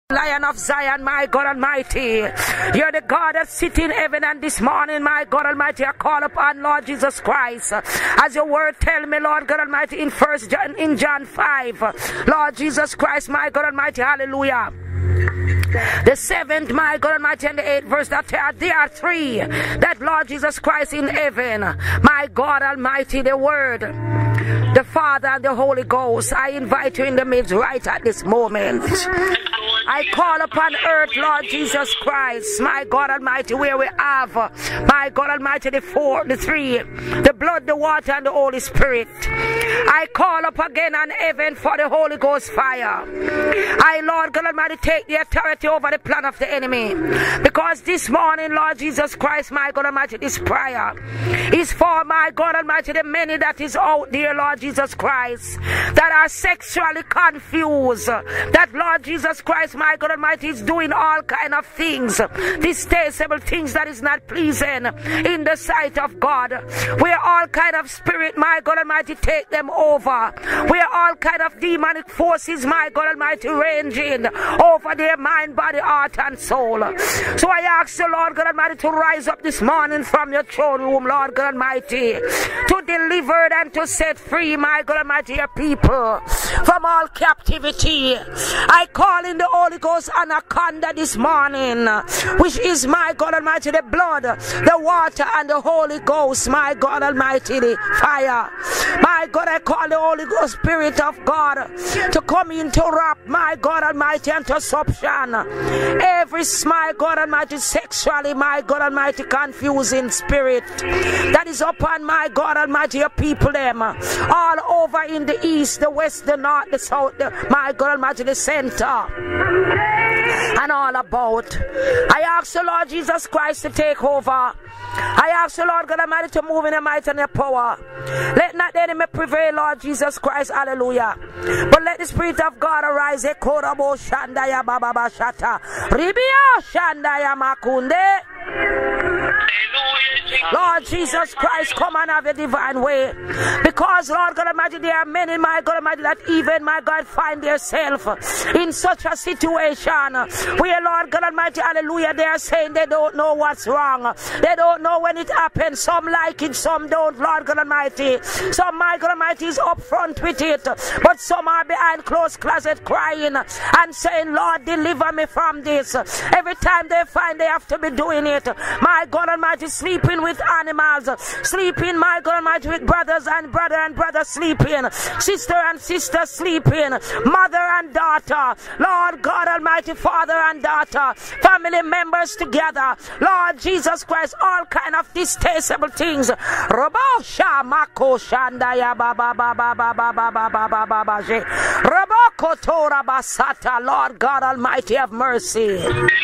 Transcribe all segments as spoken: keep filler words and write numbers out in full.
Lion of Zion, my God Almighty. You're the God that sits in heaven, and this morning, my God Almighty, I call upon Lord Jesus Christ. As your word tell me, Lord God Almighty, in first John, in John five, Lord Jesus Christ, my God Almighty, hallelujah. The seventh, my God Almighty, and the eighth verse, that there are three, that Lord Jesus Christ in heaven, my God Almighty, the Word, the Father, and the Holy Ghost. I invite you in the midst right at this moment. I call upon earth, Lord Jesus Christ, my God Almighty, where we have, my God Almighty, the four, the three, the blood, the water, and the Holy Spirit. I call up again on heaven for the Holy Ghost fire. I, Lord God Almighty, take the authority over the plan of the enemy. Because this morning, Lord Jesus Christ, my God Almighty, this prayer is for, my God Almighty, the many that is out there, Lord Jesus Christ, that are sexually confused, that Lord Jesus Christ, my God Almighty, is doing all kind of things, detestable things that is not pleasing in the sight of God, where all kind of spirit, my God Almighty, take them over, where all kind of demonic forces, my God Almighty, ranging over their mind, body, heart, and soul. So I ask you, Lord God Almighty, to rise up this morning from your throne room, Lord God Almighty, to deliver and to set free, my God Almighty, your people from all captivity. I call in the Holy Ghost anaconda this morning, which is, my God Almighty, the blood, the water, and the Holy Ghost, my God Almighty, the fire. My God, I call the Holy Ghost Spirit of God to come into wrap, my God Almighty, and to suction every, my God Almighty, sexually, my God Almighty, confusing spirit that is upon, my God Almighty, your people them all over in the east, the west, the north, the south, the, my God Almighty, the center, and all about. I ask the Lord Jesus Christ to take over. I ask the Lord God Almighty to move in the might and the power. Let not the enemy prevail, Lord Jesus Christ, hallelujah. But let the Spirit of God arise. Ekorabo shandaya bababa shata. Ribia shandaya makunde. Lord Jesus Christ, come and have a divine way. Because, Lord God Almighty, there are many, my God Almighty, that even, my God, find themselves in such a situation where, Lord God Almighty, hallelujah, they are saying they don't know what's wrong. They don't know when it happens. Some like it, some don't, Lord God Almighty. Some, my God Almighty, is up front with it. But some are behind closed closet crying and saying, Lord, deliver me from this. Every time they find they have to be doing it, my God Almighty, sleeping with animals, sleeping, my God Almighty, with brothers and brother and brother sleeping, sister and sister sleeping, mother and daughter, Lord God Almighty, father and daughter, family members together, Lord Jesus Christ, all kind of distasteful things. Robosha mako shandaya baba baba baba baba baba baba je. Roboko tora basata. Lord God Almighty, have mercy.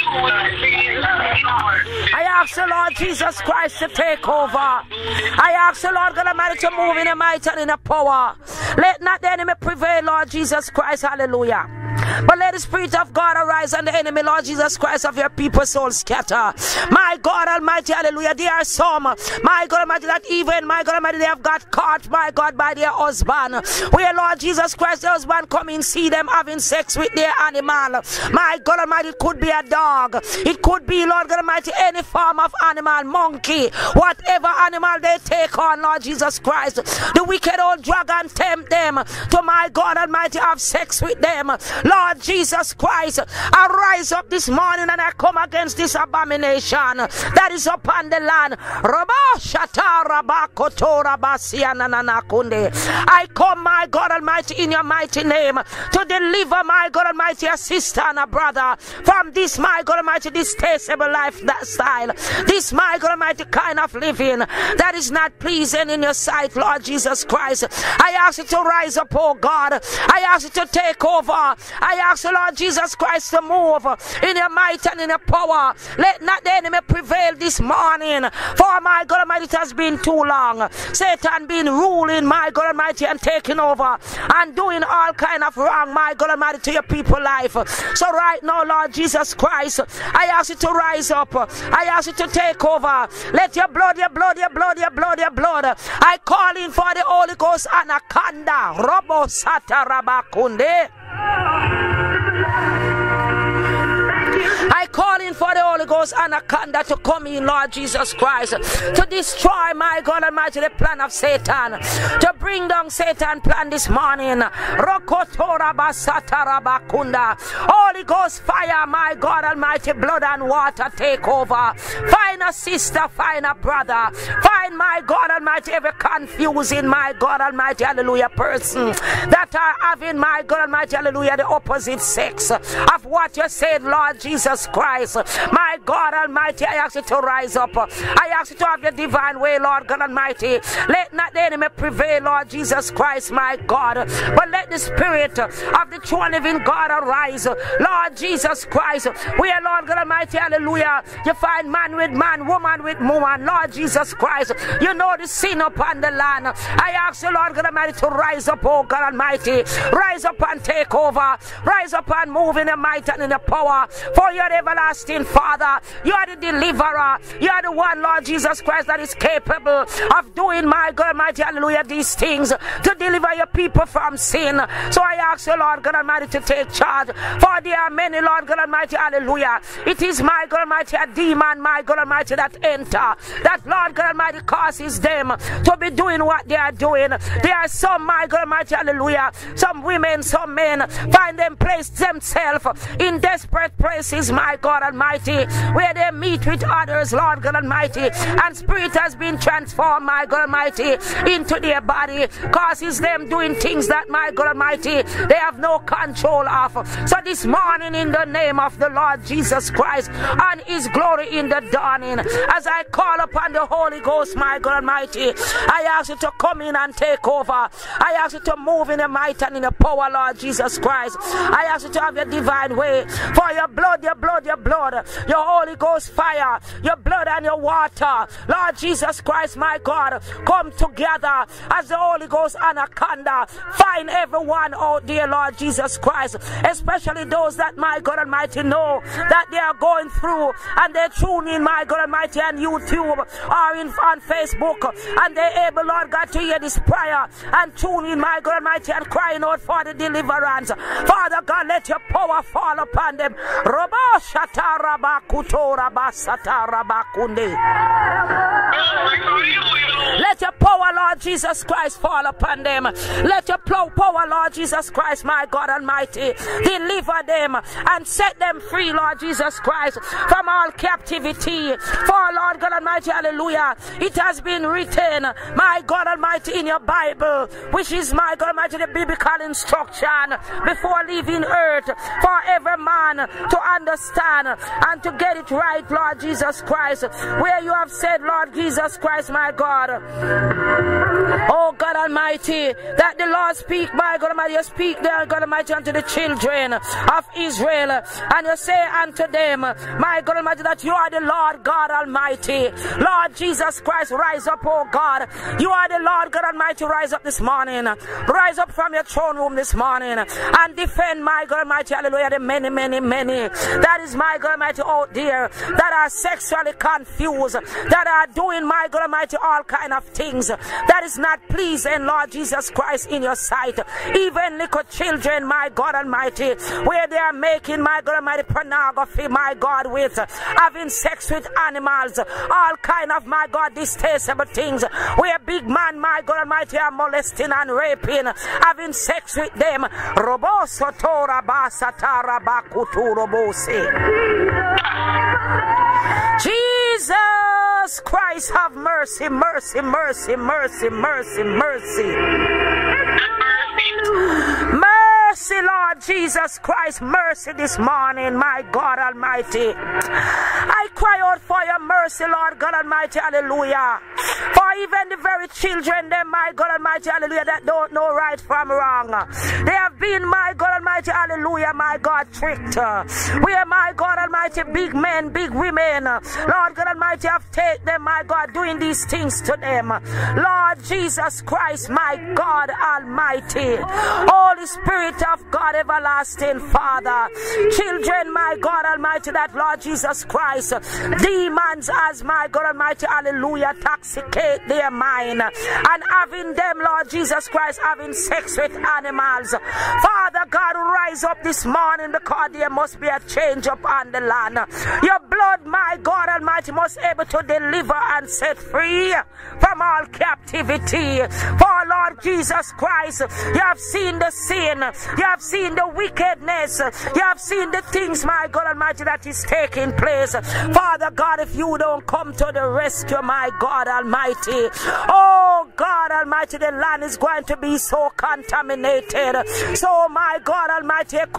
I ask the Lord Jesus Christ to take over. I ask the Lord God Almighty to move in a might and in a power. Let not the enemy prevail, Lord Jesus Christ, hallelujah. But let the Spirit of God arise and the enemy, Lord Jesus Christ, of your people's soul scatter. My God Almighty, hallelujah. There are some, my God Almighty, that even, my God Almighty, they have got caught, my God, by their husband. Where, Lord Jesus Christ, the husband come and see them having sex with their animal. My God Almighty, it could be a dog. It could be, Lord God Almighty, any form of animal, monkey, whatever animal they take on, Lord Jesus Christ. The wicked old dragon tempt them to, my God Almighty, have sex with them. Lord Jesus Christ, I rise up this morning and I come against this abomination that is upon the land. I come, my God Almighty, in your mighty name to deliver, my God Almighty, a sister and a brother from this, my God Almighty, distasteful lifestyle, this, my God Almighty, kind of living that is not pleasing in your sight, Lord Jesus Christ. I ask you to rise up, oh God. I ask you to take over. I ask the Lord Jesus Christ to move in your might and in your power. Let not the enemy prevail this morning. For, my God Almighty, it has been too long. Satan been ruling, my God Almighty, and taking over and doing all kind of wrong, my God Almighty, to your people life. So right now, Lord Jesus Christ, I ask you to rise up. I ask you to take over. Let your blood, your blood, your blood, your blood, your blood. I call in for the Holy Ghost anaconda. Robo sata rabakunde. Ghost anaconda to come in, Lord Jesus Christ, to destroy, my God Almighty, the plan of Satan, to bring down Satan's plan this morning. Holy Ghost fire, my God Almighty, blood and water take over. Find a sister, find a brother, find, my God Almighty, every confusing, my God Almighty, hallelujah, person that are having, my God Almighty, hallelujah, the opposite sex of what you said, Lord Jesus Christ. My God Almighty, I ask you to rise up. I ask you to have your divine way, Lord God Almighty. Let not the enemy prevail, Lord Jesus Christ, my God, but let the Spirit of the true and living God arise, Lord Jesus Christ. We are, Lord God Almighty, hallelujah, you find man with man, woman with woman, Lord Jesus Christ. You know the sin upon the land. I ask you, Lord God Almighty, to rise up, oh God Almighty. Rise up and take over. Rise up and move in the might and in the power. For you are the everlasting Father. You are the deliverer. You are the one, Lord Jesus Christ, that is capable of doing, my God Almighty, hallelujah, these things to deliver your people from sin. So I ask you, Lord God Almighty, to take charge. For there are many, Lord God Almighty, hallelujah. It is, my God Almighty, a demon, my God Almighty, that enter. That, Lord God Almighty, causes them to be doing what they are doing. There are some, my God Almighty, hallelujah, some women, some men, find them placed themselves in desperate places, my God Almighty, where they meet with others, Lord God Almighty, and spirit has been transformed, my God Almighty, into their body, causes them doing things that, my God Almighty, they have no control of. So this morning, in the name of the Lord Jesus Christ and his glory in the dawning, as I call upon the Holy Ghost, my God Almighty, I ask you to come in and take over. I ask you to move in the might and in the power, Lord Jesus Christ. I ask you to have your divine way. For your blood, your blood, your blood, your Holy Ghost fire, your blood and your water, Lord Jesus Christ, my God, come together as the Holy Ghost anaconda. Find everyone out there, Lord Jesus Christ, especially those that, my God Almighty, know that they are going through and they tune in, my God Almighty, on YouTube or in, on Facebook, and they're able, Lord God, to hear this prayer and tune in, my God Almighty, and crying out for the deliverance. Father God, let your power fall upon them. Let your power, Lord Jesus Christ, fall upon them. Let your power, Lord Jesus Christ, my God Almighty, deliver them and set them free, Lord Jesus Christ, from all captivity. For, Lord God Almighty, hallelujah, it has been written, my God Almighty, in your Bible, which is, my God Almighty, the biblical instruction before leaving earth, for every man to understand and to get it right, Lord Jesus Christ, where you have said, Lord Jesus Christ, my God, oh God Almighty, that the Lord speak, my God Almighty, you speak there, God Almighty, unto the children of Israel, and you say unto them, my God Almighty, that you are the Lord God Almighty. Lord Jesus Christ, rise up, oh God. You are the Lord God Almighty. Rise up this morning. Rise up from your throne room this morning and defend, my God Almighty, hallelujah, the many, many, many that is, my God Almighty, out there that are sexually confused, that are doing, my God Almighty, all kind of things that is not pleasing, Lord Jesus Christ, in your sight. Even little children, my God Almighty, where they are making, my God Almighty, pornography, my God, with having sex with animals, all kind of, my God, distasteful things, where big man, my God Almighty, are molesting and raping, having sex with them. Jesus Christ, have mercy, mercy, mercy, mercy, mercy, mercy. Mercy, Lord Jesus Christ, mercy this morning, my God Almighty. I cry out for your mercy, Lord God Almighty, hallelujah. For even the very children, them, my God Almighty, hallelujah, that don't know right from wrong, they have been, my God Almighty, hallelujah, my God, tricked. Where, my God Almighty, big men, big women, Lord God Almighty, have taken them, my God, doing these things to them. Lord Jesus Christ, my God Almighty, Holy Spirit of God, everlasting Father, children, my God Almighty, Almighty, that Lord Jesus Christ, demons as my God Almighty, hallelujah, intoxicate their mind, and having them, Lord Jesus Christ, having sex with animals. Father God, rise up this morning, because there must be a change upon the land. Your blood, my God Almighty, must be able to deliver and set free from all captivity. For Lord Jesus Christ, you have seen the sin, you have seen the wickedness, you have seen the things, my God Almighty, that is taking place. Father God, if you don't come to the rescue, my God Almighty, oh God Almighty, the land is going to be so contaminated. So my God Almighty, in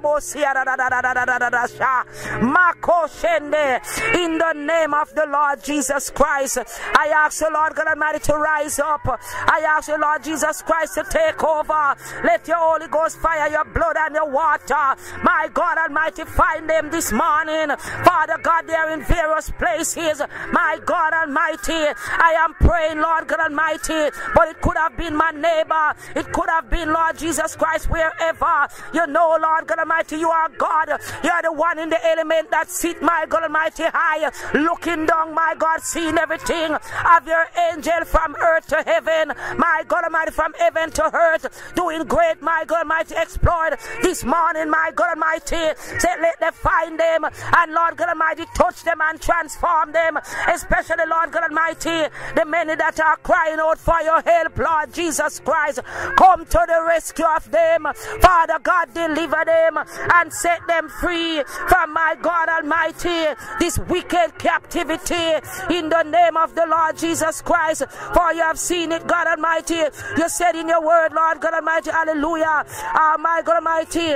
the name of the Lord Jesus Christ, I ask you, Lord God Almighty, to rise up. I ask you, Lord Jesus Christ, to take over. Let your Holy Ghost fire, your blood and your water, my God Almighty, find them this morning. Father God, they are in various places. My God Almighty, I am praying, Lord God Almighty, but it could have been my neighbor. It could have been, Lord Jesus Christ, wherever. You know, Lord God Almighty, you are God. You are the one in the element that sit, my God Almighty, high, looking down, my God, seeing everything. Have your angel from earth to heaven, my God Almighty, from heaven to earth, doing great, my God Almighty, exploit this morning, my God Almighty. Say, let them find them, and Lord God Almighty, touch them and transform them, especially, Lord God Almighty, the many that are crying out for your help, Lord Jesus Christ. Come to the rescue of them, Father God, deliver them and set them free from, my God Almighty, this wicked captivity, in the name of the Lord Jesus Christ. For you have seen it, God Almighty. You said in your word, Lord God Almighty, hallelujah, oh my God Almighty,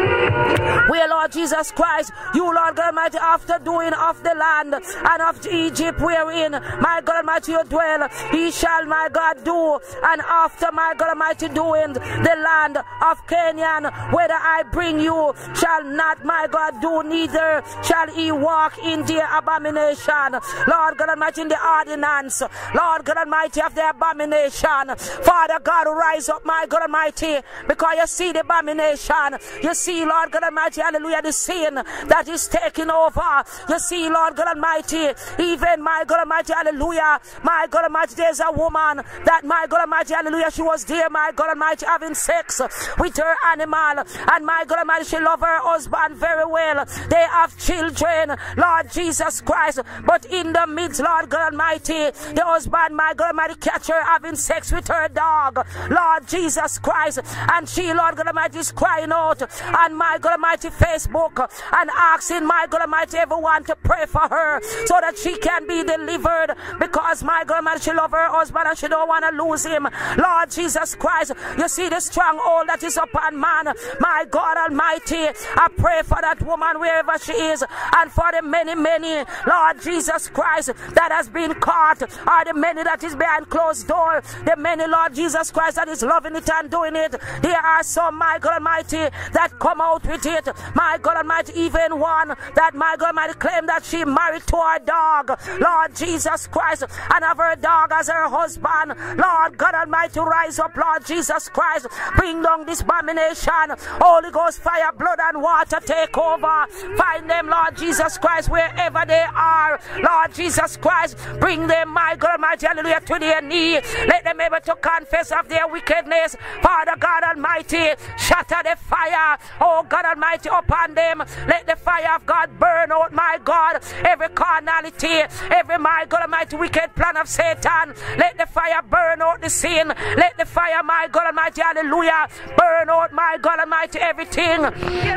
where, Lord Jesus Christ, you, Lord God Almighty, after doing of the land and of Egypt wherein, my God Almighty, you dwell, he shall, my God, do, and after, my God Almighty, doing the land of Canaan, whether I bring you, shall not, my God, do, neither shall he walk in their abomination. Lord God Almighty, in the ordinance, Lord God Almighty, of the abomination. Father God, rise up, my God Almighty, because you see the abomination. You see, Lord God Almighty, hallelujah, the sin that is taking over. You see, Lord God Almighty, even, my God Almighty, hallelujah, my God Almighty, there's a woman that, my God Almighty, hallelujah, she was there, my God Almighty, having sex with her animal, and my God Almighty, she loved her husband very well. They have children, Lord Jesus Christ, but in the midst, Lord God Almighty, the husband, my God Almighty, catch her having sex with her dog, Lord Jesus Christ, and she, Lord God Almighty, is crying out on, my God Almighty, Facebook, and asking, my God Almighty, everyone to pray for her so that she can be delivered, because, my God Almighty, she loves her husband and she don't want to lose him. Lord Jesus Christ, you see the stronghold that is upon man, my God Almighty, I pray for that woman wherever she is, and for the many, many, Lord Jesus Christ, that has been caught, or the many that is behind closed door, the many, Lord Jesus Christ, that is loving it and doing it. There are some, my God Almighty, that come out with it, my God Almighty, even one that, my God Almighty, claim that she married to her dog, Lord Jesus Christ, and have her dog as her husband. Lord God Almighty, rise up, Lord Jesus Christ, bring down this abomination. Holy Ghost fire, blood and water, take over. Find them, Lord Jesus Christ, wherever they are, Lord Jesus Christ, bring them, my God Almighty, hallelujah, to their knee. Let them be able to confess of their wickedness. Father God Almighty, shatter the fire, oh God Almighty, upon them. Let the fire of God burn out, my God, every carnality, every, my God Almighty, wicked plan of Satan. Let the fire burn out the sin. Let the fire, my God Almighty, hallelujah, burn out, my God Almighty, everything.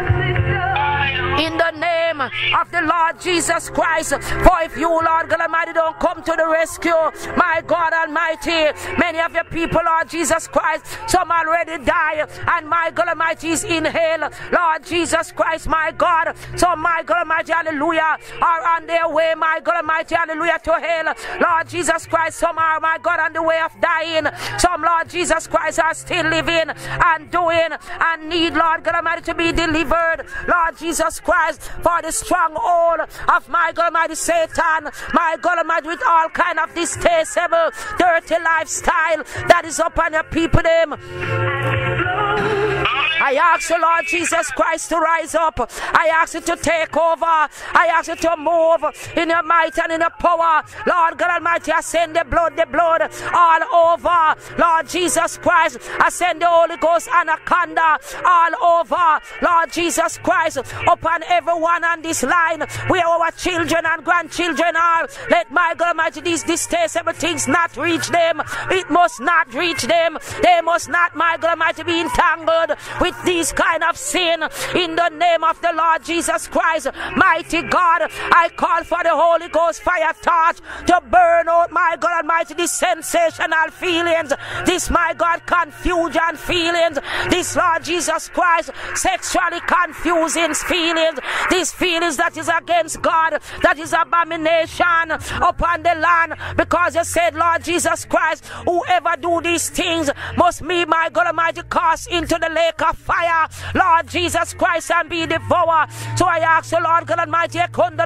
In the name of the Lord Jesus Christ. For if you, Lord God Almighty, don't come to the rescue, my God Almighty, many of your people, Lord Jesus Christ, some already die, and my God Almighty is in hell, Lord Jesus Christ, my God. So my God Almighty, hallelujah, are on their way, my God Almighty, hallelujah, to hell, Lord Jesus Christ. Some are, my God, on the way of dying. Some, Lord Jesus Christ, are still living and doing and need, Lord God Almighty, to be delivered, Lord Jesus Christ, for the stronghold of, my God Almighty, Satan, my God Almighty, with all kind of distasteful, dirty lifestyle that is upon your people them. I ask you, Lord Jesus Christ, to rise up. I ask you to take over. I ask you to move in your might and in your power. Lord God Almighty, I send the blood, the blood all over. Lord Jesus Christ, I send the Holy Ghost anaconda all over. Lord Jesus Christ, upon everyone on this line, where our children and grandchildren are, let my God Almighty, these distasteful things not reach them. It must not reach them. They must not, my God Almighty, be entangled with these kind of sin. In the name of the Lord Jesus Christ, mighty God, I call for the Holy Ghost fire torch to burn out, my God Almighty, these sensational feelings, this, my God, confusion feelings, this, Lord Jesus Christ, sexually confusing feelings, these feelings that is against God, that is abomination upon the land, because you said, Lord Jesus Christ, whoever do these things must be, my God Almighty, cast into the lake of fire, Lord Jesus Christ, and be devoured. So I ask you, Lord God Almighty,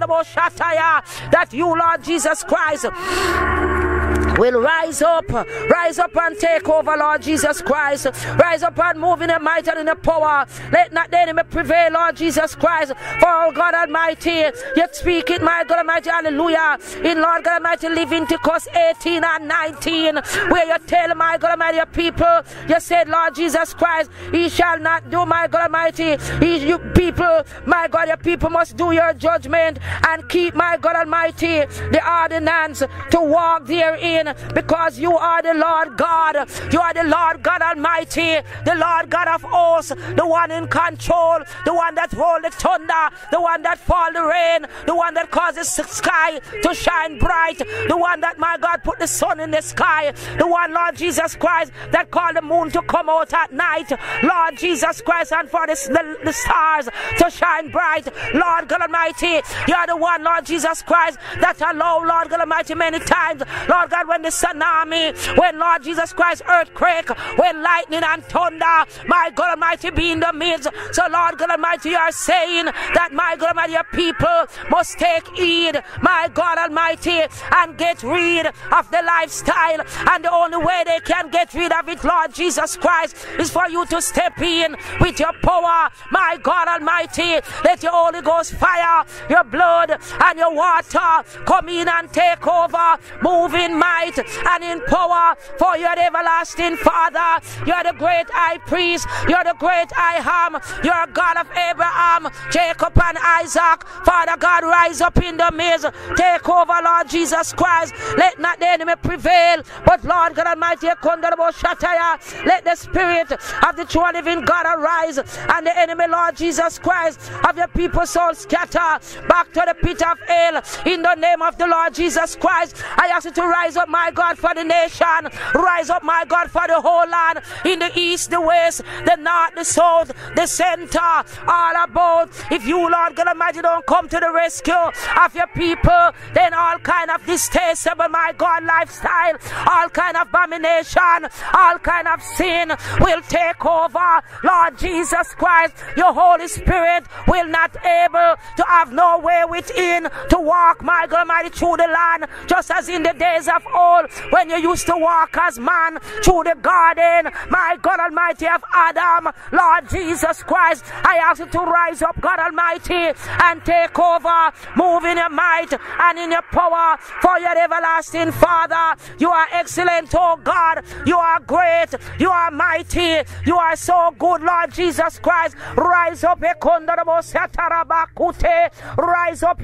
that you, Lord Jesus Christ, will rise up, rise up and take over, Lord Jesus Christ. Rise up and move in the might and in the power. Let not the enemy prevail, Lord Jesus Christ. For oh God Almighty, you speak it, my God Almighty, hallelujah. In Lord God Almighty, Leviticus eighteen and nineteen, where you tell, my God Almighty, your people, you said, Lord Jesus Christ, he shall not do, my God Almighty, he, you people, my God, your people must do your judgment and keep, my God Almighty, the ordinance to walk therein. Because you are the Lord God, you are the Lord God Almighty, the Lord God of hosts, the one in control, the one that holds the thunder, the one that falls the rain, the one that causes the sky to shine bright, the one that, my God, put the sun in the sky, the one, Lord Jesus Christ, that called the moon to come out at night, Lord Jesus Christ, and for the, the, the stars to shine bright, Lord God Almighty, you are the one, Lord Jesus Christ, that allow, Lord God Almighty, many times, Lord God, when the tsunami, when, Lord Jesus Christ, earthquake, when lightning and thunder, my God Almighty, be in the midst. So, Lord God Almighty, you are saying that, my God Almighty, your people must take heed, my God Almighty, and get rid of the lifestyle. And the only way they can get rid of it, Lord Jesus Christ, is for you to step in with your power, my God Almighty. Let your Holy Ghost fire, your blood, and your water come in and take over, move in might and in power, for you are the everlasting Father, you are the great high priest, you are the great I am, you are God of Abraham, Jacob and Isaac. Father God, rise up in the midst, take over, Lord Jesus Christ. Let not the enemy prevail, but Lord God Almighty, let the spirit of the true and living God arise, and the enemy, Lord Jesus Christ, of your people soul scatter back to the pit of hell. In the name of the Lord Jesus Christ, I ask you to rise up, my God, for the nation. Rise up, my God, for the whole land. In the east, the west, the north, the south, the center, all about. If you, Lord God Almighty, don't come to the rescue of your people, then all kind of distasteful, my God, lifestyle, all kind of abomination, all kind of sin will take over. Lord Jesus Christ, your Holy Spirit will not able to have no way within to walk, my God Almighty, through the land, just as in the days of old, when you used to walk as man through the garden, my God Almighty, of Adam. Lord Jesus Christ, I ask you to rise up, God Almighty, and take over, move in your might and in your power, for your everlasting Father. You are excellent, oh God, you are great, you are mighty, you are so good, Lord Jesus Christ. Rise up, rise up,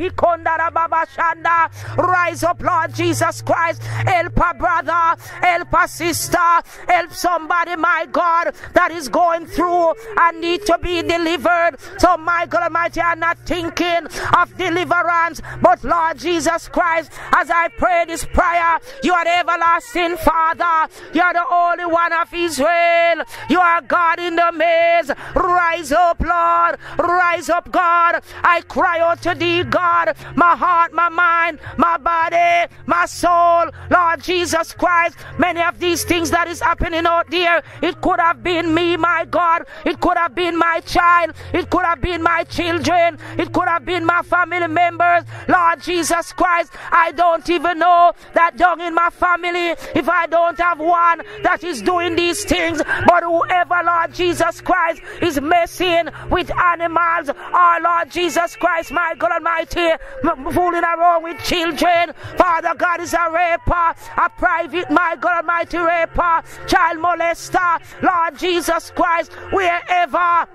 rise up, Lord Jesus Christ. Help a brother, help a sister, help somebody, my God, that is going through and need to be delivered. So, my God Almighty, I'm not thinking of deliverance, but Lord Jesus Christ, as I pray this prayer, you are the everlasting Father, you are the Holy One of Israel, you are God in the maze. Rise up, Lord, rise up, God. I cry out to thee, God, my heart, my mind, my body, my soul, Lord Lord Jesus Christ, many of these things that is happening out there, it could have been me, my God. It could have been my child. It could have been my children. It could have been my family members. Lord Jesus Christ, I don't even know that down in my family, if I don't have one that is doing these things, but whoever, Lord Jesus Christ, is messing with animals, or Lord Jesus Christ, my God Almighty, fooling around with children, Father God, is a raper, a private, my God Almighty, raper, child molester, Lord Jesus Christ, wherever,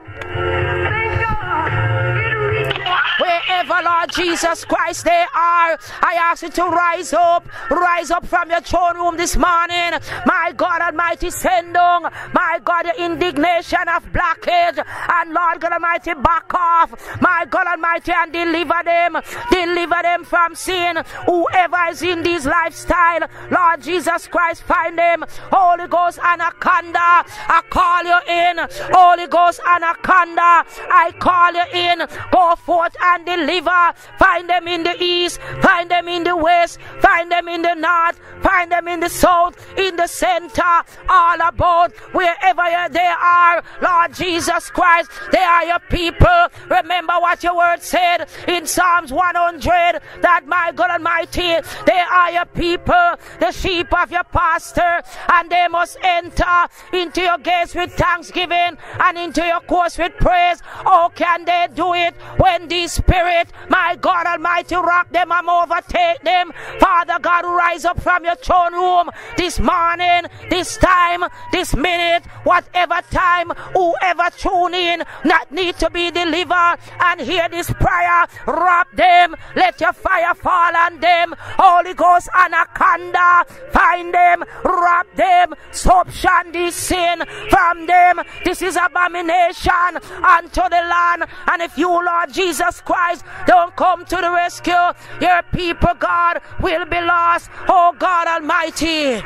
wherever, Lord Jesus Christ, they are, I ask you to rise up, rise up from your throne room this morning, my God Almighty, send down, my God, the indignation of blockage, and Lord God Almighty, back off, my God Almighty, and deliver them, deliver them from sin, whoever is in this lifestyle, Lord Jesus Christ, find them, Holy Ghost Anaconda, I call you in, Holy Ghost Anaconda, I call you in, go forth and deliver, find them in the east, find them in the west, find them in the north, find them in the south, in the center, all about, wherever they are, Lord Jesus Christ, they are your people. Remember what your word said in Psalms one hundred, that my God Almighty, they are your people, the sheep of your pastor, and they must enter into your gates with thanksgiving and into your courts with praise. How can they do it when these spirit, my God Almighty, rock them and overtake them? Father God, rise up from your throne room this morning, this time, this minute, whatever time, whoever tune in, not need to be delivered and hear this prayer, wrap them, let your fire fall on them, Holy Ghost Anaconda, find them, wrap them, stop this sin from them. This is abomination unto the land, and if you, Lord Jesus Christ, don't come to the rescue, your people, God, will be lost. Oh God Almighty,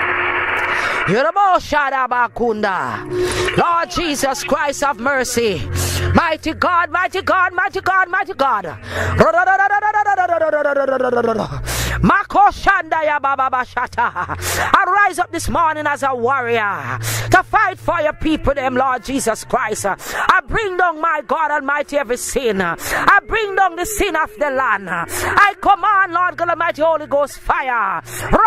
Lord Jesus Christ, have mercy. Mighty God, mighty God, mighty God, mighty God. I rise up this morning as a warrior to fight for your people, them, Lord Jesus Christ. I bring down, my God Almighty, every sin. I bring down the sin of the land. I command, Lord God Almighty, Holy Ghost fire,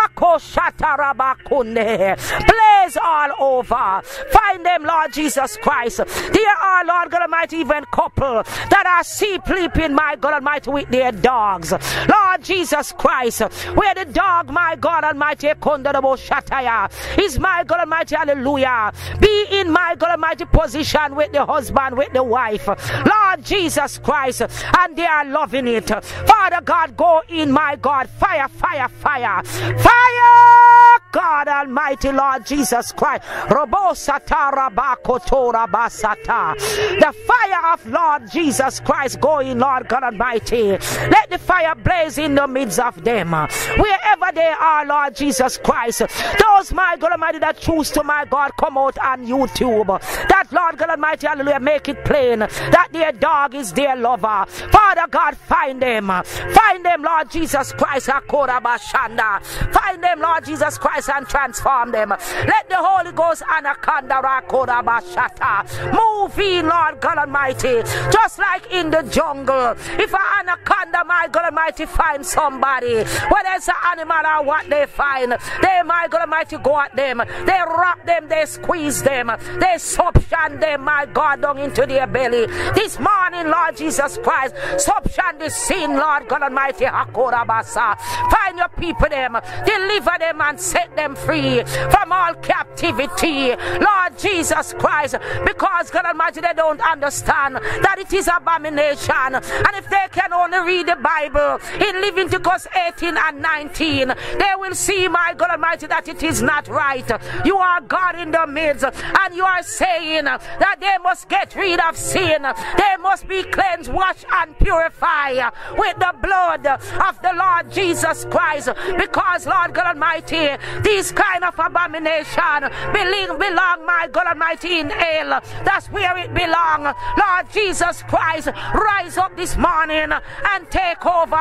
blaze all over. Find them, Lord Jesus Christ. There are, Lord God Almighty, even couple that are sleeping, my God Almighty, with their dogs. Lord Jesus Christ, where the dog, my God Almighty, is, my God Almighty, hallelujah, be in, my God Almighty, position with the husband, with the wife, Lord Jesus Christ, and they are loving it. Father God, go in, my God, fire, fire, fire, fire, God Almighty, Lord Jesus Christ. The fire of Lord Jesus Christ go in, Lord God Almighty. Let the fire blaze in the midst of them, wherever they are, Lord Jesus Christ. Those, my God Almighty, that choose to, my God, come out on YouTube, that, Lord God Almighty, hallelujah, make it plain that their dog is their lover. Father God, find them, find them, Lord Jesus Christ. Find them, Lord Jesus Christ, and transform them. Let the Holy Ghost Anaconda move in, Lord God Almighty, just like in the jungle. If an anaconda, my God Almighty, find somebody, whether it's an animal or what they find, they, my God Almighty, go at them, they wrap them, they squeeze them, they suction them, my God, down into their belly. This morning, Lord Jesus Christ, suction the sin, Lord God Almighty, find your people, them, deliver them and set them free from all captivity, Lord Jesus Christ, because God Almighty, they don't understand that it is abomination. And if they can only read the Bible in Leviticus eighteen and nineteen, they will see, my God Almighty, that it is not right. You are God in the midst, and you are saying that they must get rid of sin, they must be cleansed, washed and purified with the blood of the Lord Jesus Christ, because, Lord God Almighty, this kind of abomination belong, belong, my God Almighty, in hell. That's where it belongs. Lord Jesus Christ, rise up this morning and take over.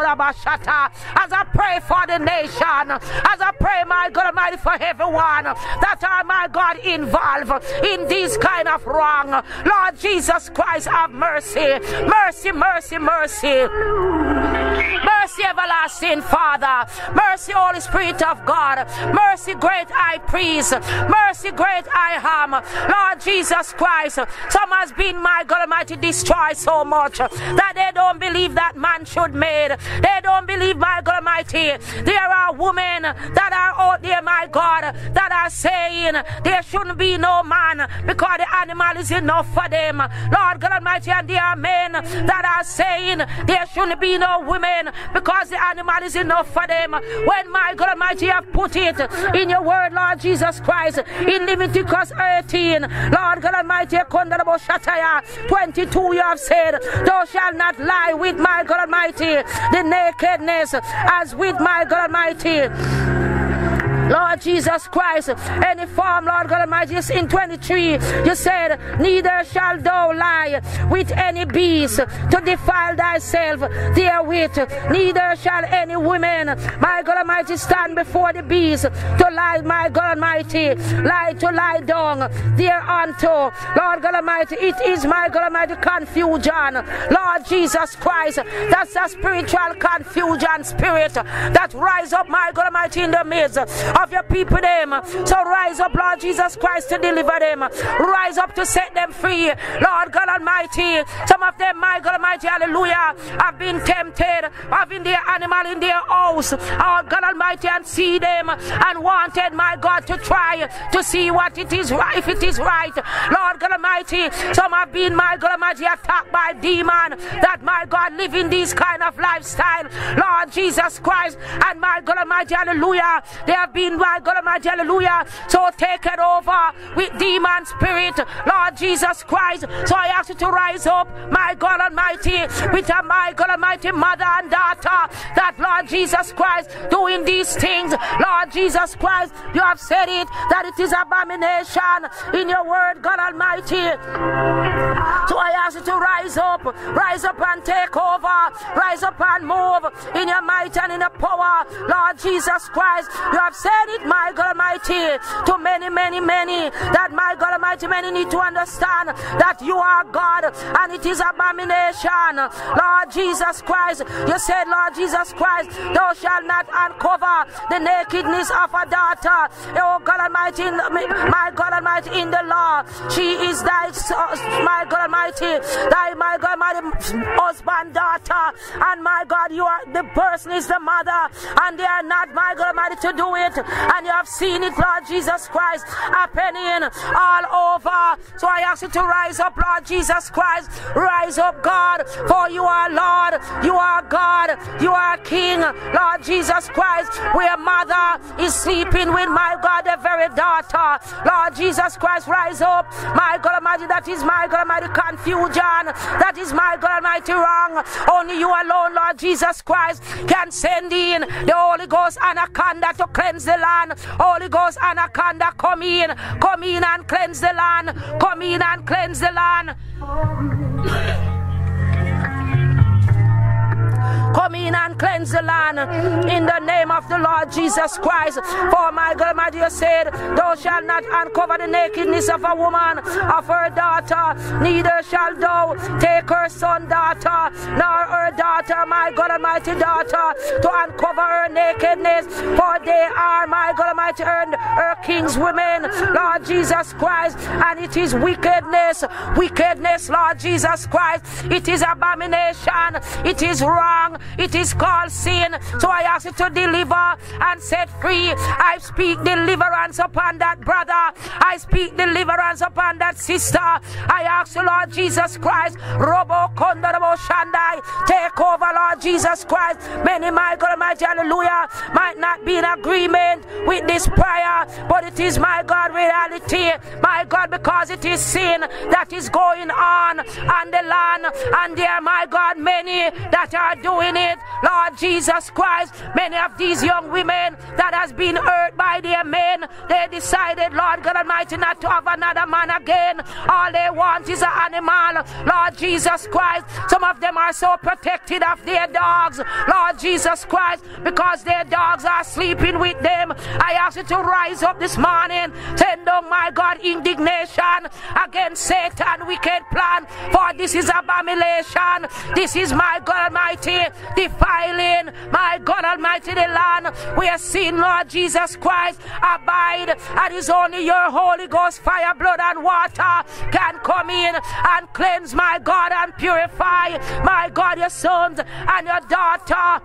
As I pray for the nation, as I pray, my God Almighty, for everyone that are, my God, involved in this kind of wrong. Lord Jesus Christ, have mercy. Mercy, mercy, mercy. Mercy, everlasting Father. Mercy, Holy Spirit of God. Mercy, great high priest. Mercy, great I am. Lord Jesus Christ, some has been, my God Almighty, destroyed so much that they don't believe that man should made. They don't believe, my God Almighty, there are women that are out there, my God, that are saying there shouldn't be no man because the animal is enough for them. Lord God Almighty, and there are men that are saying there shouldn't be no women because the animal is enough for them. When, my God Almighty, you have put it in your word, Lord Jesus Christ, in Leviticus eighteen, Lord God Almighty, twenty-two, you have said, thou shalt not lie with, my God Almighty, the nakedness as with, my God Almighty, Lord Jesus Christ, any form, Lord God Almighty. In twenty-three, you said, neither shall thou lie with any beast to defile thyself therewith, neither shall any woman, my God Almighty, stand before the beast to lie, my God Almighty, lie to lie down thereunto. Lord God Almighty, it is, my God Almighty, confusion. Lord Jesus Christ, that's a spiritual confusion spirit that rise up, my God Almighty, in the midst of your people them. So rise up, Lord Jesus Christ, to deliver them. Rise up to set them free, Lord God Almighty. Some of them, my God Almighty, hallelujah, have been tempted, having their animal in their house, oh God Almighty, and see them and wanted, my God, to try to see what it is right, if it is right. Lord God Almighty, some have been, my God Almighty, attacked by demon that, my God, live in this kind of lifestyle, Lord Jesus Christ, and my God Almighty, hallelujah, they have been, my God Almighty, hallelujah, so take it over with demon spirit, Lord Jesus Christ. So I ask you to rise up, my God Almighty, with a, my God Almighty, mother and daughter, that, Lord Jesus Christ, doing these things, Lord Jesus Christ, you have said it, that it is abomination in your word, God Almighty. So I ask you to rise up, rise up and take over, rise up and move in your might and in your power, Lord Jesus Christ. You have said it, my God Almighty, to many, many, many, that, my God Almighty, many need to understand that you are God and it is abomination. Lord Jesus Christ, you said, Lord Jesus Christ, thou shalt not uncover the nakedness of a daughter. Oh God Almighty, my God Almighty, in the law, she is thy, my God Almighty, thy, my God Almighty, husband, daughter, and my God, you are, the person is the mother, and they are not, my God Almighty, to do it, and you have seen it, Lord Jesus Christ, happening all over. So I ask you to rise up, Lord Jesus Christ, rise up, God, for you are Lord, you are God, you are King, Lord Jesus Christ, where mother is sleeping with, my God, the very daughter, Lord Jesus Christ, rise up, my God Almighty, that is, my God Almighty, confusion, that is, my God Almighty, wrong. Only you alone, Lord Jesus Christ, can send in the Holy Ghost anaconda to cleanse the land. Holy Ghost anaconda, come in, come in and cleanse the land, come in and cleanse the land. Come in and cleanse the land in the name of the Lord Jesus Christ. For my God Almighty, you said, thou shalt not uncover the nakedness of a woman, of her daughter, neither shalt thou take her son, daughter, nor her daughter, my God Almighty, daughter, to uncover her nakedness, for they are, my God Almighty, her, her king's women, Lord Jesus Christ, and it is wickedness, wickedness, Lord Jesus Christ, it is abomination, it is wrong, it is called sin. So I ask you to deliver and set free. I speak deliverance upon that brother, I speak deliverance upon that sister. I ask you, Lord Jesus Christ, Robo Kondorabo Shandai, take over, Lord Jesus Christ. Many, my God Almighty, hallelujah, might not be in agreement with this prayer, but it is, my God, reality, my God, because it is sin that is going on on the land, and there, my God, many that are doing doing it, Lord Jesus Christ. Many of these young women that has been hurt by their men, they decided, Lord God Almighty, not to have another man again. All they want is an animal, Lord Jesus Christ. Some of them are so protected of their dogs, Lord Jesus Christ, because their dogs are sleeping with them. I ask you to rise up this morning, send down, my God, indignation against Satan wicked plan, for this is abomination. This is, my God Almighty, defiling, my God Almighty, the land where sin, Lord Jesus Christ, abide, and is only your Holy Ghost fire, blood and water can come in and cleanse, my God, and purify, my God, your sons and your daughter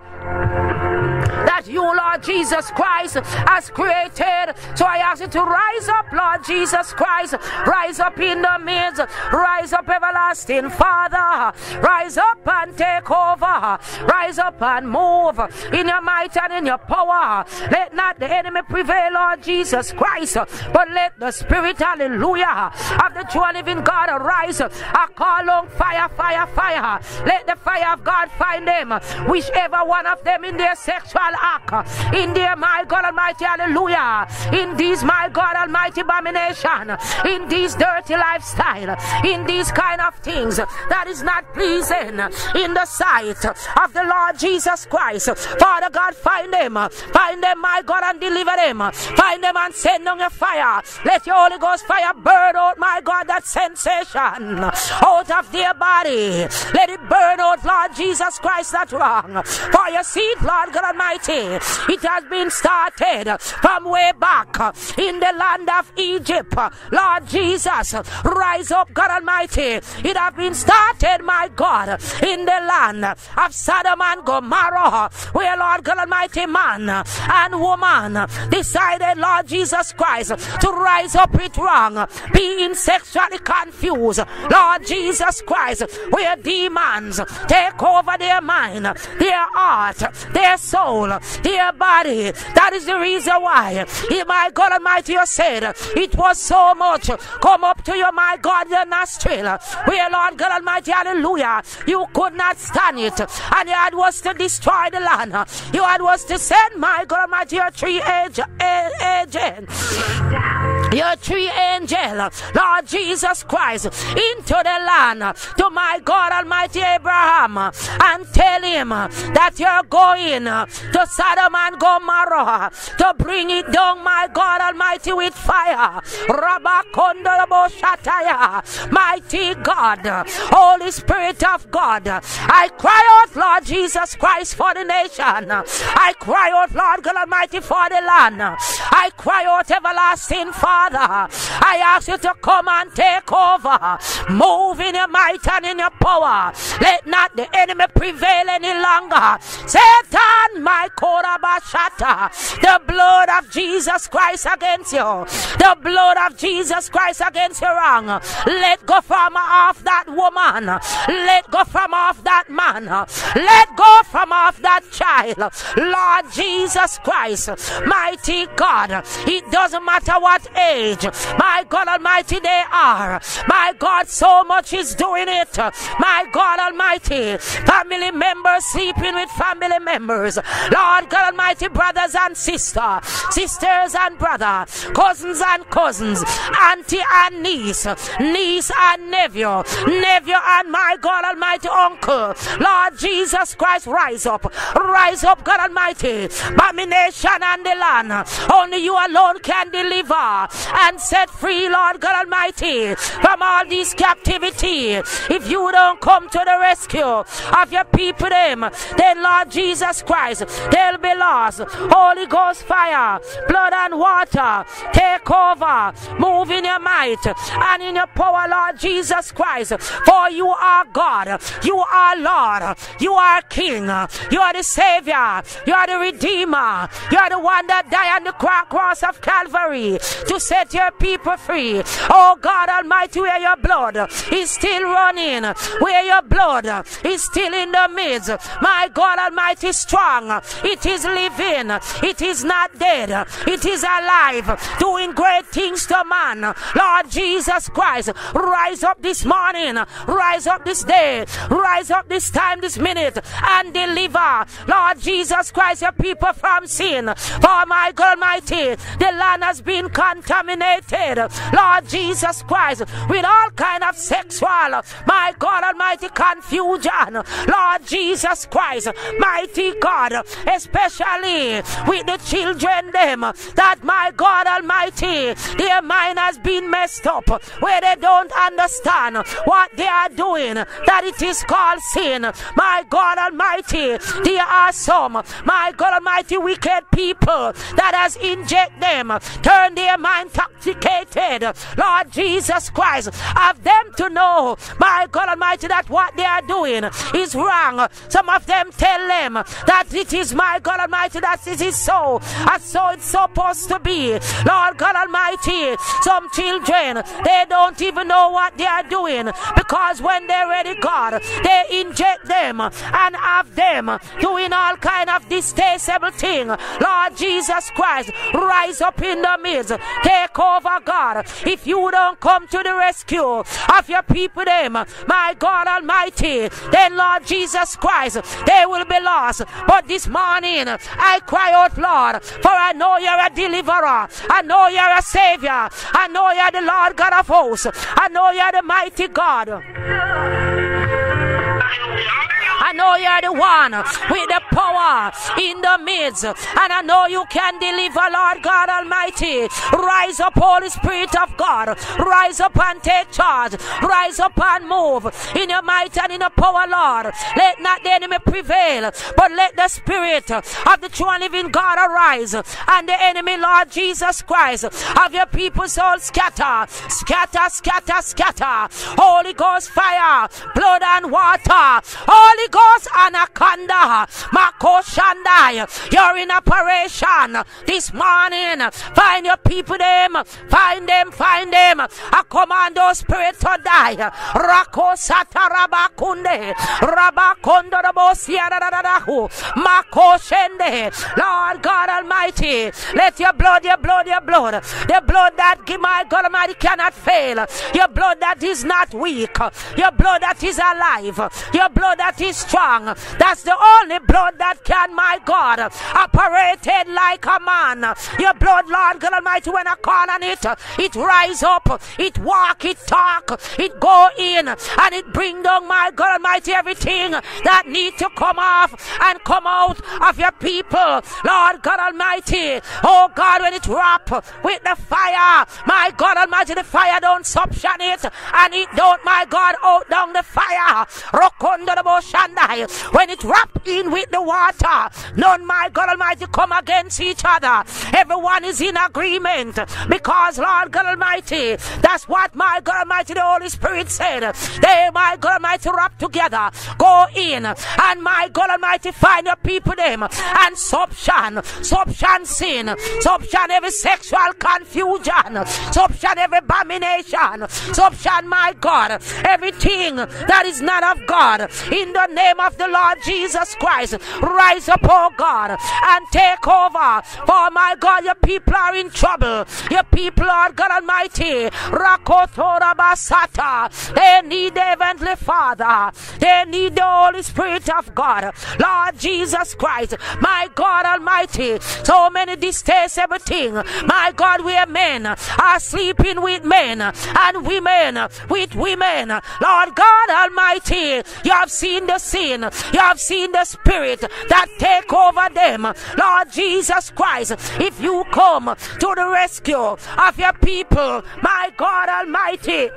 that you, Lord Jesus Christ, has created. So I ask you to rise up, Lord Jesus Christ. Rise up in the midst. Rise up, everlasting Father. Rise up and take over. Rise up and move in your might and in your power. Let not the enemy prevail, Lord Jesus Christ, but let the Spirit, hallelujah, of the true and living God arise. I call on fire, fire, fire. Let the fire of God find them, whichever one of them in their sexual act, in their, my God Almighty, hallelujah, in these, my God Almighty, abomination, in these dirty lifestyle, in these kind of things that is not pleasing in the sight of the Lord Jesus Christ. Father God, find them, find them, my God, and deliver them. Find them and send on your fire. Let your Holy Ghost fire burn out, my God, that sensation out of their body. Let it burn out, Lord Jesus Christ, that wrong. For your seed, Lord God Almighty, it has been started from way back in the land of Egypt. Lord Jesus, rise up, God Almighty. It has been started, my God, in the land of Sodom and Gomorrah, where, Lord God Almighty, man and woman decided, Lord Jesus Christ, to rise up with wrong, being sexually confused. Lord Jesus Christ, where demons take over their mind, their heart, their soul, their body. That is the reason why, my God Almighty, you said it was so much come up to you, my God, the nostril, where, Lord God Almighty, hallelujah, you could not stand it, and you had was to destroy the land. You had was to send, my God Almighty, your three agents, your three angel, Lord Jesus Christ, into the land to, my God Almighty, Abraham, and tell him that you're going to Sodom and Gomorrah to bring it down, my God Almighty, with fire. Mighty God, Holy Spirit of God, I cry out, Lord Jesus Christ, for the nation. I cry out, Lord God Almighty, for the land. I cry out, everlasting Father, I ask you to come and take over. Move in your might and in your power. Let not the enemy prevail any longer. Satan, my Korabashata, the blood of Jesus Christ against you. The blood of Jesus Christ against your wrong. Let go from off that woman. Let go from off that man. Let go from off that child. Lord Jesus Christ, mighty God, it doesn't matter what age, my God Almighty, they are. My God, so much is doing it. My God Almighty, family members sleeping with family members. Lord God Almighty, brothers and sisters, sisters and brothers, cousins and cousins, auntie and niece, niece and nephew, nephew and, my God Almighty, uncle. Lord Jesus Christ, rise up. Rise up, God Almighty. Abomination and the land. Only you alone can deliver and set free, Lord God Almighty, from all these captivity. If you don't come to the rescue of your people, them, then, Lord Jesus Christ, they'll be lost. Holy Ghost fire, blood and water, take over. Move in your might and in your power, Lord Jesus Christ. For you are God. You are Lord. You are King. You are the Savior. You are the Redeemer. You are the one that died on the cross of Calvary to set your people free. Oh God Almighty, where your blood is still running, where your blood is still in the midst, my God Almighty, strong. strong. It is living. It is not dead. It is alive, doing great things to man. Lord Jesus Christ, rise up this morning. Rise up this day. Rise up this time, this minute, and deliver, Lord Jesus Christ, your people from sin. For my God Almighty, the land has been contaminated, Lord Jesus Christ, with all kind of sexual, my God Almighty, confusion. Lord Jesus Christ, mighty God, especially with the children them, that my God Almighty, their mind has been messed up, where they don't understand what they are doing, that it is called sin. My God Almighty, there are some, my God Almighty, wicked people that has injected them, turn their mind intoxicated. Lord Jesus Christ, have them to know, my God Almighty, that what they are doing is wrong. Some of them tell them that it is, my God Almighty, that it is so, and so it's supposed to be. Lord God Almighty, some children, they don't even know what they are doing, because when they're ready, God, they inject them and have them doing all kind of distasteful thing. Lord Jesus Christ, rise up in the midst, take over, God. If you don't come to the rescue of your people, them, my God Almighty, then Lord Jesus Christ, they will be lost. But this morning, I cry out, Lord, for I know you're a deliverer, I know you're a savior, I know you're the Lord God of hosts, I know you're the mighty God. I know you're the one with the power in the midst, and I know you can deliver, Lord God Almighty. Rise up, Holy Spirit of God. Rise up and take charge. Rise up and move in your might and in your power, Lord. Let not the enemy prevail, but let the Spirit of the true and living God arise, and the enemy, Lord Jesus Christ, of your people's soul scatter, scatter, scatter, scatter. Holy Ghost fire, blood and water. Holy Ghost anaconda, Mako Shandai, you're in operation this morning. Find your people, them, find them, find them. I command those spirits to die. Rako Satarabakunde, Rabakondo Bosiadahu, Mako Shende. Lord God Almighty, let your blood, your blood, your blood, the blood that my God Almighty cannot fail, your blood that is not weak, your blood that is alive, your blood that is strong. That's the only blood that can, my God, operated like a man. Your blood, Lord God Almighty, when I call on it, it rise up, it walk, it talk, it go in, and it bring down, my God Almighty, everything that need to come off and come out of your people. Lord God Almighty, oh God, when it wrap with the fire, my God Almighty, the fire don't suction it, and it don't, my God, out down the fire. When it wrap in with the water, none, my God Almighty, come against each other. Everyone is in agreement, because Lord God Almighty, that's what, my God Almighty, the Holy Spirit said. They, my God Almighty, wrap together, go in, and my God Almighty, find your people them, and subshan, subshan sin, subshan every sexual confusion, subshan every abomination, subshan, my God, everything that is not of God. In the name of the Lord Jesus Christ, rise up, oh God, and take over. For my God, your people are in trouble. Your people, Lord God Almighty, Rakotora Basata, they need the Heavenly Father. They need the Holy Spirit of God. Lord Jesus Christ, my God Almighty, so many distasteful things. My God, where men are sleeping with men and women with women. Lord God Almighty, you have seen the sin, you have seen the spirit that take over them. Lord Jesus Christ, if you come to the rescue of your people, my God Almighty,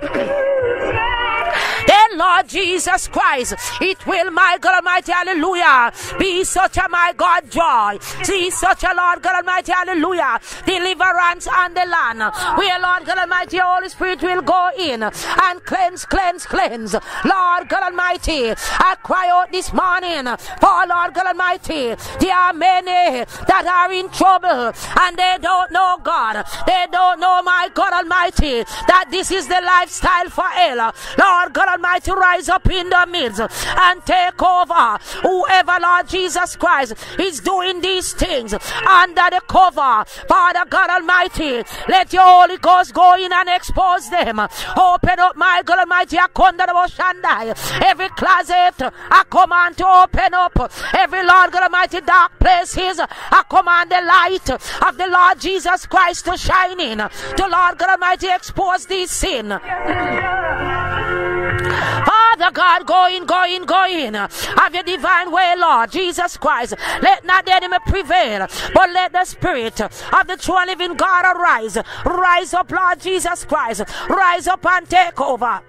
then Lord Jesus Christ, it will, my God Almighty, hallelujah, be such a, my God, joy. See such a, Lord God Almighty, hallelujah, deliverance on the land, where, Lord God Almighty, Holy Spirit will go in and cleanse, cleanse, cleanse. Lord God Almighty, I cry out this morning for, Lord God Almighty, there are many that are in trouble and they don't know God. They don't know, my God Almighty, that this is the lifestyle for hell. Lord God Almighty, rise up in the midst and take over. Whoever, Lord Jesus Christ, is doing these things under the cover, Father God Almighty, let your Holy Ghost go in and expose them. Open up, my God Almighty, every closet, I command to open up. Every, Lord God Almighty, dark places, I command the light of the Lord Jesus Christ to shine in. To, Lord God Almighty, expose these sin. Father God, go in, go in, go in. Have your divine way, Lord Jesus Christ. Let not the enemy prevail, but let the Spirit of the true and living God arise. Rise up, Lord Jesus Christ. Rise up and take over.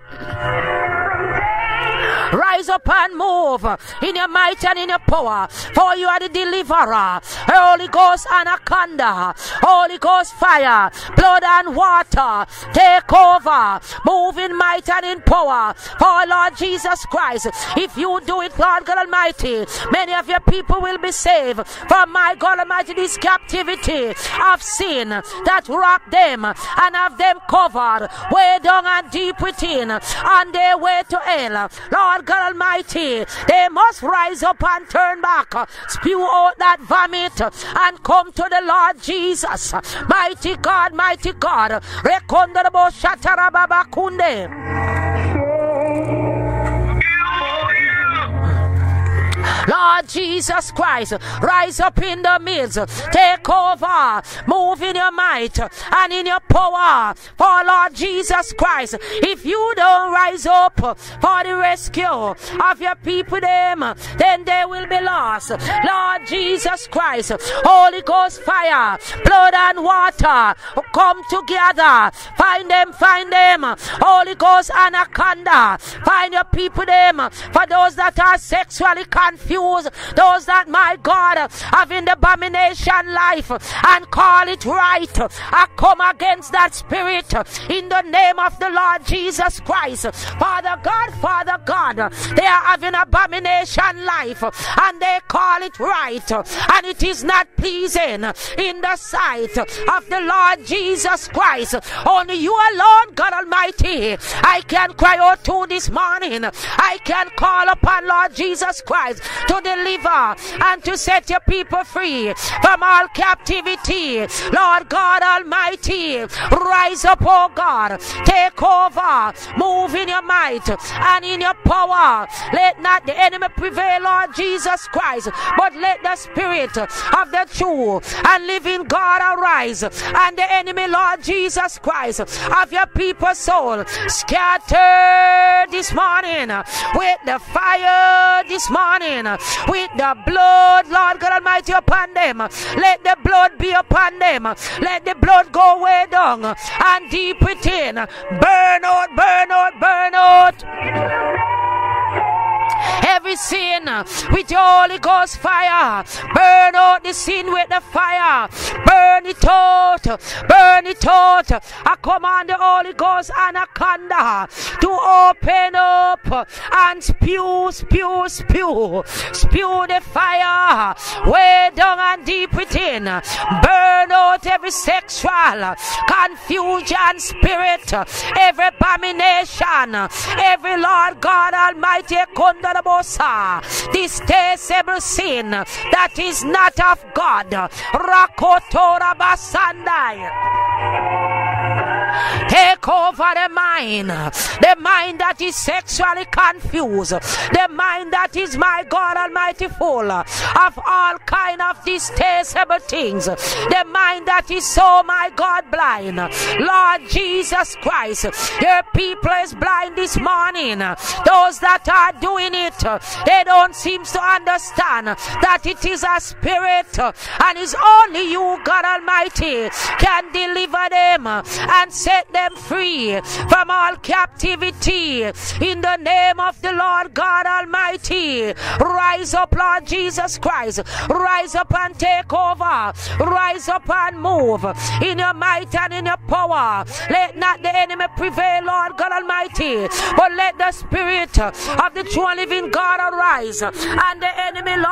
Rise up and move in your might and in your power, for you are the deliverer. Holy Ghost anaconda, Holy Ghost fire, blood and water, take over, move in might and in power, for Lord Jesus Christ. If you do it, Lord God Almighty, many of your people will be saved from, my God Almighty, this captivity of sin that wrapped them and have them covered way down and deep within on their way to hell. Lord God Almighty, they must rise up and turn back, spew out that vomit and come to the Lord Jesus. Mighty God, mighty God. Rekondabo Shatarababakunde. Lord Jesus Christ, rise up in the midst, take over, move in your might and in your power, for Lord Jesus Christ. If you don't rise up for the rescue of your people, them, then they will be lost. Lord Jesus Christ, Holy Ghost fire, blood and water, come together, find them, find them, Holy Ghost anaconda, find your people, them, for those that are sexually confused, those that, my God, have in the abomination life and call it right. I come against that spirit in the name of the Lord Jesus Christ. Father God, Father God, they are having abomination life and they call it right, and it is not pleasing in the sight of the Lord Jesus Christ. Only you alone, God Almighty, I can cry out to this morning. I can call upon Lord Jesus Christ to deliver and to set your people free from all captivity. Lord God Almighty, rise up, oh God, take over, move in your might and in your power. Let not the enemy prevail, Lord Jesus Christ, but let the Spirit of the true and living God arise, and the enemy, Lord Jesus Christ, of your people's soul scatter this morning with the fire this morning, with the blood, Lord God Almighty, upon them. Let the blood be upon them. Let the blood go way down and deep within. Burn out, burn out, burn out every sin with the Holy Ghost fire. Burn out the sin with the fire. Burn it out. Burn it out. I command the Holy Ghost anaconda to open up and spew, spew, spew. Spew the fire way down and deep within. Burn out every sexual confusion spirit, every abomination, every, Lord God Almighty, detestable sin that is not of God. Rakotora Basandai. Take over the mind, the mind that is sexually confused, the mind that is, my God Almighty, full of all kind of detestable things, the mind that is so, my God, blind. Lord Jesus Christ, your people is blind this morning. Those that are doing it, they don't seem to understand that it is a spirit, and it's only you, God Almighty, can deliver them and set them free from all captivity. In the name of the Lord God Almighty, rise up, Lord Jesus Christ. Rise up and take over. Rise up and move in your might and in your power. Let not the enemy prevail, Lord God Almighty, but let the Spirit of the true and living God arise, and the enemy, Lord God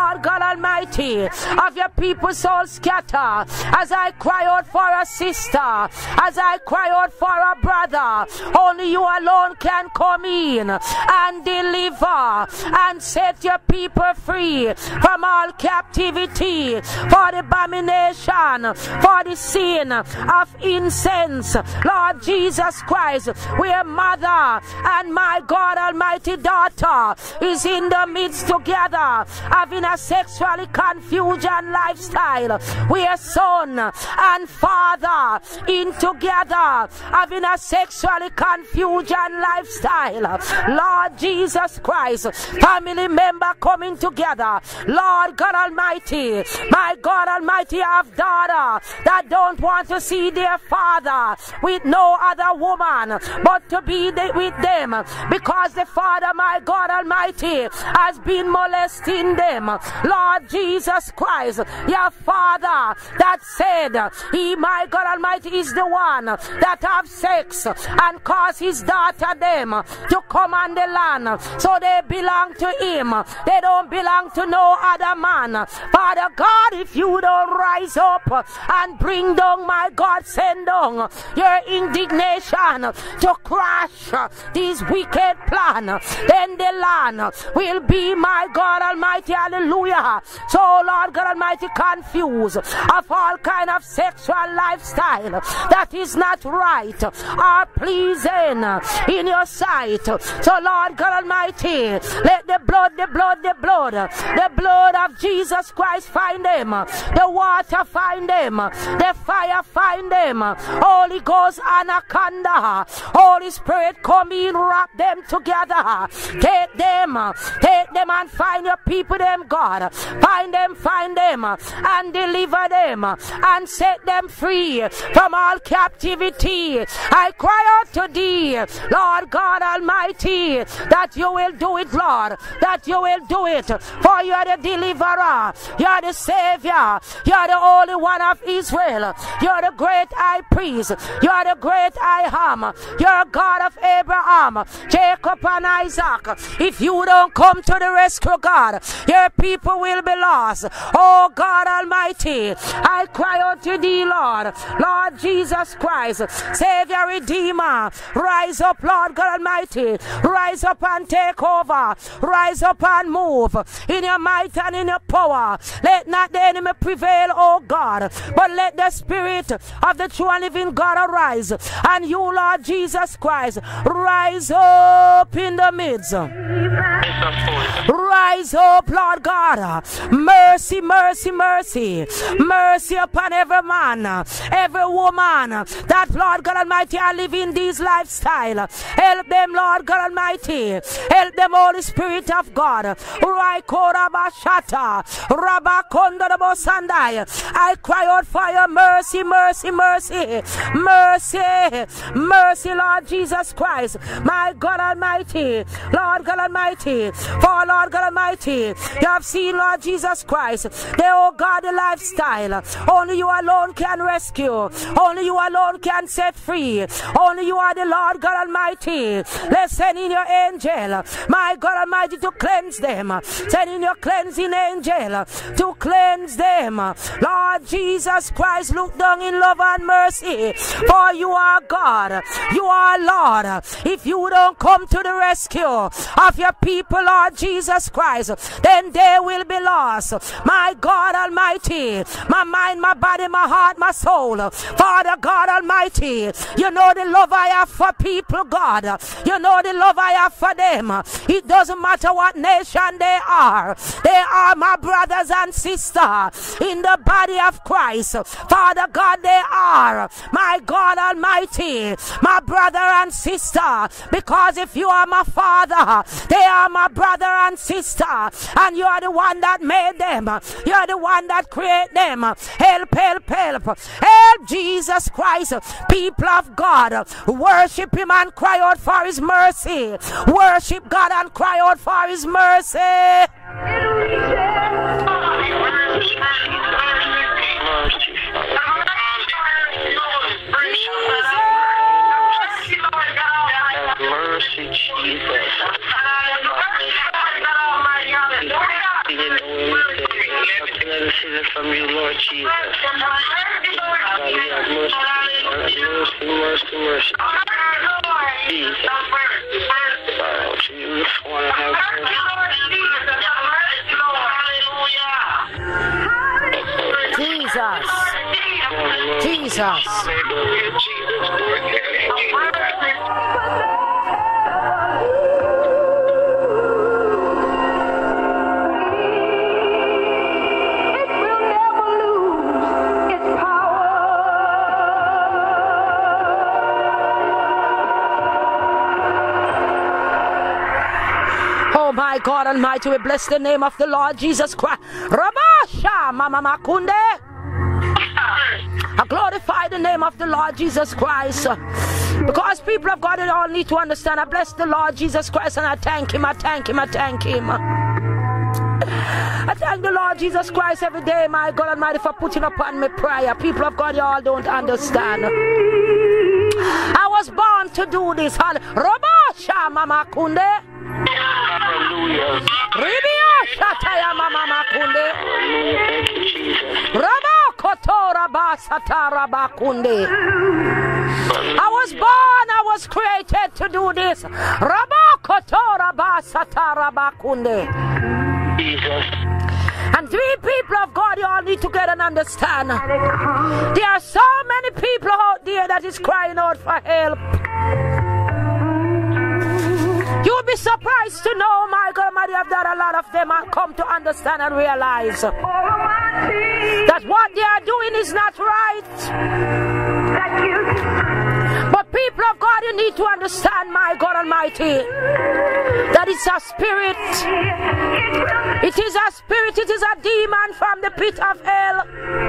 Almighty, of your people soul scatter. As I cry out for a sister, as I cry out for a brother, only you alone can come in and deliver and set your people free from all captivity, for the abomination, for the sin of incense. Lord Jesus Christ, where mother and my God Almighty daughter is in the midst together, having a sexually confusion lifestyle, where son and father in together, having a sexually confusion lifestyle. Lord Jesus Christ, family member coming together. Lord God Almighty, my God Almighty, have daughter that don't want to see their father with no other woman but to be with them because the father, my God Almighty, has been molesting them. Lord Jesus Christ, your father that said he, my God Almighty, is the one that have sex and cause his daughter them to come on the land, so they belong to him, they don't belong to no other man. Father God, if you don't rise up and bring down, my God, send down your indignation to crash these wicked plans, then the land will be, my God Almighty, hallelujah, so Lord God Almighty, confused of all kind of sexual lifestyle that is not right or pleasing in your sight. So Lord God Almighty, let the blood, the blood, the blood, the blood of Jesus Christ find them, the water find them, the fire find them, Holy Ghost anaconda, Holy Spirit come in, wrap them together, take them, take them and find your people, them God, find them, find them and deliver them and set them free from all captivity. I cry out to thee, Lord God Almighty, that you will do it, Lord, that you will do it, for you are the deliverer, you are the Savior, you are the Holy One of Israel, you are the great high priest, you are the great I am, you are God of Abraham, Jacob and Isaac. If you don't come to the rescue, God, your people will be lost. Oh God Almighty, I cry out to thee, Lord, Lord Jesus Christ, Savior, Redeemer, rise up, Lord God Almighty, rise up and take over, rise up and move in your might and in your power. Let not the enemy prevail, oh God, but let the Spirit of the true and living God arise, and you, Lord Jesus Christ, rise up in the midst. Rise up, Lord God. Mercy, mercy, mercy. Mercy upon every man, every woman that, Lord God Almighty, are living this lifestyle. Help them, Lord God Almighty. Help them, Holy Spirit of God. I cry out for your mercy, mercy, mercy, mercy, mercy, Lord Jesus Christ, my God Almighty, Lord God Almighty, for Lord God Almighty, you have seen, Lord Jesus Christ, the oh God, the lifestyle. Only you alone can rescue, only you alone can set free, only you are the Lord God Almighty. Let's send in your angel, my God Almighty, to cleanse them. Send in your cleansing angel to cleanse them. Lord Jesus Christ, look down in love and mercy, for you are God, you are Lord. If you don't come to the rescue of your people, Lord Jesus Christ, then they will be lost. My God Almighty, my mind, my body, my heart, my soul, Father God Almighty, you know the love I have for people, God. You know the love I have for them. It doesn't matter what nation they are. They are my brothers and sisters in the body of Christ. Father God, they are, my God Almighty, my brother and sister, because if you are my father, they are my brother and sister, and you are the one that made them, you are the one that created them. Help, help, help, help, Jesus Christ, people of God, worship him and cry out for his mercy. Worship God and cry out for his mercy. Mercy, Jesus. from you, Lord Jesus. God, you have mercy, mercy, mercy, mercy. Jesus. God, you just want to have Jesus. Jesus. Oh my God Almighty, we bless the name of the Lord Jesus Christ. Rabasha Mama Makunde. I glorify the name of the Lord Jesus Christ. Because people of God, they all need to understand. I bless the Lord Jesus Christ and I thank him, I thank him, I thank him. I thank the Lord Jesus Christ every day, my God Almighty, for putting upon me prayer. People of God, you all don't understand. I was born to do this. Rabasha Mama Kunde. Hallelujah. Ribia Shataya Mama Makunde. Raba Kotora Basatara Bakunde. I was born, I was created to do this. Raba Kotora Basatara Bakunde. Jesus. And three people of God, you all need to get and understand. There are so many people out there that is crying out for help. You'll be surprised to know, my God Almighty, that a lot of them have come to understand and realize that what they are doing is not right. But people of God, you need to understand, my God Almighty, that it's a spirit. It is a spirit, it is a demon from the pit of hell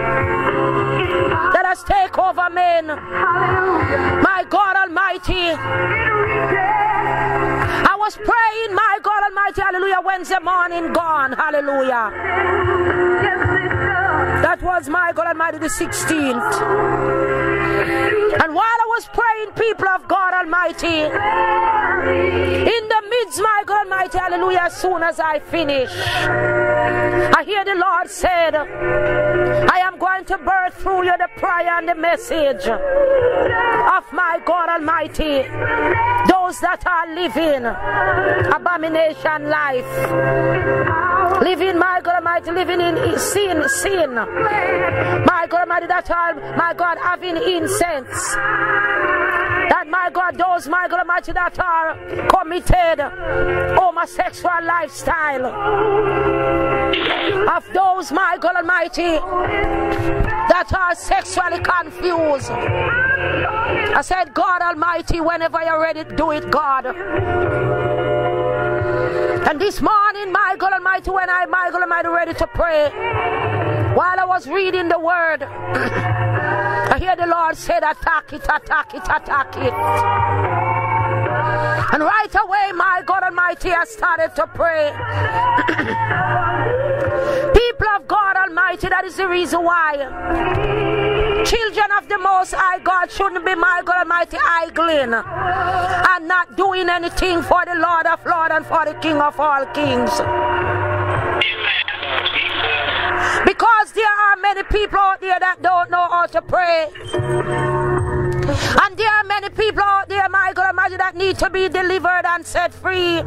that has taken over men. My God Almighty, I was praying, my God Almighty, hallelujah, Wednesday morning gone, hallelujah. That was, my God Almighty, the sixteenth. And while I was praying, people of God Almighty, in the midst, my God Almighty, hallelujah, as soon as I finish, I hear the Lord said, I am going to birth through you the prayer and the message of my God Almighty, those that are living abomination life, living, my God Almighty, living in sin, sin, my God Almighty, that are, my God, having incense, that, my God, those, my God Almighty, that are committed homosexual lifestyle, of those, my God Almighty, that are sexually confused. I said, God Almighty, whenever you're ready, do it, God. And this morning, my God Almighty, when I, my God Almighty, ready to pray, while I was reading the word, I hear the Lord said, attack it, attack it, attack it. And right away, my God Almighty, I started to pray. People of God Almighty, that is the reason why children of the Most High God shouldn't be, my God Almighty, idling and not doing anything for the Lord of Lords and for the King of all kings. Because there are many people out there that don't know how to pray. And there are many people out there, my God Almighty, that need to be delivered and set free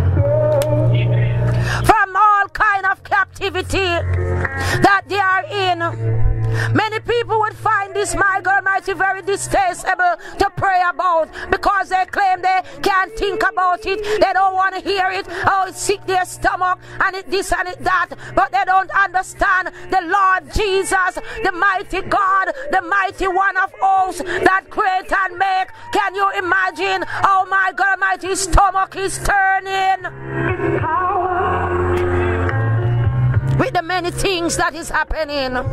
from all kind of captivity that they are in. Many people would find this, my God Almighty, very distasteful to pray about, because they claim they can't think about it, they don't want to hear it, oh, it's sick their stomach, and it this and it that, but they don't understand the Lord Jesus, the mighty God, the mighty one of hosts that create and make. Can you imagine? Oh my God Almighty, his stomach is turning with the many things that is happening.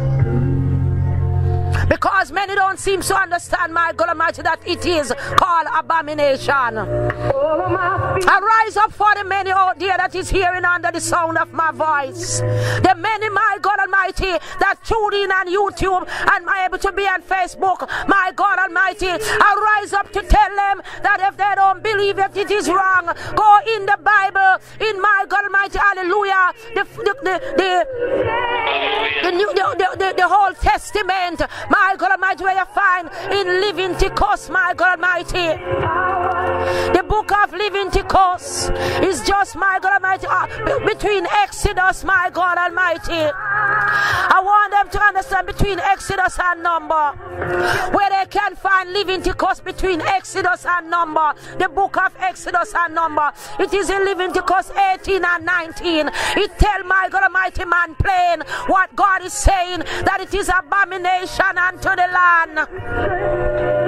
Because many don't seem to understand, my God Almighty, that it is called abomination. Arise up for the many out there that is hearing under the sound of my voice. The many, my God Almighty, that tune in on YouTube and are able to be on Facebook. My God Almighty, arise up to tell them that if they don't believe that it is wrong, go in the Bible, in my God Almighty, hallelujah, the, the, the, the, the, new, the, the whole testament, my God Almighty, where you find in Leviticus, my God Almighty. The book of Leviticus is just, my God Almighty, uh, between Exodus, my God Almighty. I want them to understand between Exodus and Number, where they can find Leviticus between Exodus and Number, the book of Exodus and Number. It is in Leviticus eighteen and nineteen. It tell, my God Almighty, man plain what God is saying, that it is abomination unto the land.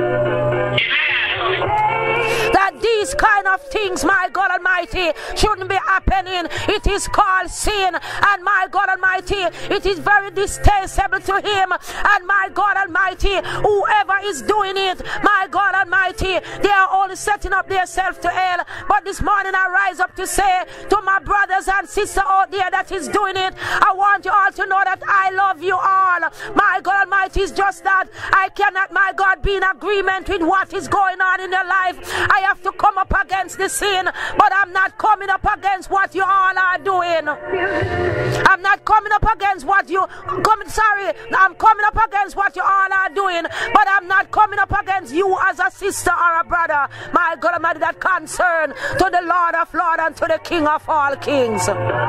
That these kind of things, my God Almighty, shouldn't be happening. It is called sin, and my God Almighty, it is very distasteful to Him. And my God Almighty, whoever is doing it, my God Almighty, they are only setting up themselves to hell. But this morning I rise up to say to my brothers and sisters out there that is doing it, I want you all to know that I love you all. My God Almighty, is just that I cannot, my God, be in agreement with what is going on in your life. I have to come up against the sin, but I'm not coming up against what you all are doing. I'm not coming up against what you coming sorry I'm coming up against what you all are doing, but I'm not coming up against you as a sister or a brother, my God Almighty, that concern to the Lord of Lords and to the King of all kings.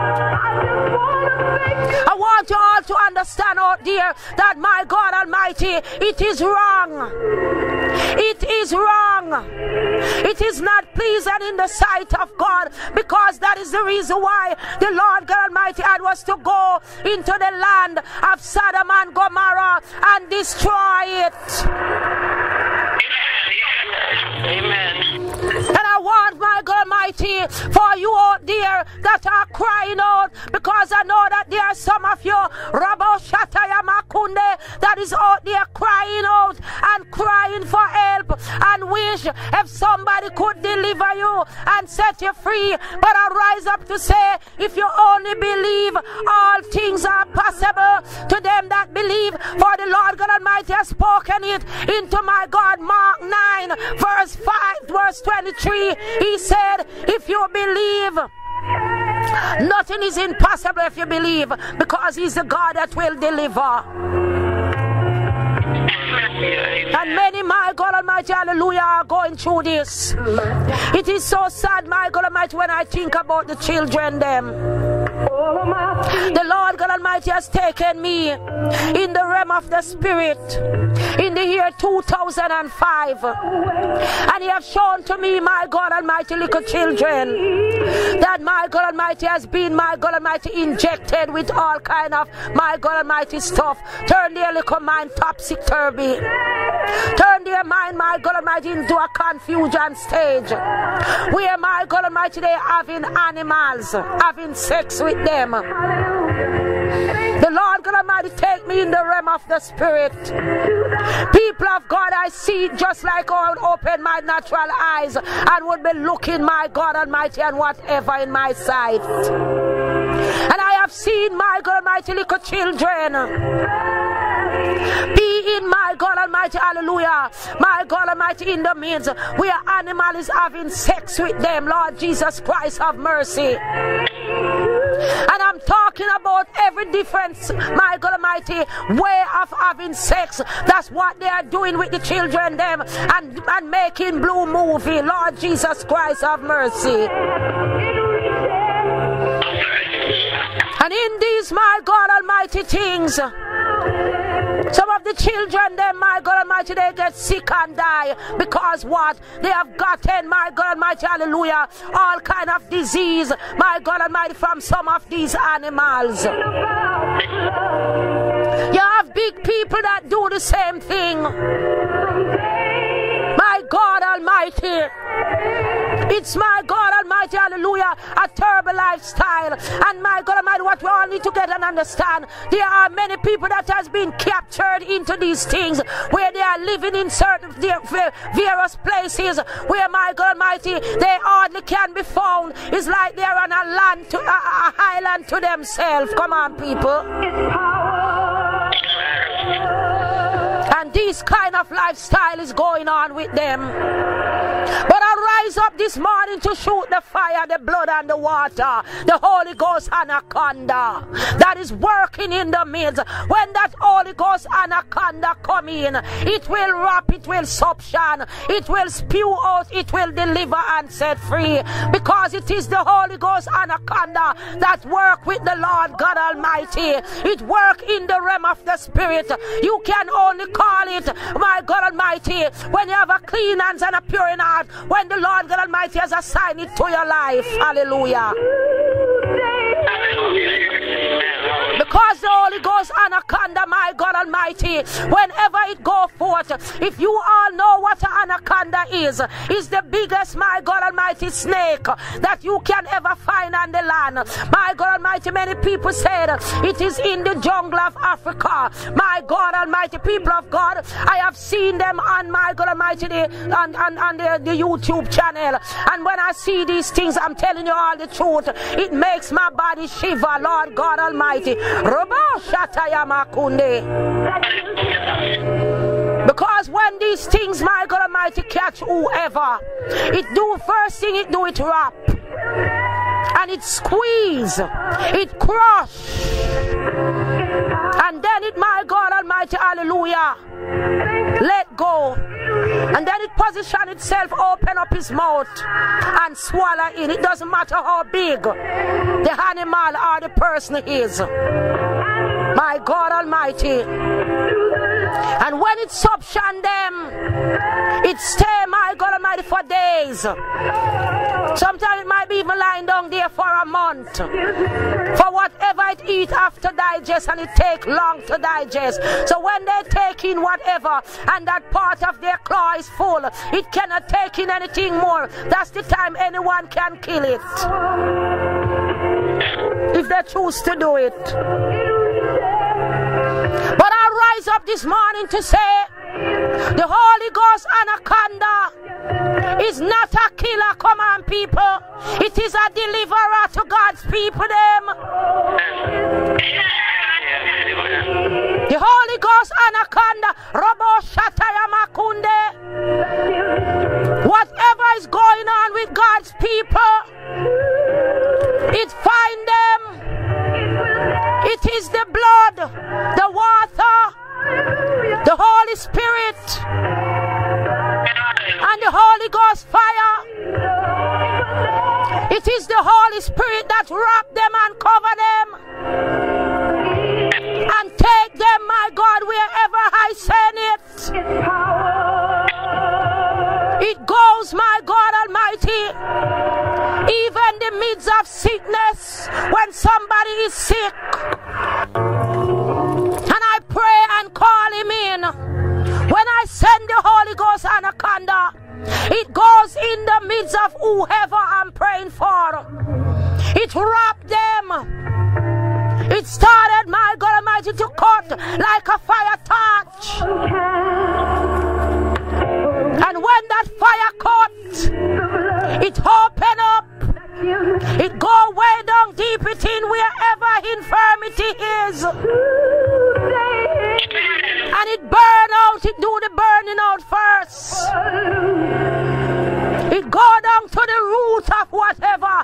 I want you all to understand out there that, my God Almighty, it is wrong. It is wrong. It is not pleasing in the sight of God, because that is the reason why the Lord God Almighty had was to go into the land of Sodom and Gomorrah and destroy it. Amen. And I want, my God Almighty, for you out there that are crying out, because I know that there are some of you, Rabo Shataya Makunde, that is out there crying out and crying for help and wish if somebody could deliver you and set you free. But I rise up to say, if you only believe, all things are possible to them that believe. For the Lord God Almighty has spoken it into, my God, Mark nine, verse five, verse twenty-three. He said, if you believe, nothing is impossible if you believe, because He's the God that will deliver. And many, my God Almighty, hallelujah, are going through this. It is so sad, my God Almighty, when I think about the children them. The Lord God Almighty has taken me in the realm of the Spirit in the year two thousand five, and He has shown to me, my God Almighty, little children, that my God Almighty has been, my God Almighty, injected with all kind of, my God Almighty, stuff. Turn their little mind topsy-turvy. Turn their mind, my God Almighty, into a confusion stage where, my God Almighty, they having animals, having sex with them. The Lord God Almighty take me in the realm of the Spirit. People of God, I see just like I would open my natural eyes and would be looking, my God Almighty, and whatever in my sight. And I have seen, my God Almighty, little children be in, my God Almighty, hallelujah, my God Almighty, in the midst where animal is having sex with them. Lord Jesus Christ, have mercy. And I'm talking about every difference, my God Almighty, way of having sex. That's what they are doing with the children them, and, and making blue movie. Lord Jesus Christ, have mercy. And in these, my God Almighty, things, some of the children, them, my God Almighty, they get sick and die because what? They have gotten, my God Almighty, hallelujah, all kind of disease, my God Almighty, from some of these animals. You have big people that do the same thing. My God Almighty, it's, my God Almighty, hallelujah, a terrible lifestyle. And my God Almighty, what we all need to get and understand, there are many people that has been captured into these things, where they are living in certain various places where, my God Almighty, they hardly can be found. It's like they're on a land, to, a, a island to themselves. Come on, people. And these this kind of lifestyle is going on with them. But I rise up this morning to shoot the fire, the blood and the water, the Holy Ghost anaconda that is working in the midst. When that Holy Ghost anaconda come in, it will wrap, it will suction, it will spew out, it will deliver and set free, because it is the Holy Ghost anaconda that work with the Lord God Almighty. It work in the realm of the Spirit. You can only call it, my God Almighty, when you have a clean hands and a pure in heart, when the Lord God Almighty has assigned it to your life. Hallelujah. Because the Holy Ghost anaconda, my God Almighty, whenever it go forth, if you all know what an anaconda is, is the biggest, my God Almighty, snake that you can ever find on the land. My God Almighty, many people said it is in the jungle of Africa. My God Almighty, people of God, I have seen them on, my God Almighty, the, on, on, on the, the YouTube channel. And when I see these things, I'm telling you all the truth, it makes my body shiver, Lord God Almighty. Because when these things, my God Almighty, catch whoever, it do first thing it do, it wrap and it squeeze, it crush, and then it, my God Almighty, hallelujah, let go, and then it position itself, open up its mouth and swallow in. It doesn't matter how big the animal or the person is, my God Almighty. And when it suction them, it stay, my God Almighty, for days. Sometimes it might be even lying down there for a month, for whatever it eat after digest, and it take long to digest. So when they take in whatever and that part of their claw is full, it cannot take in anything more. That's the time anyone can kill it, if they choose to do it. But I rise up this morning to say, the Holy Ghost anaconda is not a killer, come on people. It is a deliverer to God's people them. The Holy Ghost anaconda, Robo Shataya Makunde. Whatever is going on with God's people, it find them. It is the blood, the water, the Holy Spirit, and the Holy Ghost fire. It is the Holy Spirit that wrap them and cover them and take them, my God, wherever I send it. It goes, my God Almighty, even the midst of sickness, when somebody is sick, and I pray and call him in, when I send the Holy Ghost anaconda, it goes in the midst of whoever I'm praying for. It wrapped them. It started, my God Almighty, to cut like a fire torch. And when that fire caught, it opened up. It go way down deep within wherever infirmity is. And it burn out, it do the burning out first. It go down to the root of whatever.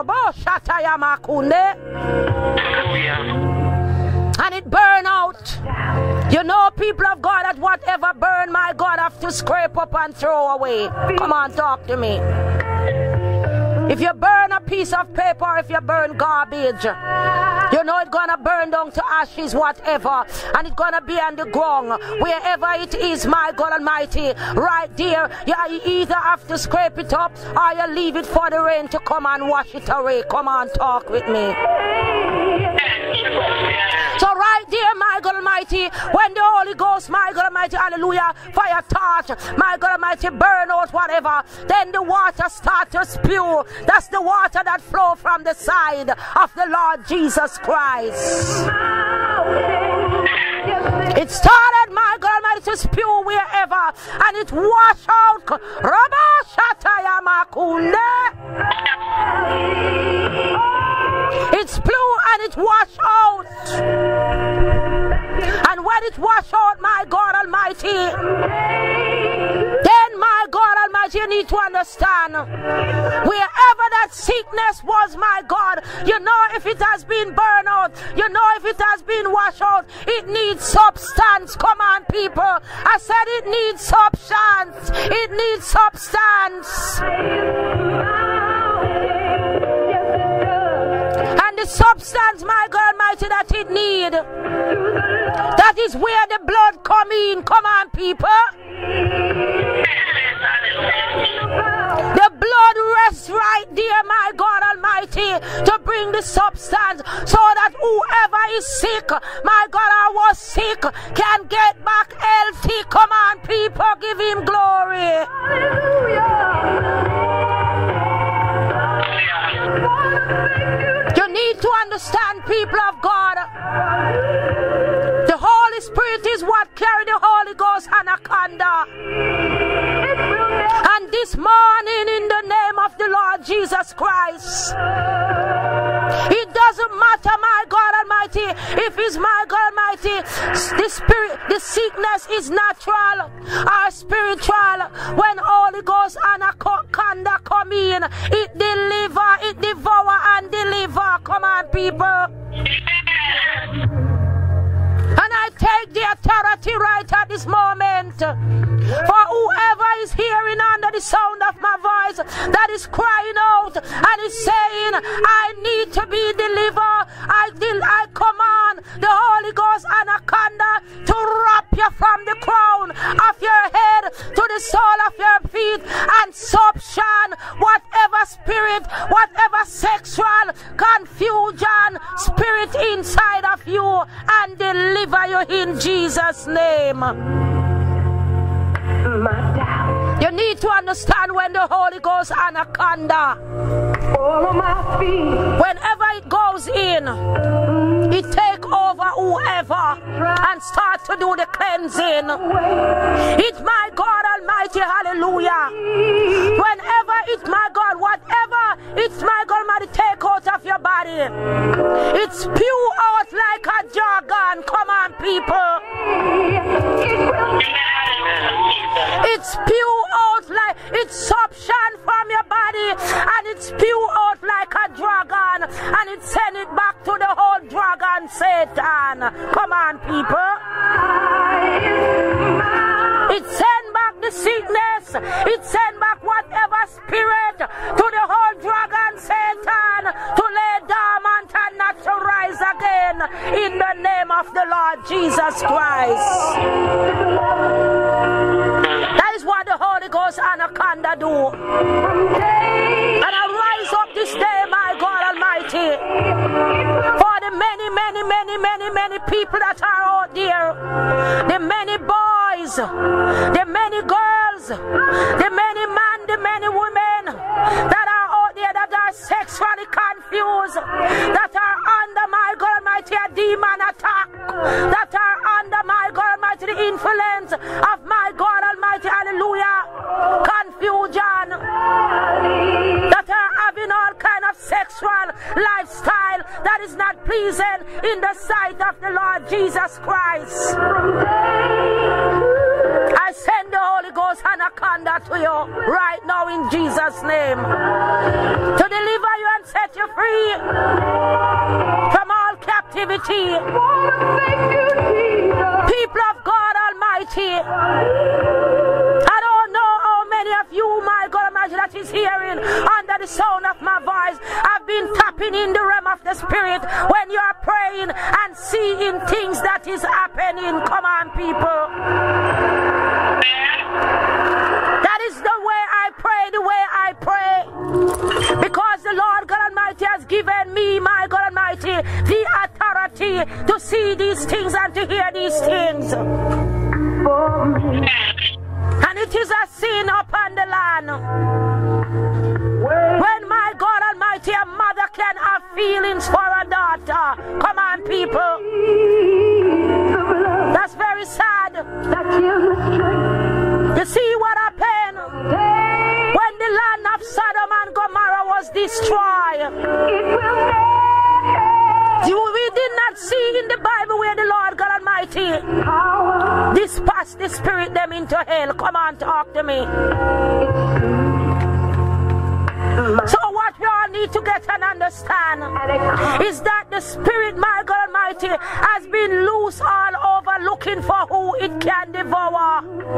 And it burn out. You know, people of God, that whatever burn, my God, have to scrape up and throw away. Come on, talk to me. If you burn a piece of paper, or if you burn garbage, you know it's gonna burn down to ashes, whatever, and it's gonna be on the ground, wherever it is, my God Almighty, right there. You either have to scrape it up, or you leave it for the rain to come and wash it away. Come on, talk with me. So right there, my God Almighty, when the Holy Ghost, my God Almighty, hallelujah, fire torch, my God Almighty, burn out whatever, then the water start to spew. That's the water that flow from the side of the Lord Jesus Christ. It started, my God Almighty, to spew wherever, and it washed out. It splew and it washed out. And when when it wash out, my God Almighty, then, my God Almighty, you need to understand, wherever that sickness was, my God, you know if it has been burned out, you know if it has been washed out, it needs substance. Come on, people. I said it needs substance. It needs substance. And the substance, my God Almighty, that it need, that is where the blood come in. Come on, people. The blood rests right there, my God Almighty, to bring the substance so that whoever is sick, my God, I was sick, can get back healthy. Come on, people, give him glory. You need to understand, people of God, the Holy Spirit is what carry the Holy Ghost anaconda. And this morning, in the name of the Lord Jesus Christ, it doesn't matter, my God Almighty, if it's my God Almighty, the spirit, the sickness is natural or spiritual. When Holy Ghost anaconda come in, it deliver, it devour and deliver. Come on, people. And I take the authority right at this moment for whoever is hearing under the sound of my voice, that is crying out and is saying, I need to be delivered. I, I command the Holy Ghost anaconda to wrap you from the crown of your head to the sole of your feet and suction whatever spirit, whatever sexual confusion spirit inside of you, and deliver you in Jesus' name. You need to understand, when the Holy Ghost anaconda, whenever it goes in, it take over whoever and start to do the cleansing. It's my God Almighty, hallelujah. Whenever it's my God, whatever it's my God Almighty take out of your body, it's spew out like a jargon. Come on, people. It's spew out like it's suction from your body, and it spew out like a dragon, and it send it back to the whole dragon, Satan. Come on, people. It send back the sickness, it send back whatever spirit to the whole dragon, Satan, to lay dormant and not to rise again, in the name of the Lord Jesus Christ. That is what the Holy Ghost anaconda do. And I rise up this day, my God Almighty, for the many, many, many, many, many people that are out there, the many boys, the many girls, the many men, the many women that are out there that are sexually confused, that are under, my God Almighty, a demon attack, that are under, my God Almighty, the influence of, my God Almighty, hallelujah, confusion, that are having all kind of sexual lifestyle that is not pleasing in the sight of the Lord Jesus Christ. I send the Holy Ghost anaconda to you right now in Jesus' name, to deliver you and set you free from all captivity. People of God Almighty, I don't know how many of you, my God Almighty, that is hearing under the sound of my voice, have been tapping in the realm of the Spirit when you are praying and seeing things that is happening. Come on, people. That is the way I pray, the way I pray, because the Lord God Almighty has given me, my God Almighty, the authority to see these things and to hear these things. And it is a sin upon the land when, my God Almighty, a mother can have feelings for a daughter. Come on, people. That's very sad. You see what happened when the land of Sodom and Gomorrah was destroyed? We did not see in the Bible where the Lord God Almighty Almighty dispatch the spirit them into hell. Come on, talk to me. So what we all need to get and understand is that the spirit, my God Almighty, has been loose all over looking for who it can devour.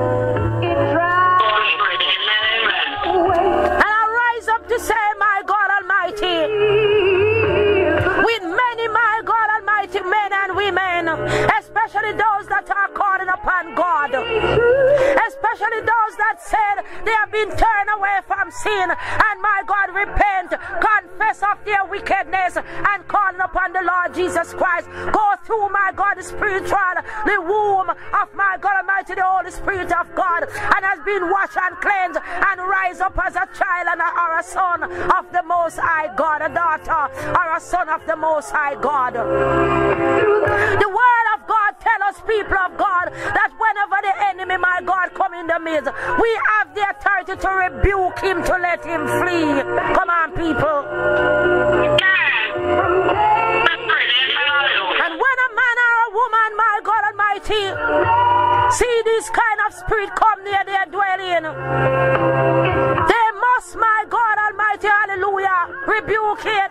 And I rise up to say, my God Almighty, with many, my God Almighty, men and women, especially those that are calling upon God, especially those that said they have been turned away from sin, and my God, repent, confess of their wickedness, and calling upon the Lord Jesus Christ. Go through, my God, the spiritual, the womb of my God Almighty, the Holy Spirit of God, and has been washed and cleansed, and rise up as a child and a, or a son of the Most High God, a daughter or a son of the Most High God. The word of God tells us, people of God, that whenever the enemy, my God, come in the midst, we have the authority to rebuke him, to let him flee. Come on, people. And when a man or a woman, my God Almighty, see this kind of spirit come near their dwelling, they must, my God Almighty, hallelujah, rebuke it.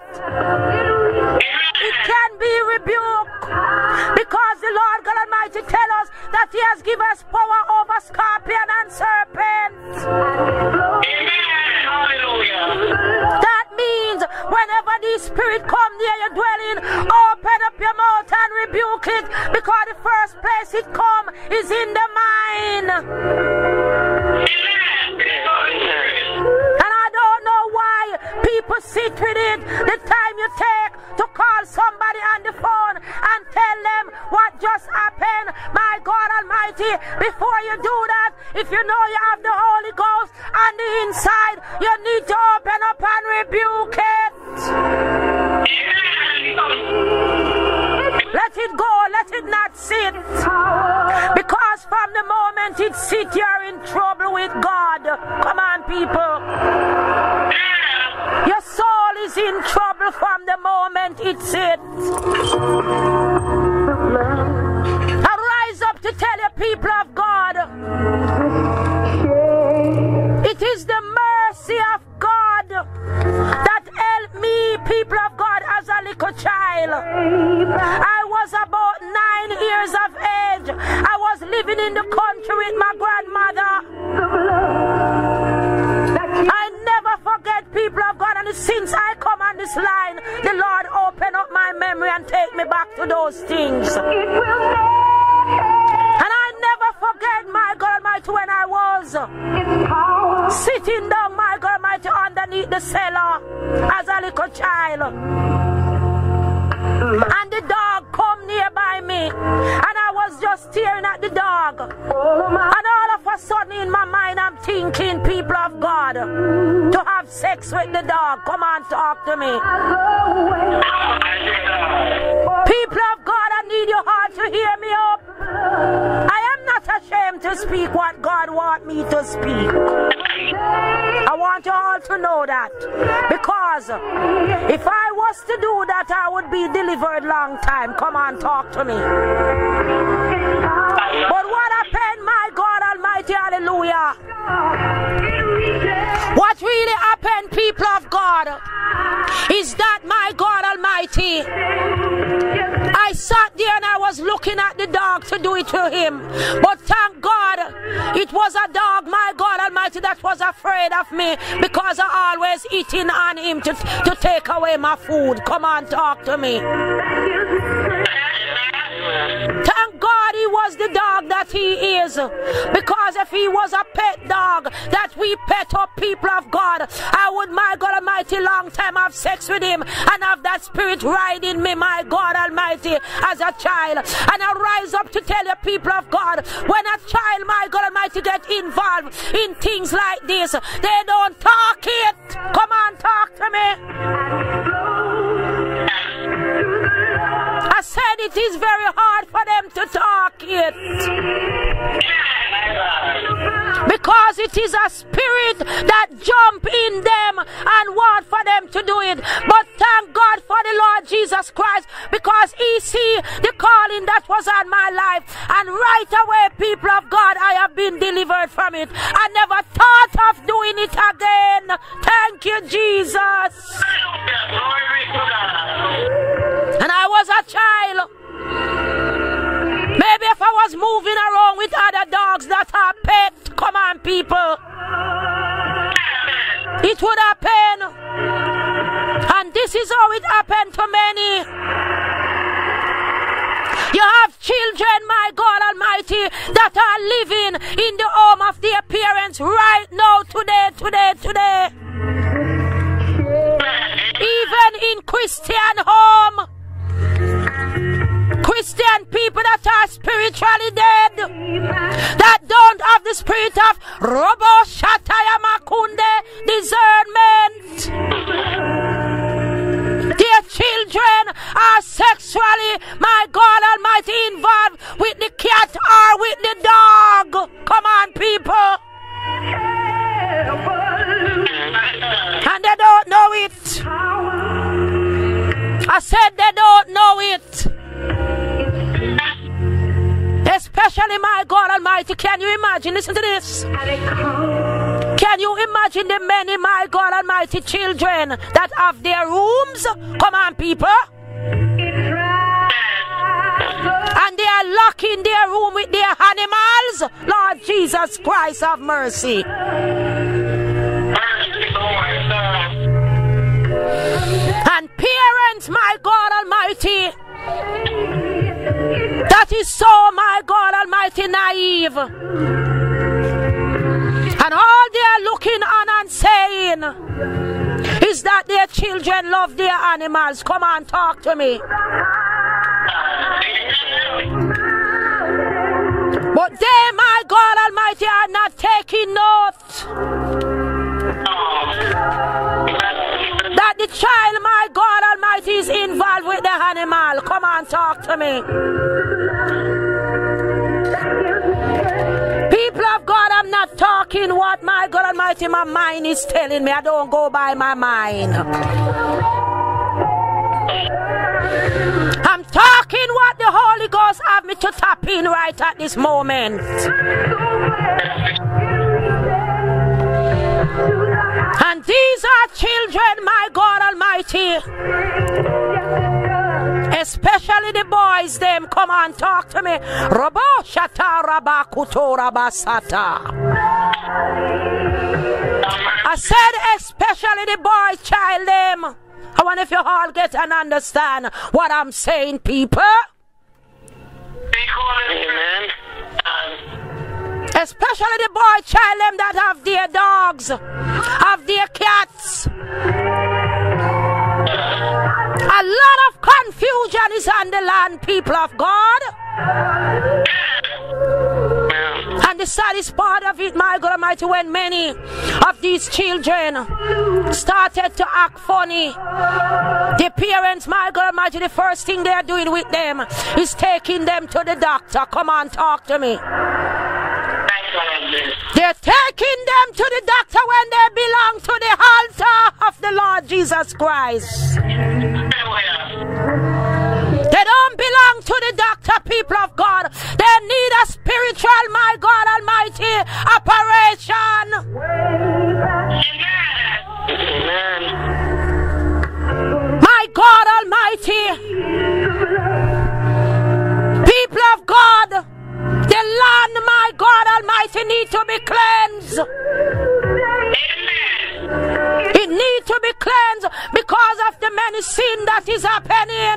It can be rebuked because the Lord God Almighty tells us that He has given us power over scorpion and serpent. That means whenever the spirit come near your dwelling, open up your mouth and rebuke it, because the first place it come is in the mind. And I don't know why people sit with it. The time you take to call somebody on the phone and tell them what just happened, my God Almighty, before you do that, if you know you have the Holy Ghost on the inside, you need to open up and rebuke it. Let it go, let it not sit, because from the moment it sits, you're in trouble with God. Come on, people. Your soul is in trouble from the moment it sits. I rise up to tell you, people of God, it is the mercy of God that helped me, people of God, as a little child. I was about nine years of age. I was living in the country with my grandmother. I never forget, people of God, and since I come on this line, the Lord open up my memory and take me back to those things. And I never forget, my God Almighty, when I was sitting down, my God Almighty, underneath the cellar as a little child, and the dog come nearby me, and I was just staring at the dog, and all of a sudden in my mind I'm thinking, people of God, to have sex with the dog. Come on, talk to me. People of God, I need your heart to hear me up. I am not ashamed to speak what God wants me to speak. I want you all to know that, because if I was to do that, I would be delivered long time. Come on, talk to me. But what happened, my God Almighty, hallelujah, what really happened, people of God, is that, my God Almighty, I sat there and I was looking at the dog to do it to him. But thank God, it was a dog, my God Almighty, that was afraid of me, because I always eating on him to, to take away my food. Come on, talk to me. Thank God he was the dog that he is, because if he was a pet dog that we pet up, people of God, I would, my God Almighty, long time have sex with him and have that spirit riding me, my God Almighty, as a child. And I rise up to tell you, people of God, when a child, my God Almighty, get involved in things like this, they don't talk it. Come on, talk to me. I said it is very hard for them to talk it, because it is a spirit that jump in them and want for them to do it. But thank God for the Lord Jesus Christ, because he see the calling that was on my life, and right away, people of God, I have been delivered from it. I never thought of doing it again. Thank you, Jesus. And I was a child. Maybe if I was moving around with other dogs that are pet, come on, people, it would happen. And this is how it happened to many. You have children, my God Almighty, that are living in the home of their parents right now, today, today, today. Even in Christian home. Christian people that are spiritually dead, that don't have the spirit of Robo Shataya Makunde discernment. Their children are sexually, my God Almighty, involved with the cat or with the dog. Come on, people. And they don't know it. I said they don't know it. Especially, my God Almighty, can you imagine? Listen to this. Can you imagine the many, my God Almighty, children that have their rooms? Come on, people. And they are locked in their room with their animals. Lord Jesus Christ, have mercy. And parents, my God Almighty, that is so, my God Almighty, naive. And all they are looking on and saying is that their children love their animals. Come on, talk to me. But they, my God Almighty, are not taking note that the child, my God Almighty, is involved with the animal. Come on, talk to me. People of God, I'm not talking what, my God Almighty, my mind is telling me. I don't go by my mind. I'm talking what the Holy Ghost have me to tap in right at this moment. And these are children, my God Almighty, especially the boys, them. Come on, talk to me. Robo shata rabakuto rabasata. I said especially the boys, child, them. I wonder if you all get and understand what I'm saying, people. Amen. Especially the boy child them that have their dogs, have their cats. A lot of confusion is on the land, people of God. And the saddest part of it, my God Almighty, when many of these children started to act funny, the parents, my God Almighty, the first thing they are doing with them is taking them to the doctor. Come on, talk to me. They're taking them to the doctor when they belong to the altar of the Lord Jesus Christ. They don't belong to the doctor, people of God. They need a spiritual, my God Almighty, operation. Amen. My God Almighty, people of God, the land, my God Almighty, need to be cleansed. It needs to be cleansed because of the many sin that is happening.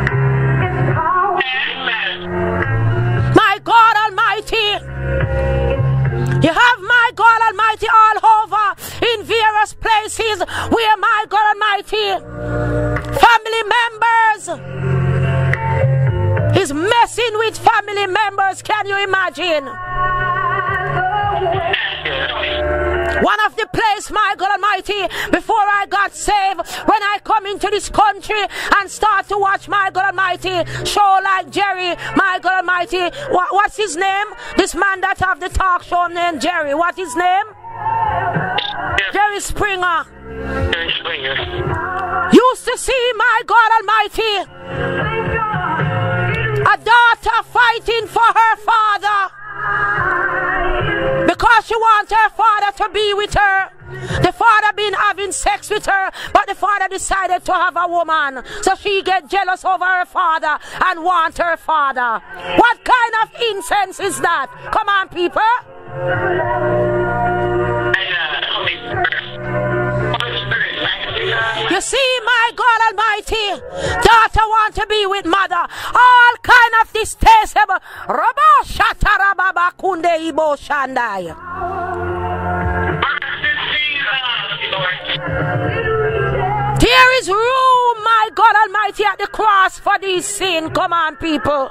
My God Almighty, you have, my God Almighty, all over in various places where, my God Almighty, family members is messing with family members. Can you imagine? One of the place, my God Almighty, before I got saved, when I come into this country and start to watch, my God Almighty, show like Jerry, my God Almighty, what, what's his name? This man that have the talk show named Jerry. What his name? Jerry Springer. Jerry Springer. used to see, my God Almighty, a daughter fighting for her father because she wants her father to be with her. The father been having sex with her, but the father decided to have a woman. So she get jealous over her father and want her father. What kind of incense is that? Come on, people. You see, my God Almighty, daughter want to be with mother. All kind of distasteful. Robo shatarababa kunde ibo shandai. There is room, my God Almighty, at the cross for this sin. Come on, people.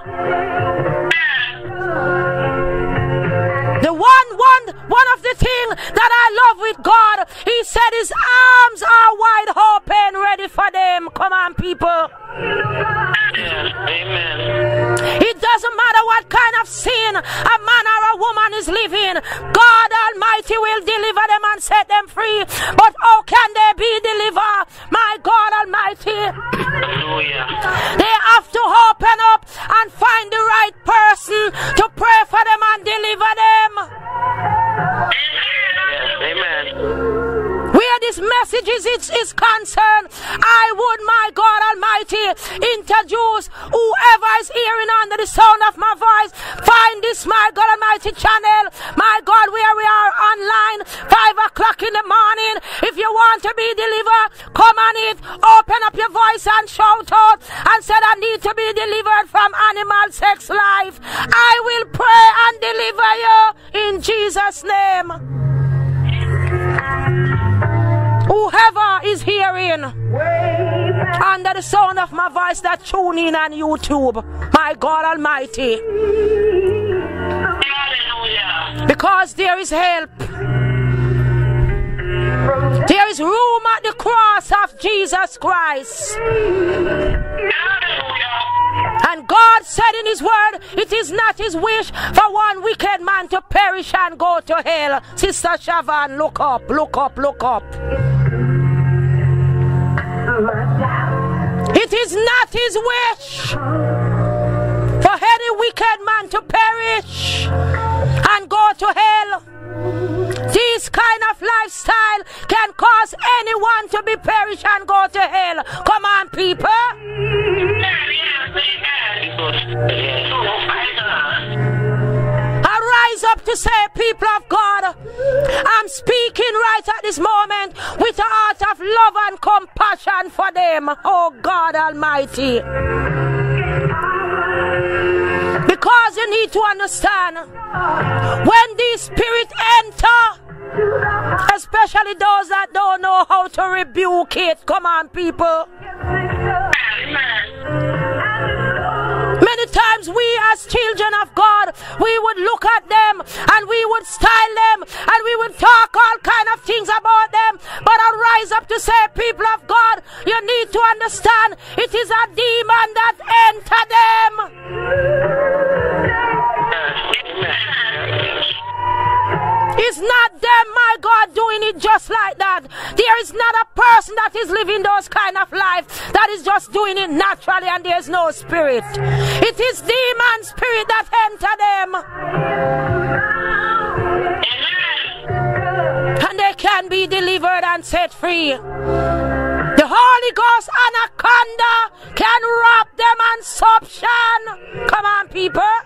The one, one, one of the things that I love with God, He said His arms are wide open, ready for them. Come on, people. Amen. It doesn't matter what kind of sin a man or a woman is living. God Almighty will deliver them and set them free. But how can they be delivered? My God Almighty. Hallelujah. They have to open up and find the right person to pray for them and deliver them. Amen. Where this message is, is, is concerned, I would, my God Almighty, introduce whoever is hearing under the sound of my voice. Find this, my God Almighty, channel, my God, where we are online, five o'clock in the morning. If you want to be delivered, come on it, open up your voice and shout out and say, I need to be delivered from animal sex life. I will pray and deliver you in Jesus' name. Whoever is hearing under the sound of my voice that tune in on YouTube, my God Almighty, because there is help. There is room at the cross of Jesus Christ. And God said in His word, it is not His wish for one wicked man to perish and go to hell. Sister Sharon, look up, look up, look up. It is not His wish for any wicked man to perish and go to hell. This kind of lifestyle can cause anyone to be perish and go to hell. Come on, people. I rise up to say, people of God, I'm speaking right at this moment with a heart of love and compassion for them. Oh God Almighty. Because you need to understand, when the Spirit enter, especially those that don't know how to rebuke it. Come on, people. Many times we as children of God, we would look at them and we would style them and we would talk all kind of things about them. But I rise up to say, people of God, you need to understand, it is a demon that enter them. It's not them, my God, doing it just like that. There is not a person that is living those kind of life that is just doing it naturally and there's no spirit. It is demon spirit that enter them. And they can be delivered and set free. The Holy Ghost anaconda can wrap them on suction. Come on, people.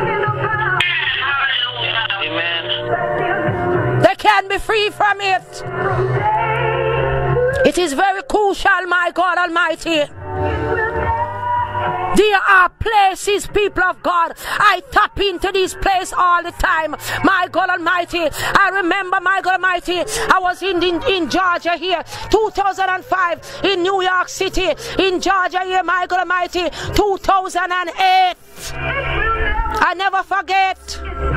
Amen. They can be free from it. It is very crucial, my God Almighty. There are places, people of God, I tap into this place all the time. My God Almighty, I remember, my God Almighty, I was in, in, in Georgia here, two thousand five, in New York City, in Georgia here, my God Almighty, two thousand eight. I never forget.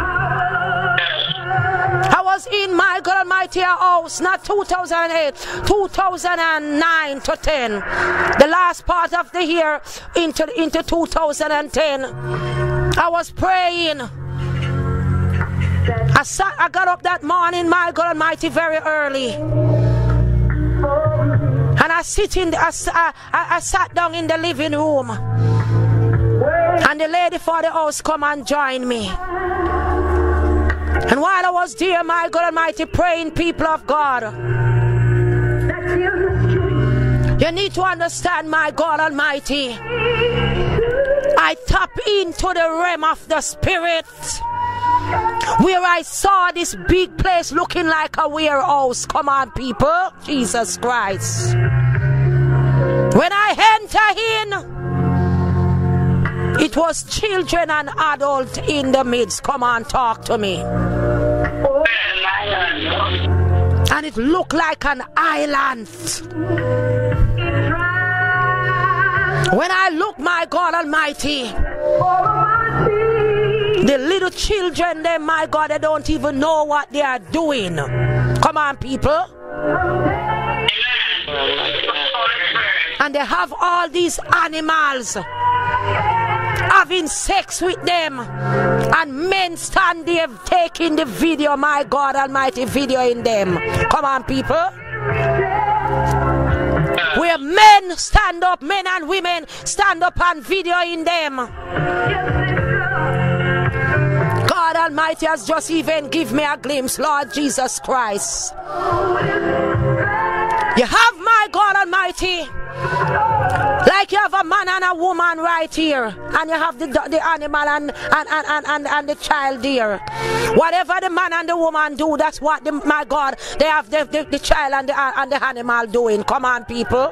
I was in my God Almighty house, not two thousand eight, two thousand nine to ten. The last part of the year into, into two thousand ten. I was praying. I, sat, I got up that morning, my God Almighty, very early. And I sit in the, I, I, I sat down in the living room, and the lady for the house come and join me. And while I was there, my God Almighty, praying, people of God, you need to understand, my God Almighty, I tap into the realm of the Spirit, where I saw this big place looking like a warehouse. Come on, people. Jesus Christ. When I enter in, it was children and adults in the midst. Come on, talk to me. And it looked like an island. When I look, my God Almighty, the little children, they, my God, they don't even know what they are doing. Come on, people. And they have all these animals having sex with them, and men stand there taking the video, my God Almighty, videoing them. Come on, people. Where men stand up, men and women stand up and videoing them. God Almighty has just even give me a glimpse, Lord Jesus Christ. You have, my God Almighty, like you have a man and a woman right here, and you have the, the animal and, and, and, and, and the child there. Whatever the man and the woman do, that's what, the, my God, they have the, the, the child and the, and the animal doing. Come on, people.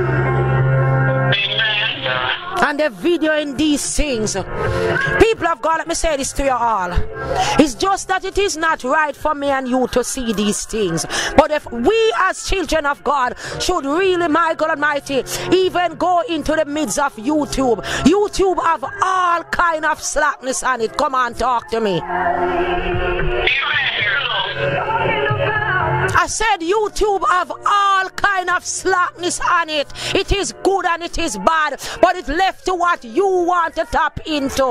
And they're videoing these things. People of God, let me say this to you all. It's just that it is not right for me and you to see these things. But if we as children of God should really, my God Almighty, even go into the midst of YouTube. YouTube have all kind of slackness on it. Come on, talk to me. I said YouTube have all kind of slackness on it. It is good and it is bad, but it's left to what you want to tap into.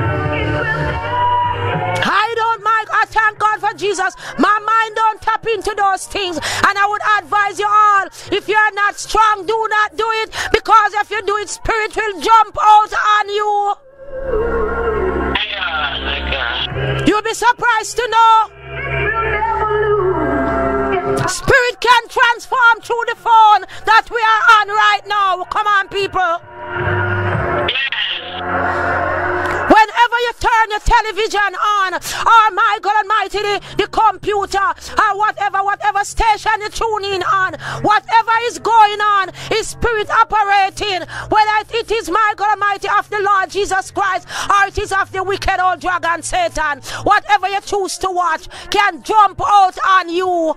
I don't mind. I thank God for Jesus. My mind don't tap into those things, and I would advise you all, if you are not strong, do not do it, because if you do it, spirit will jump out on you. You'll be surprised to know spirit can transform through the phone that we are on right now. Come on, people. Whenever you turn your television on, or my God Almighty, the, the computer, or whatever, whatever station you tune in on, whatever is going on, is spirit operating. Whether it is, my God Almighty, of the Lord Jesus Christ, or it is of the wicked old dragon Satan, whatever you choose to watch can jump out on you.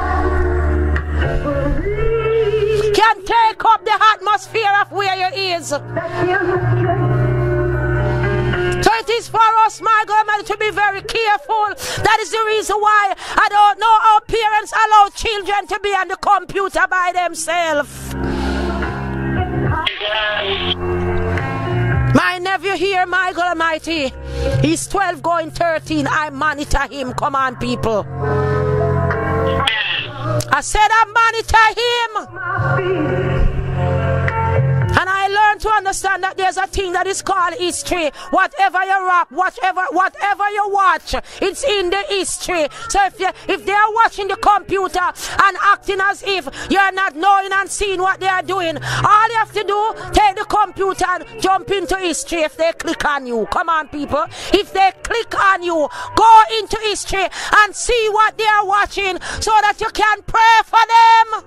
Can take up the atmosphere of where you is. So it is for us, my God, to be very careful. That is the reason why I don't know how parents allow children to be on the computer by themselves. My nephew here, my God Almighty, he's twelve going thirteen. I monitor him. Come on, people. I said I monitor him. And I learned to understand that there's a thing that is called history. Whatever you rap, whatever, whatever you watch, it's in the history. So if you, if they are watching the computer and acting as if you're not knowing and seeing what they are doing, all you have to do, take the computer and jump into history if they click on you. Come on, people. If they click on you, go into history and see what they are watching so that you can pray for them.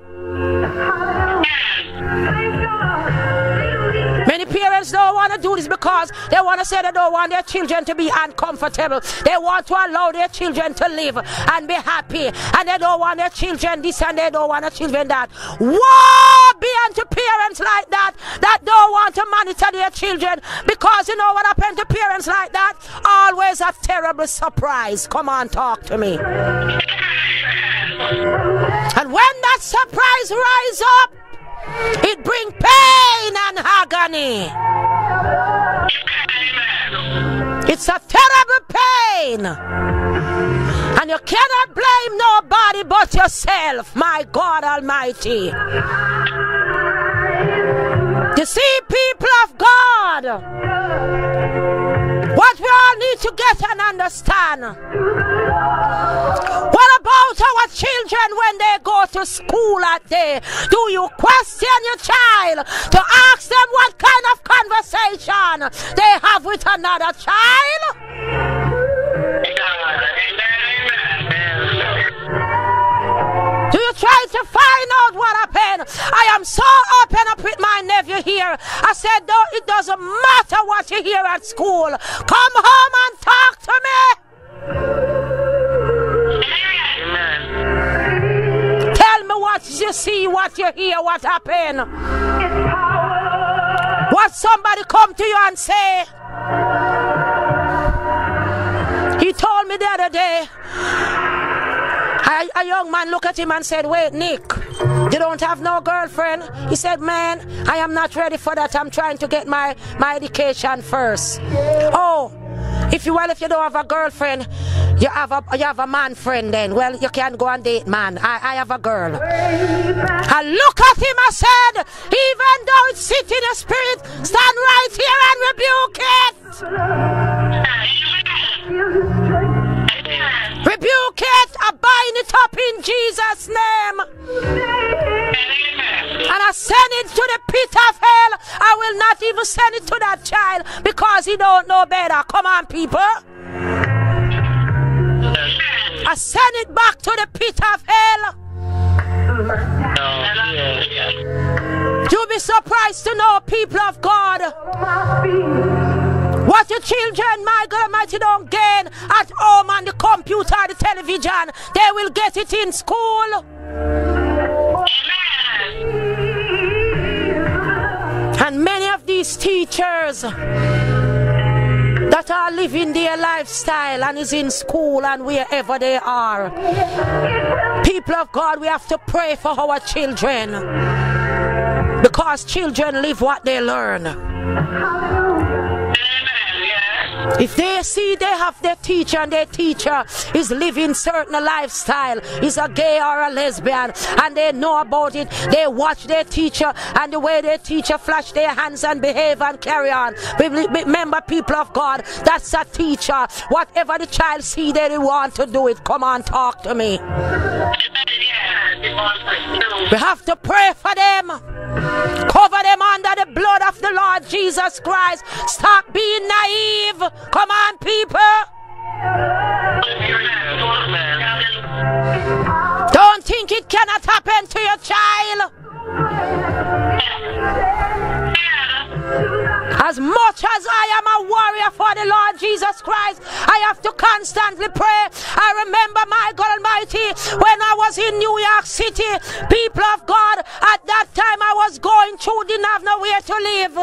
Many parents don't want to do this because they want to say they don't want their children to be uncomfortable. They want to allow their children to live and be happy. And they don't want their children this and they don't want their children that. Woe be unto parents like that that don't want to monitor their children, because you know what happened to parents like that? Always a terrible surprise. Come on, talk to me. And when that surprise rise up, it brings pain and agony. It's a terrible pain. And you cannot blame nobody but yourself, my God Almighty. You see, people of God, what we all need to get and understand. What about our children when they go to school that day? Do you question your child to ask them what kind of conversation they have with another child? Do you try to find out what happened? I am so open up with my nephew here. I said, no, it doesn't matter what you hear at school. Come home and talk to me. Amen. Tell me what you see, what you hear, what happened. What somebody come to you and say. He told me the other day. A, a young man looked at him and said, wait, Nick, you don't have no girlfriend? He said, man, I am not ready for that. I'm trying to get my, my education first. Oh, if you well, if you don't have a girlfriend, you have a you have a man friend then. Well, you can go and date man. I, I have a girl. I look at him, I said, even though it's sick in the spirit, stand right here and rebuke it. Rebuke it, I bind it up in Jesus' name. And I send it to the pit of hell. I will not even send it to that child because he don't know better. Come on, people. I send it back to the pit of hell. You'll be surprised to know, people of God, what your children, my God Almighty, don't gain at home on the computer, the television, they will get it in school. And many of these teachers that are living their lifestyle and is in school and wherever they are, people of God, we have to pray for our children, because children live what they learn. If they see they have their teacher and their teacher is living certain lifestyle, is a gay or a lesbian, and they know about it, they watch their teacher and the way their teacher flash their hands and behave and carry on. Remember, people of God, that's a teacher. Whatever the child see that they want to do it, come on, talk to me. We have to pray for them. Cover them under the blood of the Lord Jesus Christ. Stop being naive. Come on, people. Don't think it cannot happen to your child. As much as I am a warrior for the Lord Jesus Christ, I have to constantly pray. I remember, my God Almighty, when I was in New York City, people of God, at that time I was going through, didn't have nowhere to live.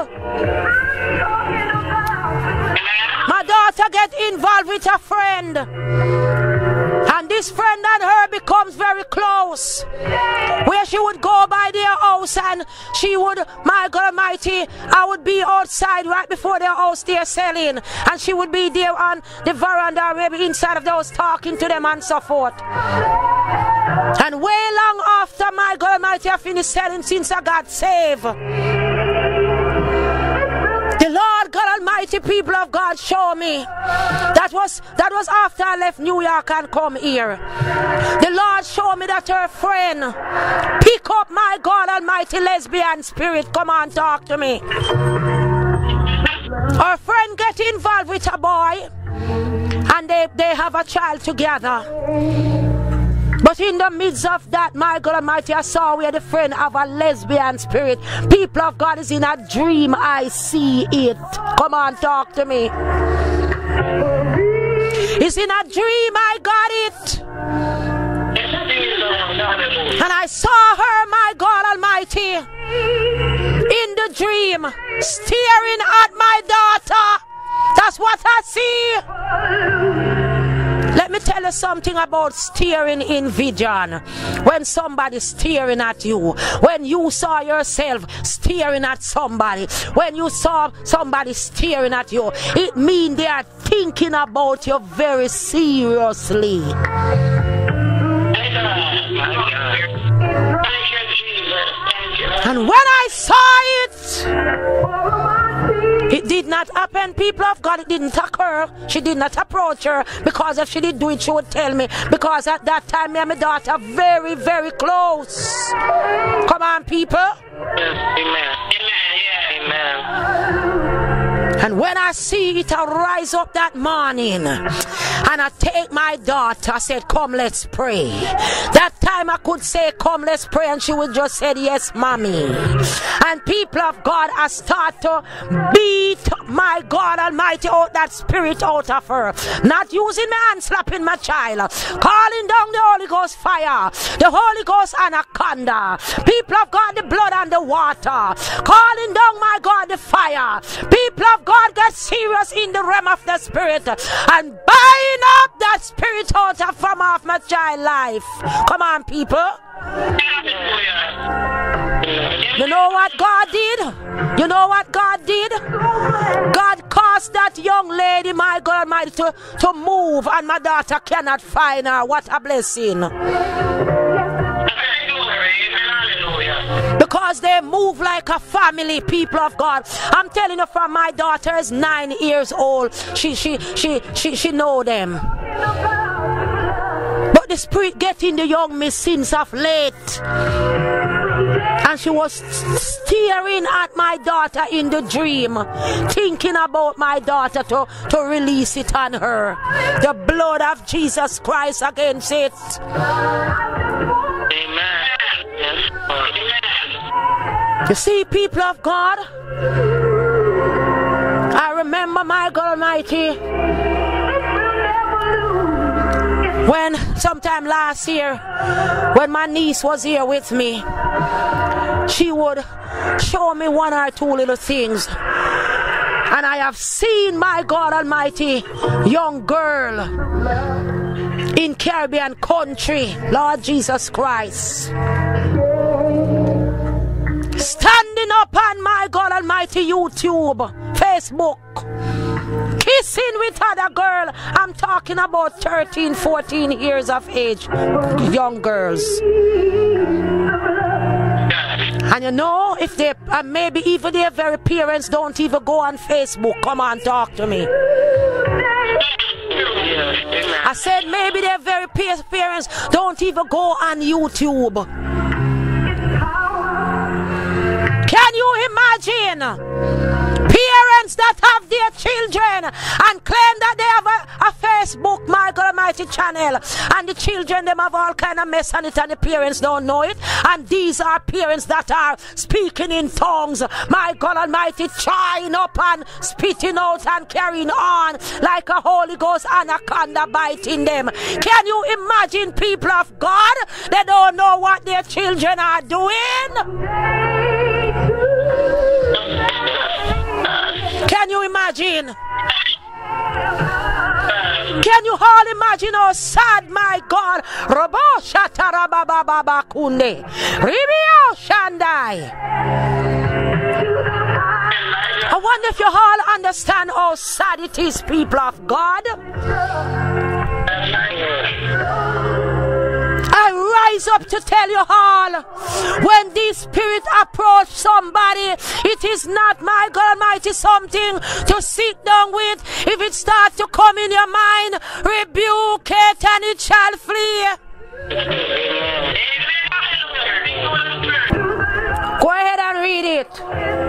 My daughter get involved with a friend, and this friend and her becomes very close, where she would go by their house and she would, my God Almighty, I would be outside right before their house they're selling, and she would be there on the veranda, maybe inside of the house, talking to them and so forth. And way long after, my God Almighty, I finished selling, since I got saved, the Lord God Almighty, people of God, show me. That was that was after I left New York and come here. The Lord showed me that her friend pick up, my God Almighty, lesbian spirit. Come on, talk to me. Her friend get involved with a boy, and they, they have a child together. But in the midst of that, my God Almighty, I saw where the friend have a lesbian spirit. People of God, is in a dream. I see it. Come on, talk to me. It's in a dream. I got it. And I saw her, my God Almighty, in the dream, staring at my daughter. That's what I see. Let me tell you something about staring in vision. When somebody's staring at you, when you saw yourself staring at somebody, when you saw somebody staring at you, it means they are thinking about you very seriously. And when I saw it, It did not happen, people of God. It didn't occur. She did not approach her, because if she did do it, she would tell me. Because at that time, me and my daughter very, very close. Come on, people. Amen. Amen. Amen. And when I see it, I rise up that morning and I take my daughter. I said, come, let's pray. That time I could say, come, let's pray, and she would just say, yes, mommy. And people of God, I start to beat, my God Almighty, out that spirit out of her. Not using my hand, slapping my child. Calling down the Holy Ghost fire, the Holy Ghost anaconda. People of God, the blood and the water. Calling down, my God, the fire. People of God, God got serious in the realm of the spirit and buying up that spirit out of from off my child life. Come on, people. You know what God did? You know what God did? God caused that young lady, my God Almighty, to, to move, and my daughter cannot find her. What a blessing. Because they move like a family, people of God. I'm telling you, from my daughter is nine years old. She she she she she know them. But the spirit getting the young miss since of late. And she was staring at my daughter in the dream, thinking about my daughter to, to release it on her. The blood of Jesus Christ against it. Amen. Yes, Lord. You see, people of God, I remember, my God Almighty, when sometime last year, when my niece was here with me, she would show me one or two little things. And I have seen, my God Almighty, young girl in Caribbean country, Lord Jesus Christ, standing up on, my God Almighty, YouTube, Facebook, kissing with other girl. I'm talking about thirteen, fourteen years of age, young girls. And you know, if they, uh, maybe even their very parents don't even go on Facebook. Come on, talk to me. I said maybe their very parents don't even go on YouTube. Can you imagine parents that have their children and claim that they have a, a Facebook, my God Almighty, channel, and the children, them have all kind of mess on it and the parents don't know it? And these are parents that are speaking in tongues, my God Almighty, trying up and spitting out and carrying on like a Holy Ghost anaconda biting them. Can you imagine, people of God? They don't know what their children are doing. Can you imagine? Can you all imagine how sad, my God? Robo shatarababa kunde. Ribio shandai. I wonder if you all understand how sad it is, people of God. I rise up to tell you all, when this spirit approach somebody, it is not, my God Almighty, something to sit down with. If it starts to come in your mind, rebuke it and it shall flee. Go ahead and read it.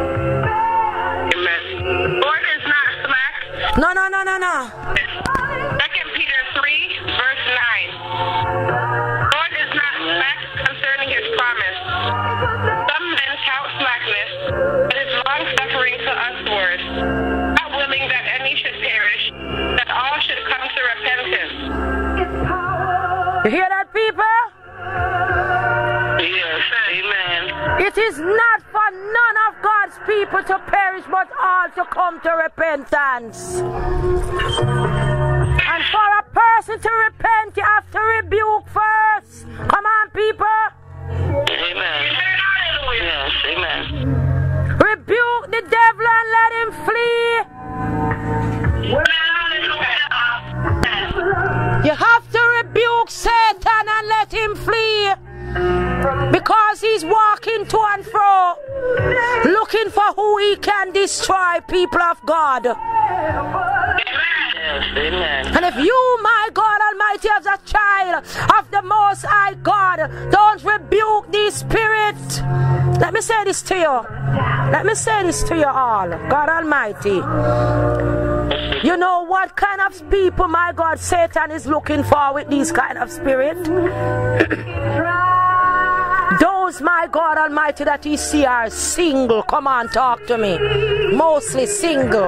Amen. Lord is not slack. No, no, no, no, no. Second Peter three, verse nine. Lord is not slack concerning his promise. Some men count slackness, but is long suffering to usward, not willing that any should perish, that all should come to repentance. You hear that, people? Yes, amen. It is not for none of God's people to perish, but all to come to repentance. And for a person to repent, you have to rebuke first. Come on, people. Amen. Yes, amen. Rebuke the devil and let him flee. You have to rebuke Satan and let him flee. Because he's walking to and fro. looking for who he can destroy, people of God. And if you, my God Almighty, as a child of the Most High God, don't rebuke this spirit, let me say this to you. Let me say this to you all, God Almighty. You know what kind of people, my God, Satan is looking for with these kind of spirit? Those, my God Almighty, that he see are single. Come on, talk to me. Mostly single.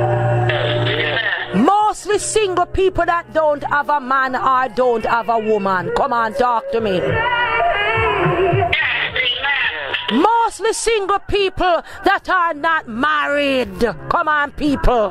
Mostly single people that don't have a man or don't have a woman. Come on, talk to me. Mostly single people that are not married. Come on, people.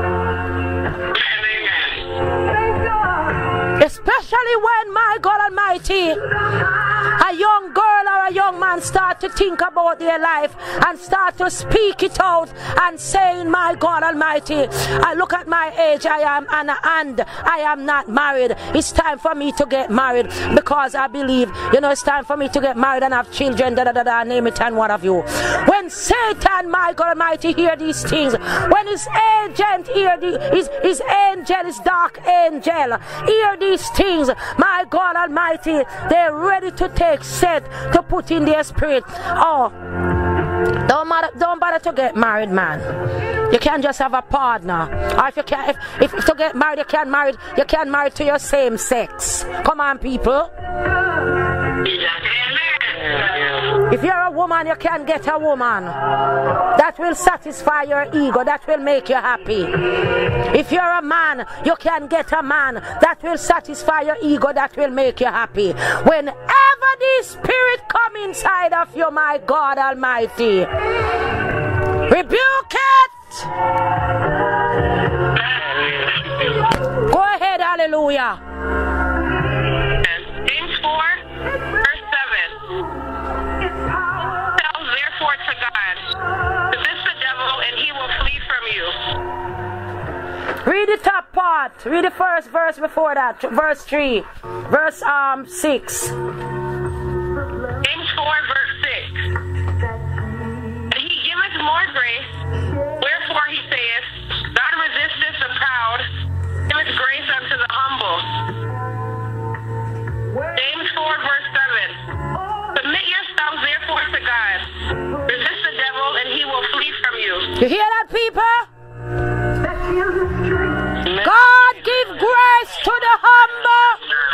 Especially when, my God Almighty, a young girl or a young man start to think about their life and start to speak it out and saying, my God Almighty, I look at my age, I am and, and I am not married. It's time for me to get married because I believe, you know, it's time for me to get married and have children, da da da da, name it and what have you. When Satan, my God Almighty, hear these things, when his agent hear the, his, his angel, his dark angel, hear these things, my God Almighty, they're ready to take set to put in their spirit. Oh, don't matter, don't bother to get married, man. You can't just have a partner. Or if you can't, if, if, if to get married, you can't marry, you can't marry to your same sex. Come on, people. If you're a woman, you can get a woman that will satisfy your ego, that will make you happy. If you're a man, you can get a man that will satisfy your ego, that will make you happy. Whenever this spirit come inside of you, my God Almighty, rebuke it. Go ahead, hallelujah. James four, verse seven. Tell therefore to God, resist the devil and he will flee from you. Read the top part. Read the first verse before that. Verse three. Verse um six. James four, verse six. And he giveth more grace, wherefore he saith, God resisteth the proud, giveth grace unto the humble. James four, verse seven. Submit yourselves therefore to God. Resist the devil and he will flee from you. You hear that, people? God give grace to the humble.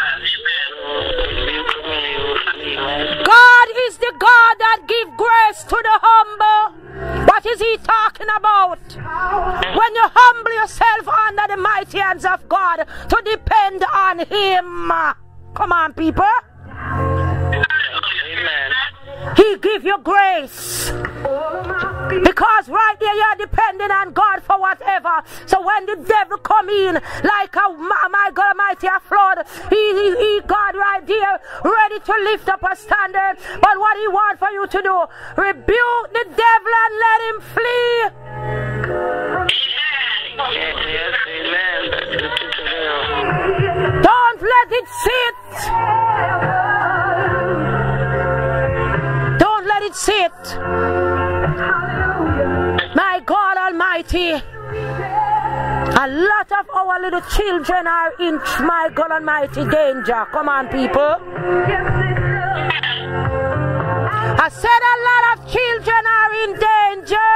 God is the God that give grace to the humble. What is he talking about? When you humble yourself under the mighty hands of God to depend on him. Come on, people. He give you grace. Because right there you are depending on God for whatever. So when the devil come in like a, my God Almighty, a flood, he, he, he God right there ready to lift up a standard. But what he want for you to do, rebuke the devil and let him flee. Don't let it sit. Don't let it sit. My God Almighty, a lot of our little children are in, my God Almighty, danger. Come on, people. I said a lot of children are in danger.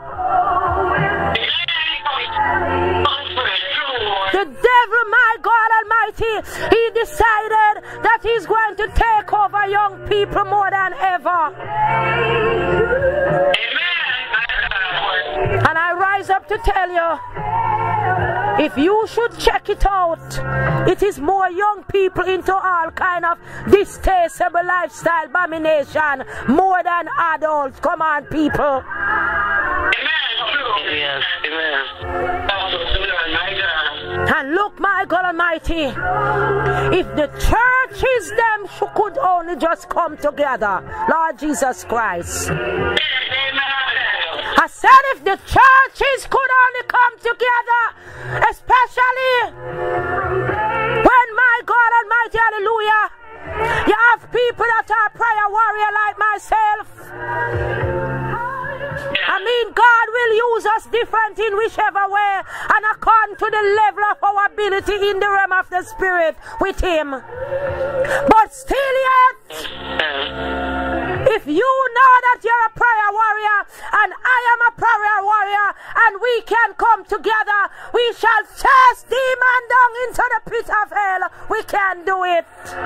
The devil, my God Almighty, he decided that he's going to take over young people more than ever. And I rise up to tell you, if you should check it out, it is more young people into all kind of distasteful lifestyle abomination more than adults. Come on, people. Yes, amen. And look, my God Almighty, if the churches them could only just come together, Lord Jesus Christ. I said if the churches could only come together, especially when, my God Almighty, hallelujah, you have people that are prayer warrior like myself. I mean, God will use us different in whichever way and according to the level of our ability in the realm of the Spirit with Him. But still yet, if you know that you're a prayer warrior and I am a prayer warrior and we can come together, we shall chase demon down into the pit of hell. We can do it.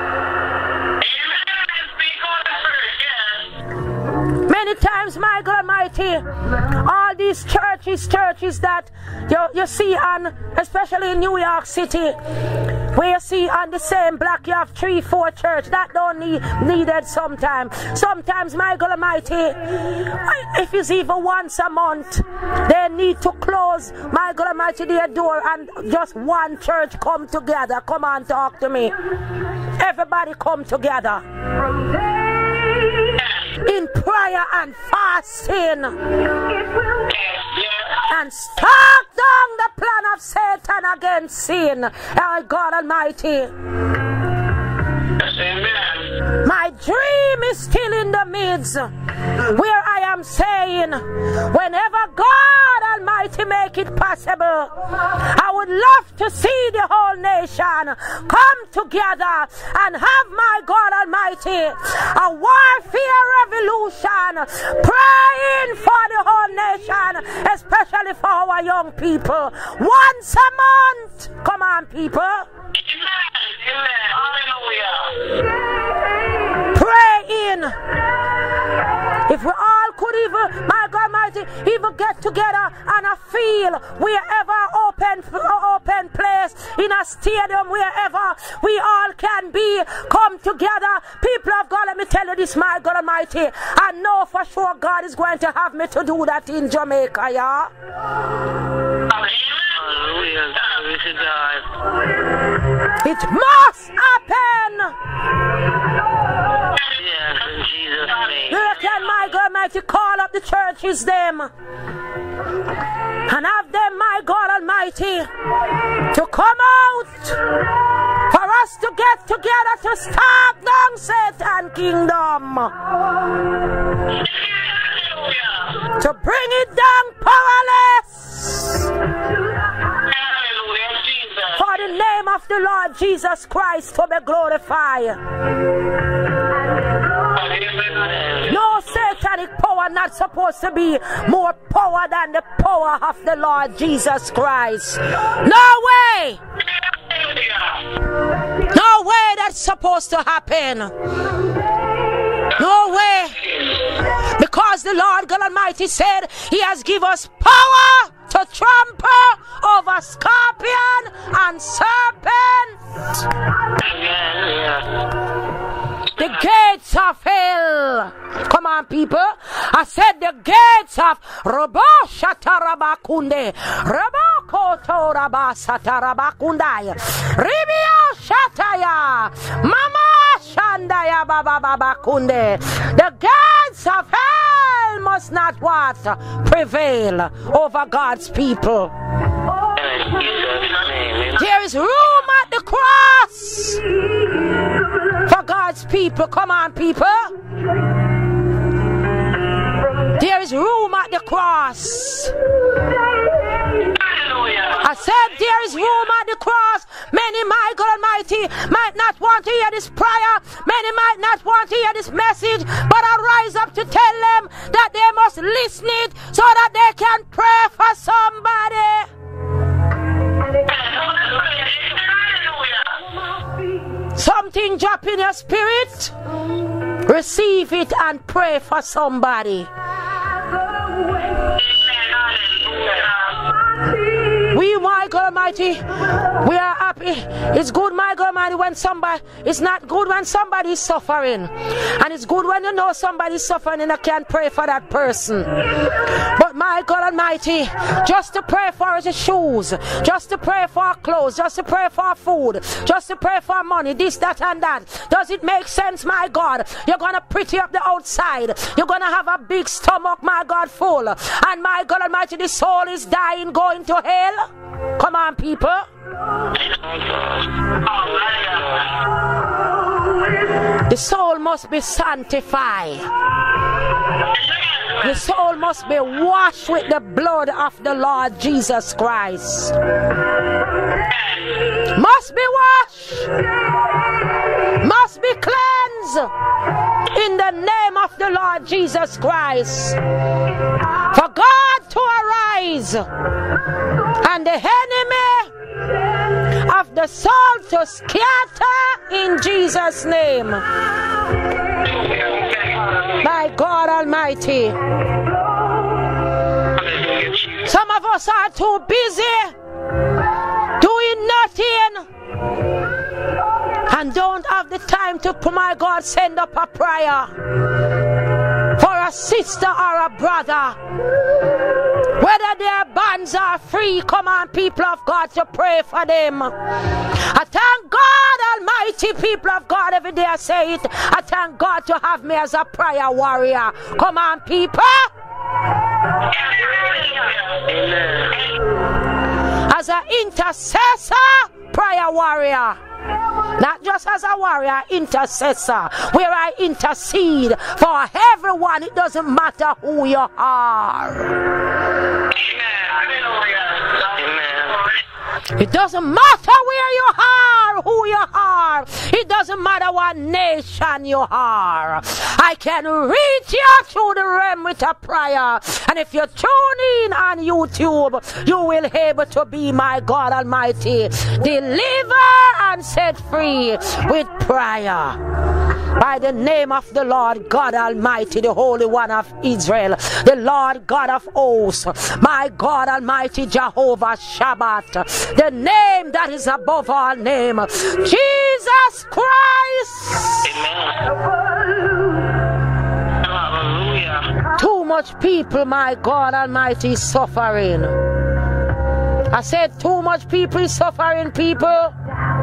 Many times, my God Almighty, all these churches, churches that you, you see on, especially in New York City, where you see on the same block you have three, four church that don't need needed sometimes. Sometimes, my God Almighty, if it's even once a month, they need to close, my God Almighty, their door and just one church come together. Come on, talk to me. Everybody come together in prayer and fasting and start down the plan of Satan against sin. Our God Almighty, my dream is still in the midst, where I am saying, whenever God Almighty make it possible, I would love to see the whole nation come together and have, my God Almighty, a warfare revolution, praying for the whole nation, especially for our young people. Once a month. Come on, people. Pray in. If we all could even, my God Almighty, even get together and a feel wherever open, open place, in a stadium, wherever we all can be, come together. People of God, let me tell you this, my God Almighty, I know for sure God is going to have me to do that in Jamaica, yeah? It must happen. Yes, in Jesus' name. You can, my God Almighty, call up the churches them and have them, my God Almighty, to come out for us to get together to start down Satan's kingdom, to bring it down powerless. For the name of the Lord Jesus Christ to be glorified. No satanic power not supposed to be more power than the power of the Lord Jesus Christ. No way. No way that's supposed to happen. No way. Because the Lord God Almighty said He has given us power to trample over scorpion and serpent. The gates of hell. Come on, people. I said the gates of Robo Shatarabakunde. Robo Kotorabasatarabakunday. Ribio Shataya. Mama Shandaya Baba Baba Kunde. The gates of hell must not what? Prevail over God's people. There is room at the cross for God's people. Come on, people. There is room at the cross. I said there is room at the cross. Many, my God Almighty, might not want to hear this prayer. Many might not want to hear this message. But I rise up to tell them that they must listen it so that they can pray for somebody. Something drop in your spirit. Receive it and pray for somebody. We, my God Almighty, we are happy. It's good, my God Almighty, when somebody, it's not good when somebody is suffering. And it's good when you know somebody is suffering and you can pray for that person. But my God Almighty, just to pray for his shoes, just to pray for clothes, just to pray for food, just to pray for money, this, that, and that. Does it make sense, my God? You're going to pretty up the outside. You're going to have a big stomach, my God, full. And my God Almighty, the soul is dying, going to hell. Come on, people. The soul must be sanctified. The soul must be washed with the blood of the Lord Jesus Christ. Must be washed. Must be cleansed in the name of the Lord Jesus Christ. For God to arise and the enemy of the soul to scatter in Jesus' name. My God Almighty. Some of us are too busy doing nothing and don't have the time to, my God, send up a prayer for a sister or a brother. Whether their bands are free, come on, people of God, to pray for them. I thank God Almighty, people of God, every day I say it. I thank God to have me as a prayer warrior. Come on, people. As an intercessor, prayer warrior. Not just as a warrior, intercessor, where I intercede for everyone. It doesn't matter who you are. It doesn't matter where you are, who you are. It doesn't matter what nation you are. I can reach you through the realm with a prayer. And if you tune in on YouTube, you will be able to be, my God Almighty, deliver and set free with prayer. By the name of the Lord God Almighty, the Holy One of Israel, the Lord God of hosts, my God Almighty, Jehovah Shabbat, the name that is above all name, Jesus Christ. Hallelujah. Too much people, my God Almighty, is suffering. I said too much people is suffering, people.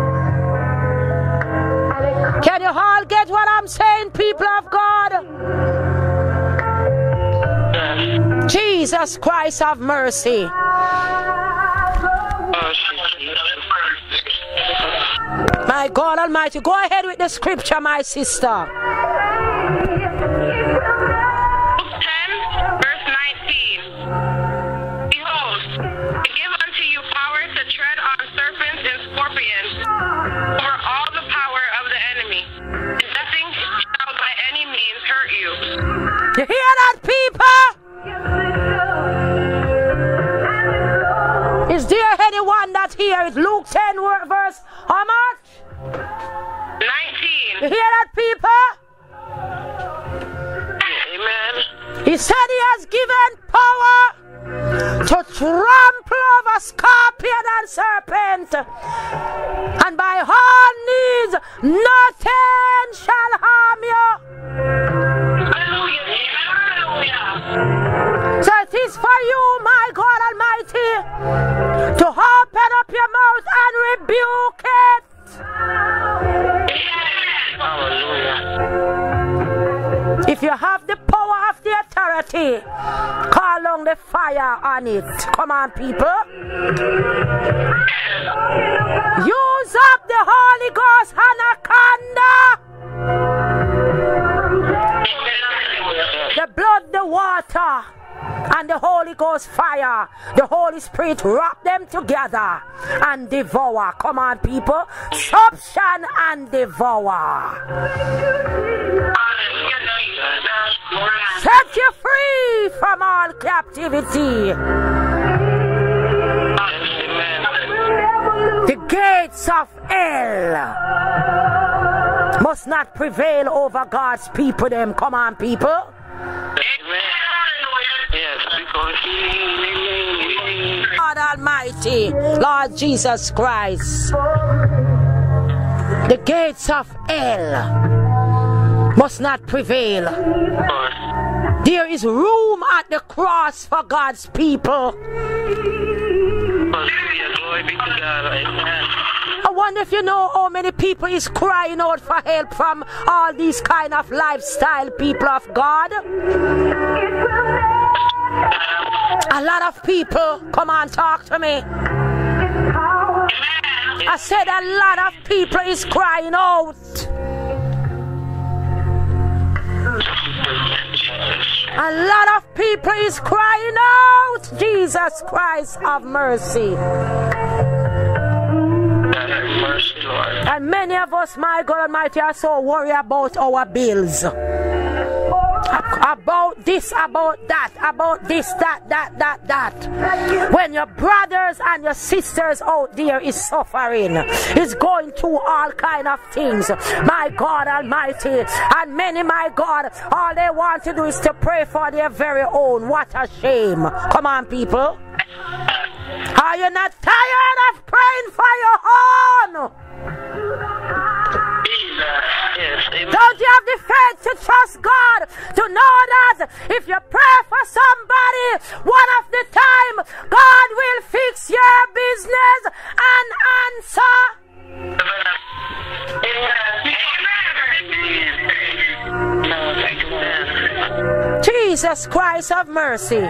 Can you all get what I'm saying, people of God? Jesus Christ, have mercy. My God Almighty, go ahead with the scripture, my sister. ten, verse nineteen. Behold, I give unto you power to tread on serpents and scorpions, over all the power of the enemy, and nothing shall by any means hurt you. You hear that, people? Is there anyone that hears Luke ten verse how much? nineteen. You hear that, people? Amen. He said he has given power to trample over scorpion and serpent, and by all means nothing shall harm you. So it is for you, my God Almighty, to open up your mouth and rebuke it. If you have the power of the authority, call on the fire on it. Come on, people. Use up the Holy Ghost anaconda. The blood, the water, and the Holy Ghost fire, the Holy Spirit, wrap them together and devour. Come on, people. Suction and devour. Set you free from all captivity. The gates of hell must not prevail over God's people. Them, come on, people. God Almighty, Lord Jesus Christ, the gates of hell must not prevail. There is room at the cross for God's people. I wonder if you know how many people is crying out for help from all these kind of lifestyle people of God. A lot of people, come on, talk to me. I said a lot of people is crying out. A lot of people is crying out, Jesus Christ, have mercy. Mercy, Lord. And many of us, my God Almighty, are so worried about our bills. About this, about that, about this, that, that, that, that. When your brothers and your sisters out there is suffering, is going through all kind of things, my God Almighty, and many, my God, all they want to do is to pray for their very own. What a shame. Come on, people. Are you not tired of praying for your own? Don't you have the faith to trust God, to know that if you pray for somebody one of the time, God will fix your business and answer? Jesus Christ, have mercy.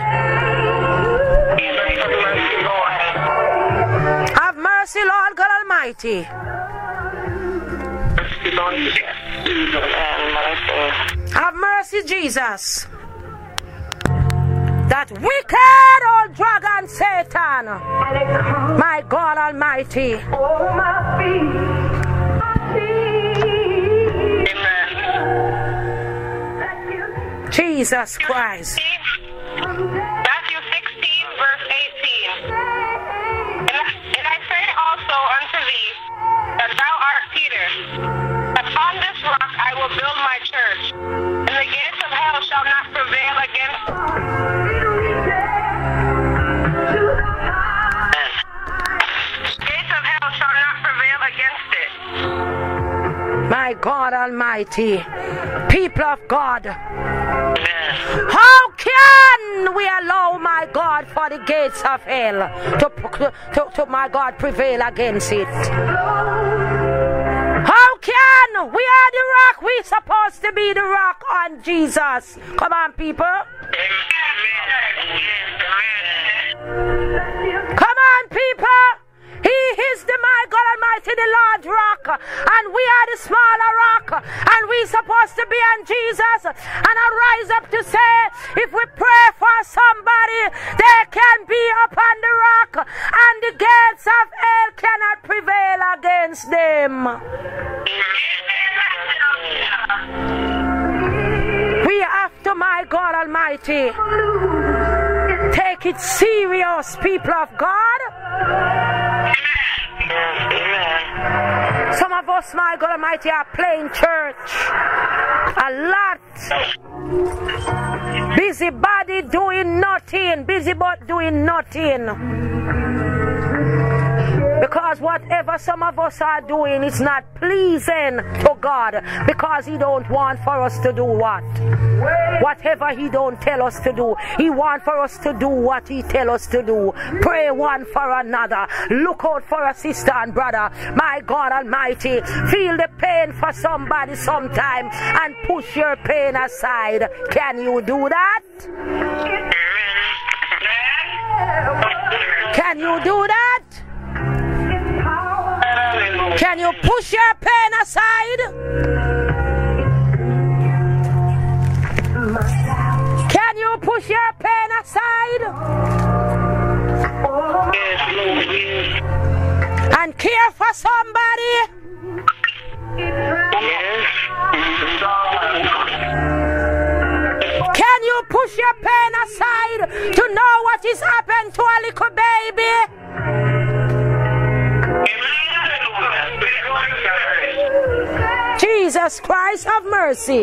Have mercy, Lord God Almighty. Have mercy, Jesus. That wicked old dragon Satan, my God Almighty. Amen. Jesus Christ. Matthew sixteen, verse eighteen. And I, and I say also unto thee that thou art Peter. Upon this rock I will build my church, and the gates of hell shall not prevail against it. The gates of hell shall not prevail against it. My God Almighty, people of God, how can we allow, my God, for the gates of hell to, to, to my God, prevail against it? How can? We are the rock. We're supposed to be the rock on Jesus. Come on, people. Come on, people. He is the, my God Almighty, the large rock, and we are the smaller rock, and we're supposed to be on Jesus. And I rise up to say, if we pray for somebody, they can be upon the rock, and the gates of hell cannot prevail against them. We have to, my God Almighty, take it serious, people of God. Some of us, my God Almighty, are playing church a lot. Busybody doing nothing. Busy but doing nothing. Because whatever some of us are doing is not pleasing to God, because He don't want for us to do what? Whatever He don't tell us to do, He want for us to do what He tell us to do. Pray one for another. Look out for a sister and brother. My God Almighty, feel the pain for somebody sometime and push your pain aside. Can you do that? Can you do that? Can you push your pain aside? Can you push your pain aside? And care for somebody? Can you push your pain aside to know what is happened to a little baby? Jesus Christ, have mercy.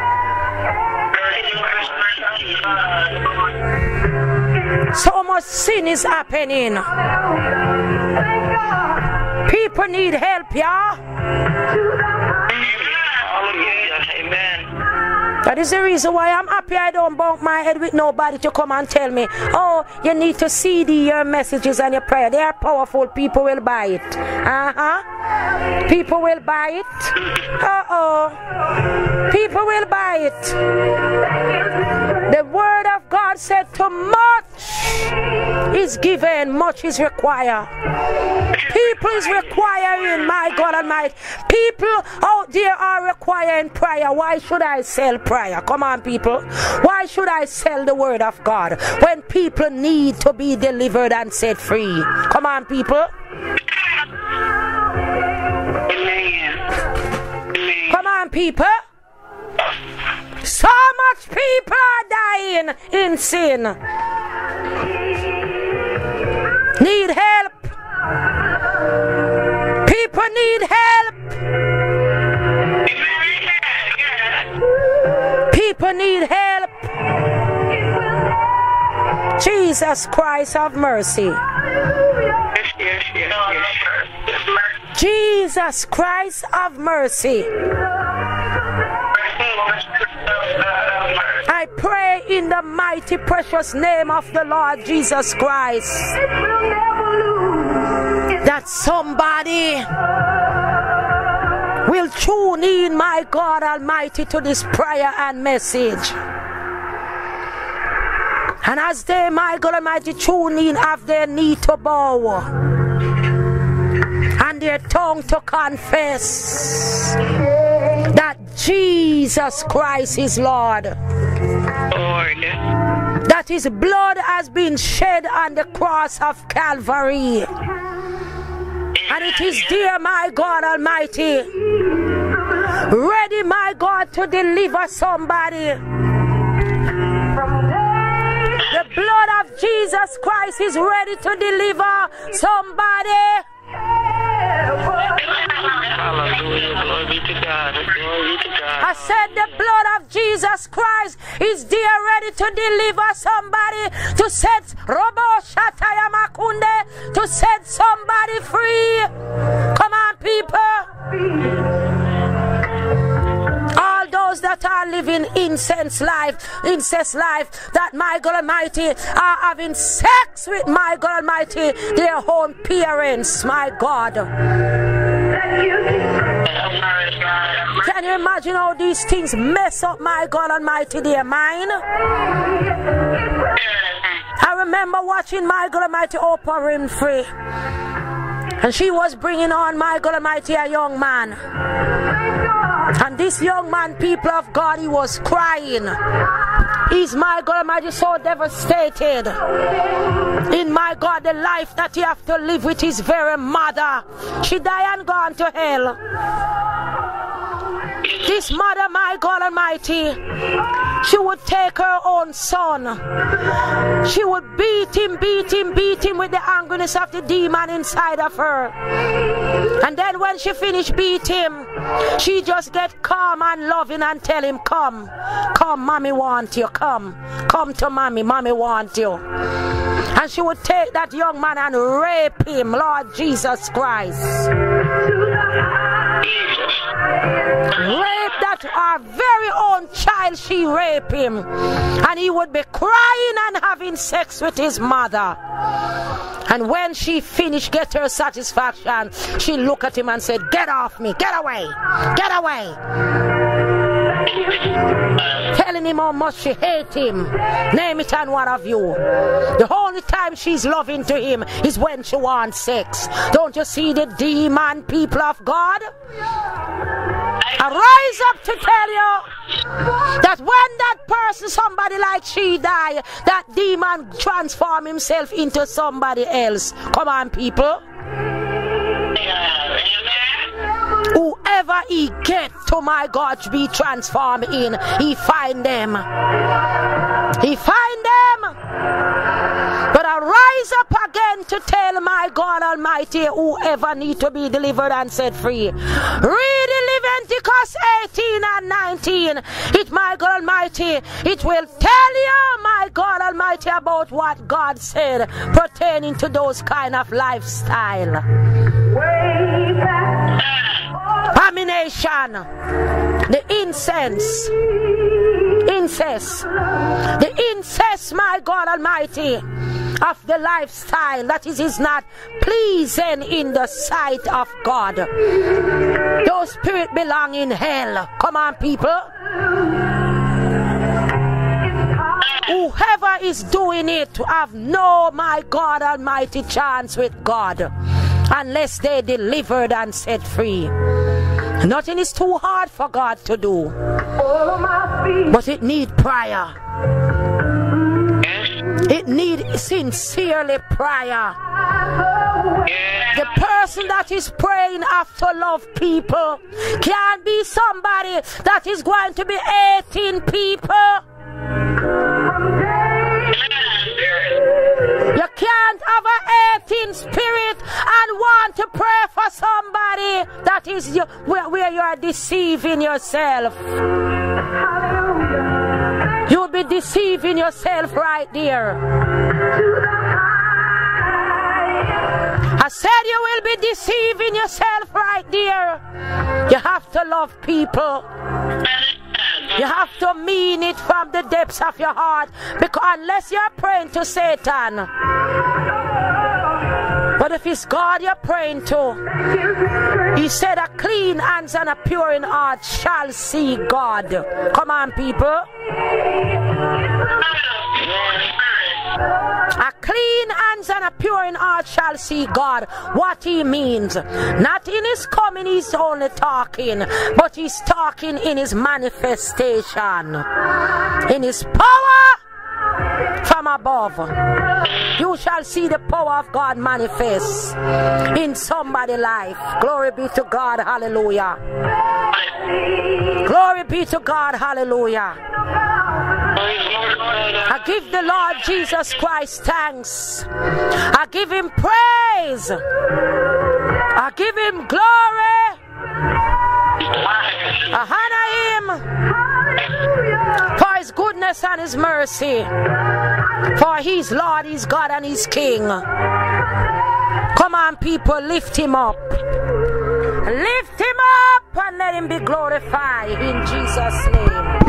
So much sin is happening. People need help, y'all. Amen. That is the reason why I'm happy I don't bump my head with nobody to come and tell me, oh, you need to C D your messages and your prayer. They are powerful. People will buy it. Uh-huh. People will buy it. Uh-oh. People will buy it. The word of God said, too much is given, much is required. People is requiring, my God Almighty. People out there are requiring prayer. Why should I sell prayer? Come on, people. Why should I sell the word of God when people need to be delivered and set free? Come on, people. Come on, people. So much people are dying in sin. Need help. People need help. People need help. Jesus Christ, have mercy. Jesus Christ, have mercy. I pray in the mighty precious name of the Lord Jesus Christ that somebody will tune in, my God Almighty, to this prayer and message. And as they, my God Almighty, tune in, have their knee to bow and their tongue to confess that Jesus Christ is Lord. Lord. That his blood has been shed on the cross of Calvary. And it is dear, my God Almighty, ready, my God, to deliver somebody. The blood of Jesus Christ is ready to deliver somebody. Hallelujah. Glory be to God. Glory be to God. I said the blood of Jesus Christ is there ready to deliver somebody, to set Robo Shataya Makunde, to set somebody free. Come on, people. All those that are living incest life, incest life, that my God Almighty are having sex with, my God Almighty, their own parents, my God. Can you imagine how these things mess up, my God Almighty, their mind? I remember watching, my God Almighty, Oprah Winfrey, and she was bringing on, my God Almighty, a young man. And this young man, people of God, he was crying. He's, my God Almighty, so devastated in, my God, the life that he have to live with his very mother. She died and gone to hell. This mother, my God Almighty, she would take her own son. She would beat him, beat him, beat him with the angerness of the demon inside of her. And then when she finished beat him, she just get calm and loving and tell him, come, come, mommy want you, come, come to mommy, mommy want you. And she would take that young man and rape him, Lord Jesus Christ. Rape that our very own child, she raped him. And he would be crying and having sex with his mother. And when she finished, get her satisfaction, she looked at him and said, get off me, get away, get away. Telling him how much she hates him. Name it and one of you. The only time she's loving to him is when she wants sex. Don't you see the demon, people of God? I rise up to tell you that when that person, somebody like she die, that demon transform himself into somebody else. Come on, people. Whoever he get to, my God, to be transformed in, he find them. He find them. But I rise up again to tell, my God Almighty, whoever need to be delivered and set free. Read Leviticus eighteen and nineteen. It, my God Almighty, it will tell you, my God Almighty, about what God said pertaining to those kind of lifestyle. Abomination, the incense, incest, the incest, my God Almighty, of the lifestyle that is, is not pleasing in the sight of God. Those spirits belong in hell. Come on, people. Whoever is doing it have no, my God Almighty, chance with God. unless they delivered and set free. Nothing is too hard for God to do, but it needs prayer. It needs sincerely prayer. The person that is praying have to love people. Can't be somebody that is going to be hating people. You can't have a hating spirit and want to pray for somebody that is you, where, where you are deceiving yourself. You'll be deceiving yourself right there. I said you will be deceiving yourself right there. You have to love people. You have to mean it from the depths of your heart, because unless you're praying to Satan, but if it's God you're praying to, he said a clean hands and a pure in heart shall see God. Come on, people. A clean hands and a pure in heart shall see God. What he means, not in his coming he's only talking, but he's talking in his manifestation, in his power from above. You shall see the power of God manifest in somebody's life. Glory be to God. Hallelujah. Glory be to God. Hallelujah. I give the Lord Jesus Christ thanks. I give him praise. I give him glory. I honor him for his goodness and his mercy. For he's Lord, he's God, and he's King. Come on, people, lift him up. Lift him up and let him be glorified in Jesus' name.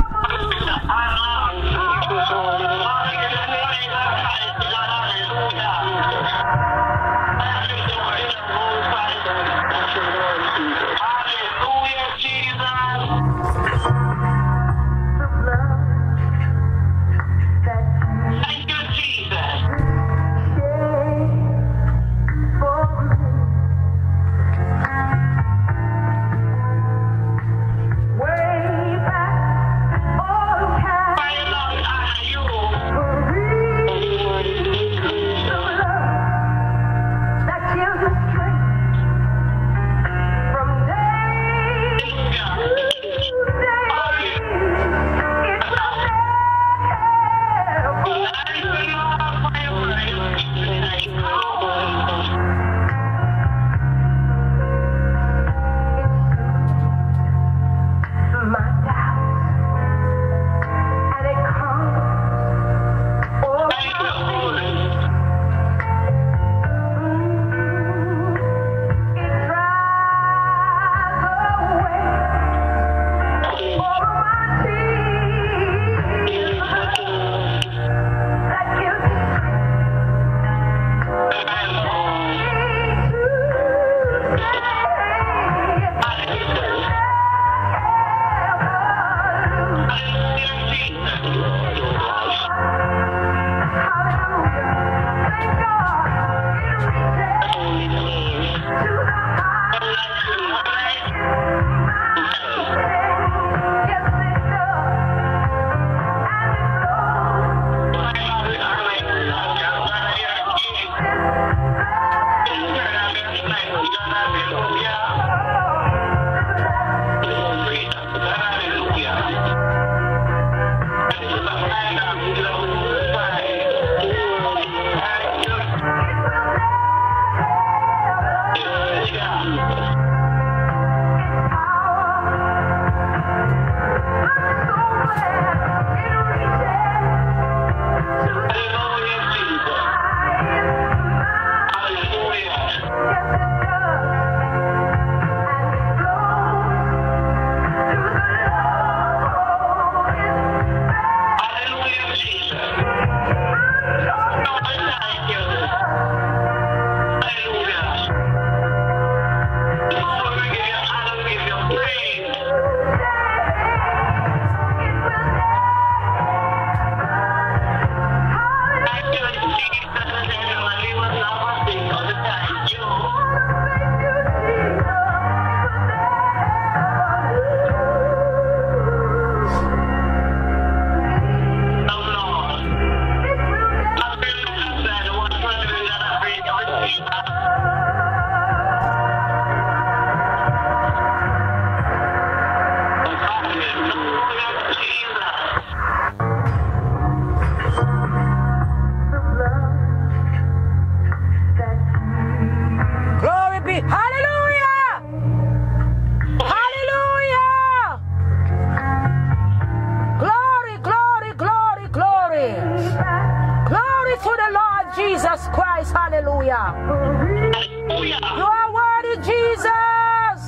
Hallelujah. Hallelujah. You are worthy, Jesus.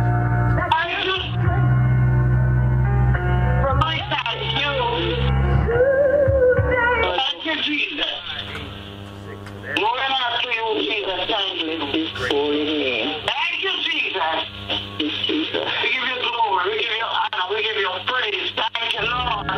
From my side, you. Thank you, Jesus. Lord, I'm not to you, Jesus. Thank you. Thank you, Jesus. We give you glory. We give you honor. We give you praise. Thank you, Lord.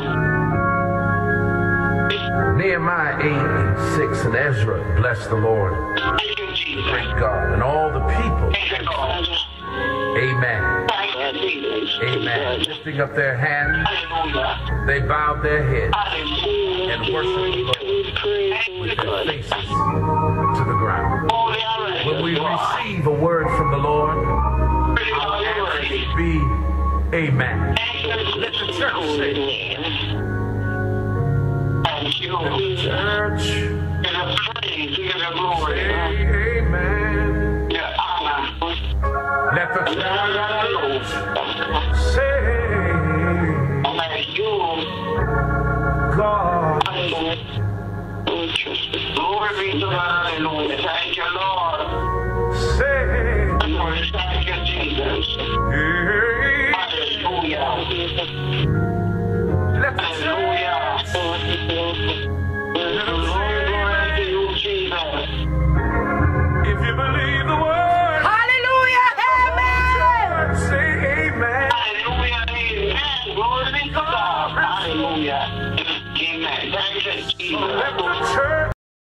Nehemiah eight and six and Ezra blessed the Lord, Thank you, Jesus. great God, and all the people. Thank you, Lord. Amen. Thank you, Jesus. Amen. Lifting up their hands, Hallelujah. they bowed their heads Hallelujah. and worshiped the Lord with their faces to the ground. Holy are you, When we Lord. receive a word from the Lord, Praise our your answer word. should be Amen. Thank you, Let the church say, Thank you. let the church Give you praise. Give you glory. say Amen. Your honor. Let the church say Thank you. God. Glory be to God. Hallelujah. Thank you, Lord. Say Thank you, Jesus. Amen. Hallelujah. Let the church Hallelujah. let them Glory say to Amen. you, Jesus. If you believe the word, Hallelujah. Amen. say Amen. Hallelujah. Amen. Glory be to God. Hallelujah. Amen. Thank you, So let the Jesus. church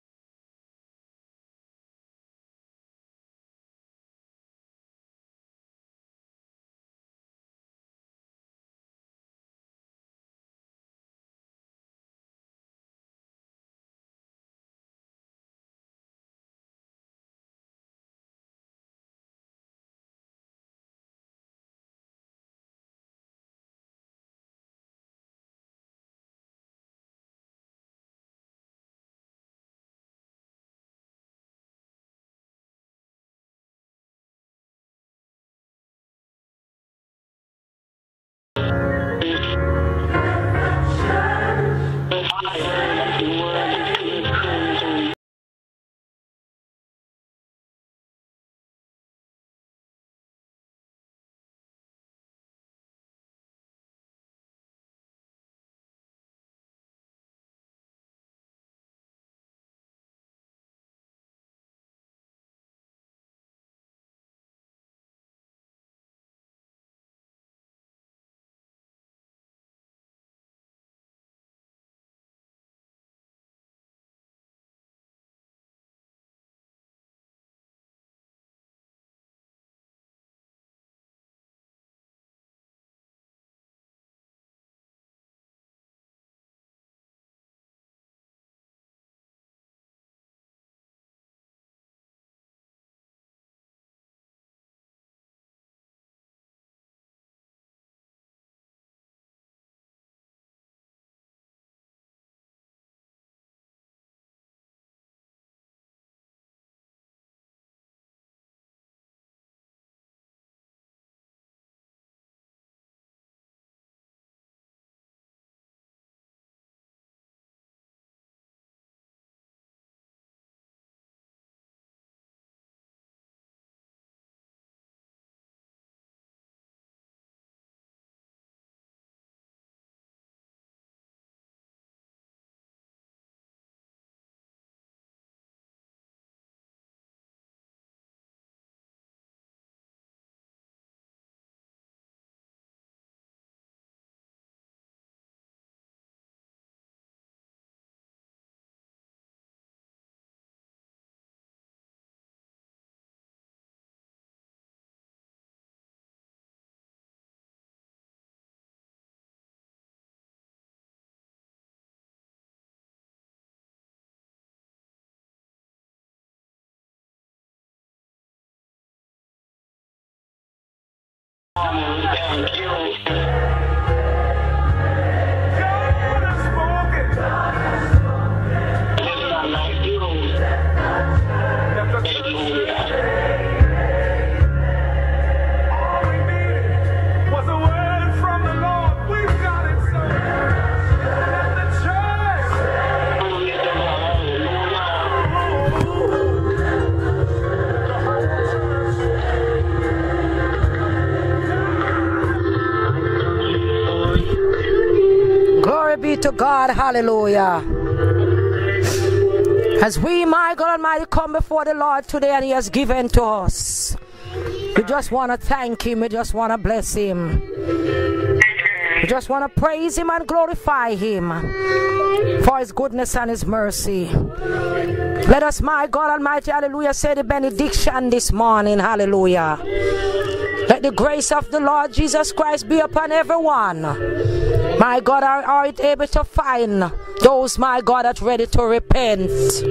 Thank you. God has spoken. There's none like you. Let the church Hallelujah. all we needed was a word from the Lord. We've got it, so let the church Glory to God. Hallelujah. to God. Hallelujah. As we, my God Almighty, come before the Lord today and He has given to us, we just want to thank Him. We just want to bless Him. We just want to praise Him and glorify Him for His goodness and His mercy. Let us, my God Almighty, hallelujah, say the benediction this morning. Hallelujah. Let the grace of the Lord Jesus Christ be upon everyone. My God, are, are it able to find those, my God, that are ready to repent.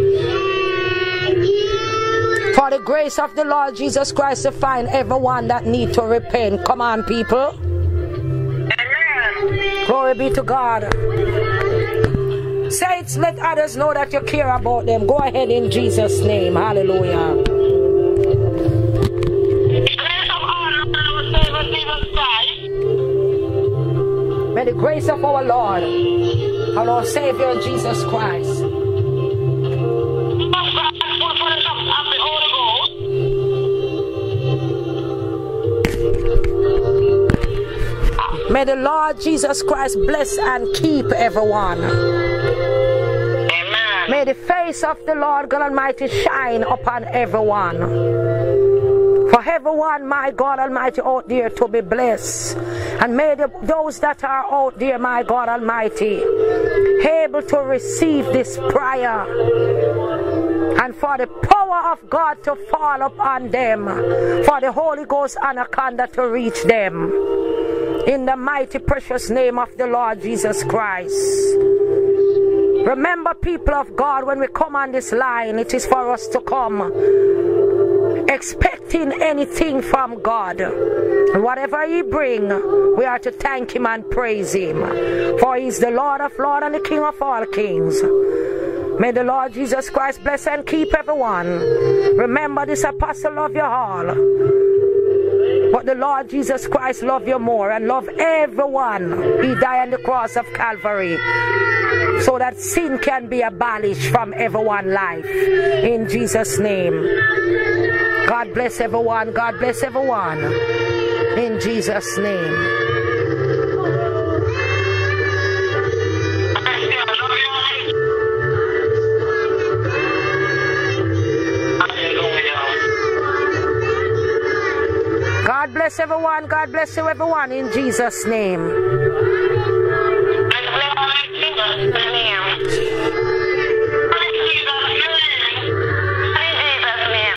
For the grace of the Lord Jesus Christ to find everyone that need to repent. Come on, people. Amen. Glory be to God. Say it, let others know that you care about them. Go ahead in Jesus' name. Hallelujah. May the grace of our Lord, our Lord Savior Jesus Christ, may the Lord Jesus Christ bless and keep everyone. Amen. May the face of the Lord God Almighty shine upon everyone. For everyone, my God Almighty, out there to be blessed. And may the, those that are out there, my God Almighty, able to receive this prayer. And for the power of God to fall upon them. For the Holy Ghost anaconda to reach them. In the mighty precious name of the Lord Jesus Christ. Remember, people of God, when we come on this line, it is for us to come expecting anything from God. And whatever He bring, we are to thank Him and praise Him. For He is the Lord of Lords and the King of all kings. May the Lord Jesus Christ bless and keep everyone. Remember, this apostle love you all. But the Lord Jesus Christ love you more and love everyone. He died on the cross of Calvary so that sin can be abolished from everyone's life. In Jesus' name. God bless everyone. God bless everyone. In Jesus' name. God bless everyone. God bless you, everyone, in Jesus' name.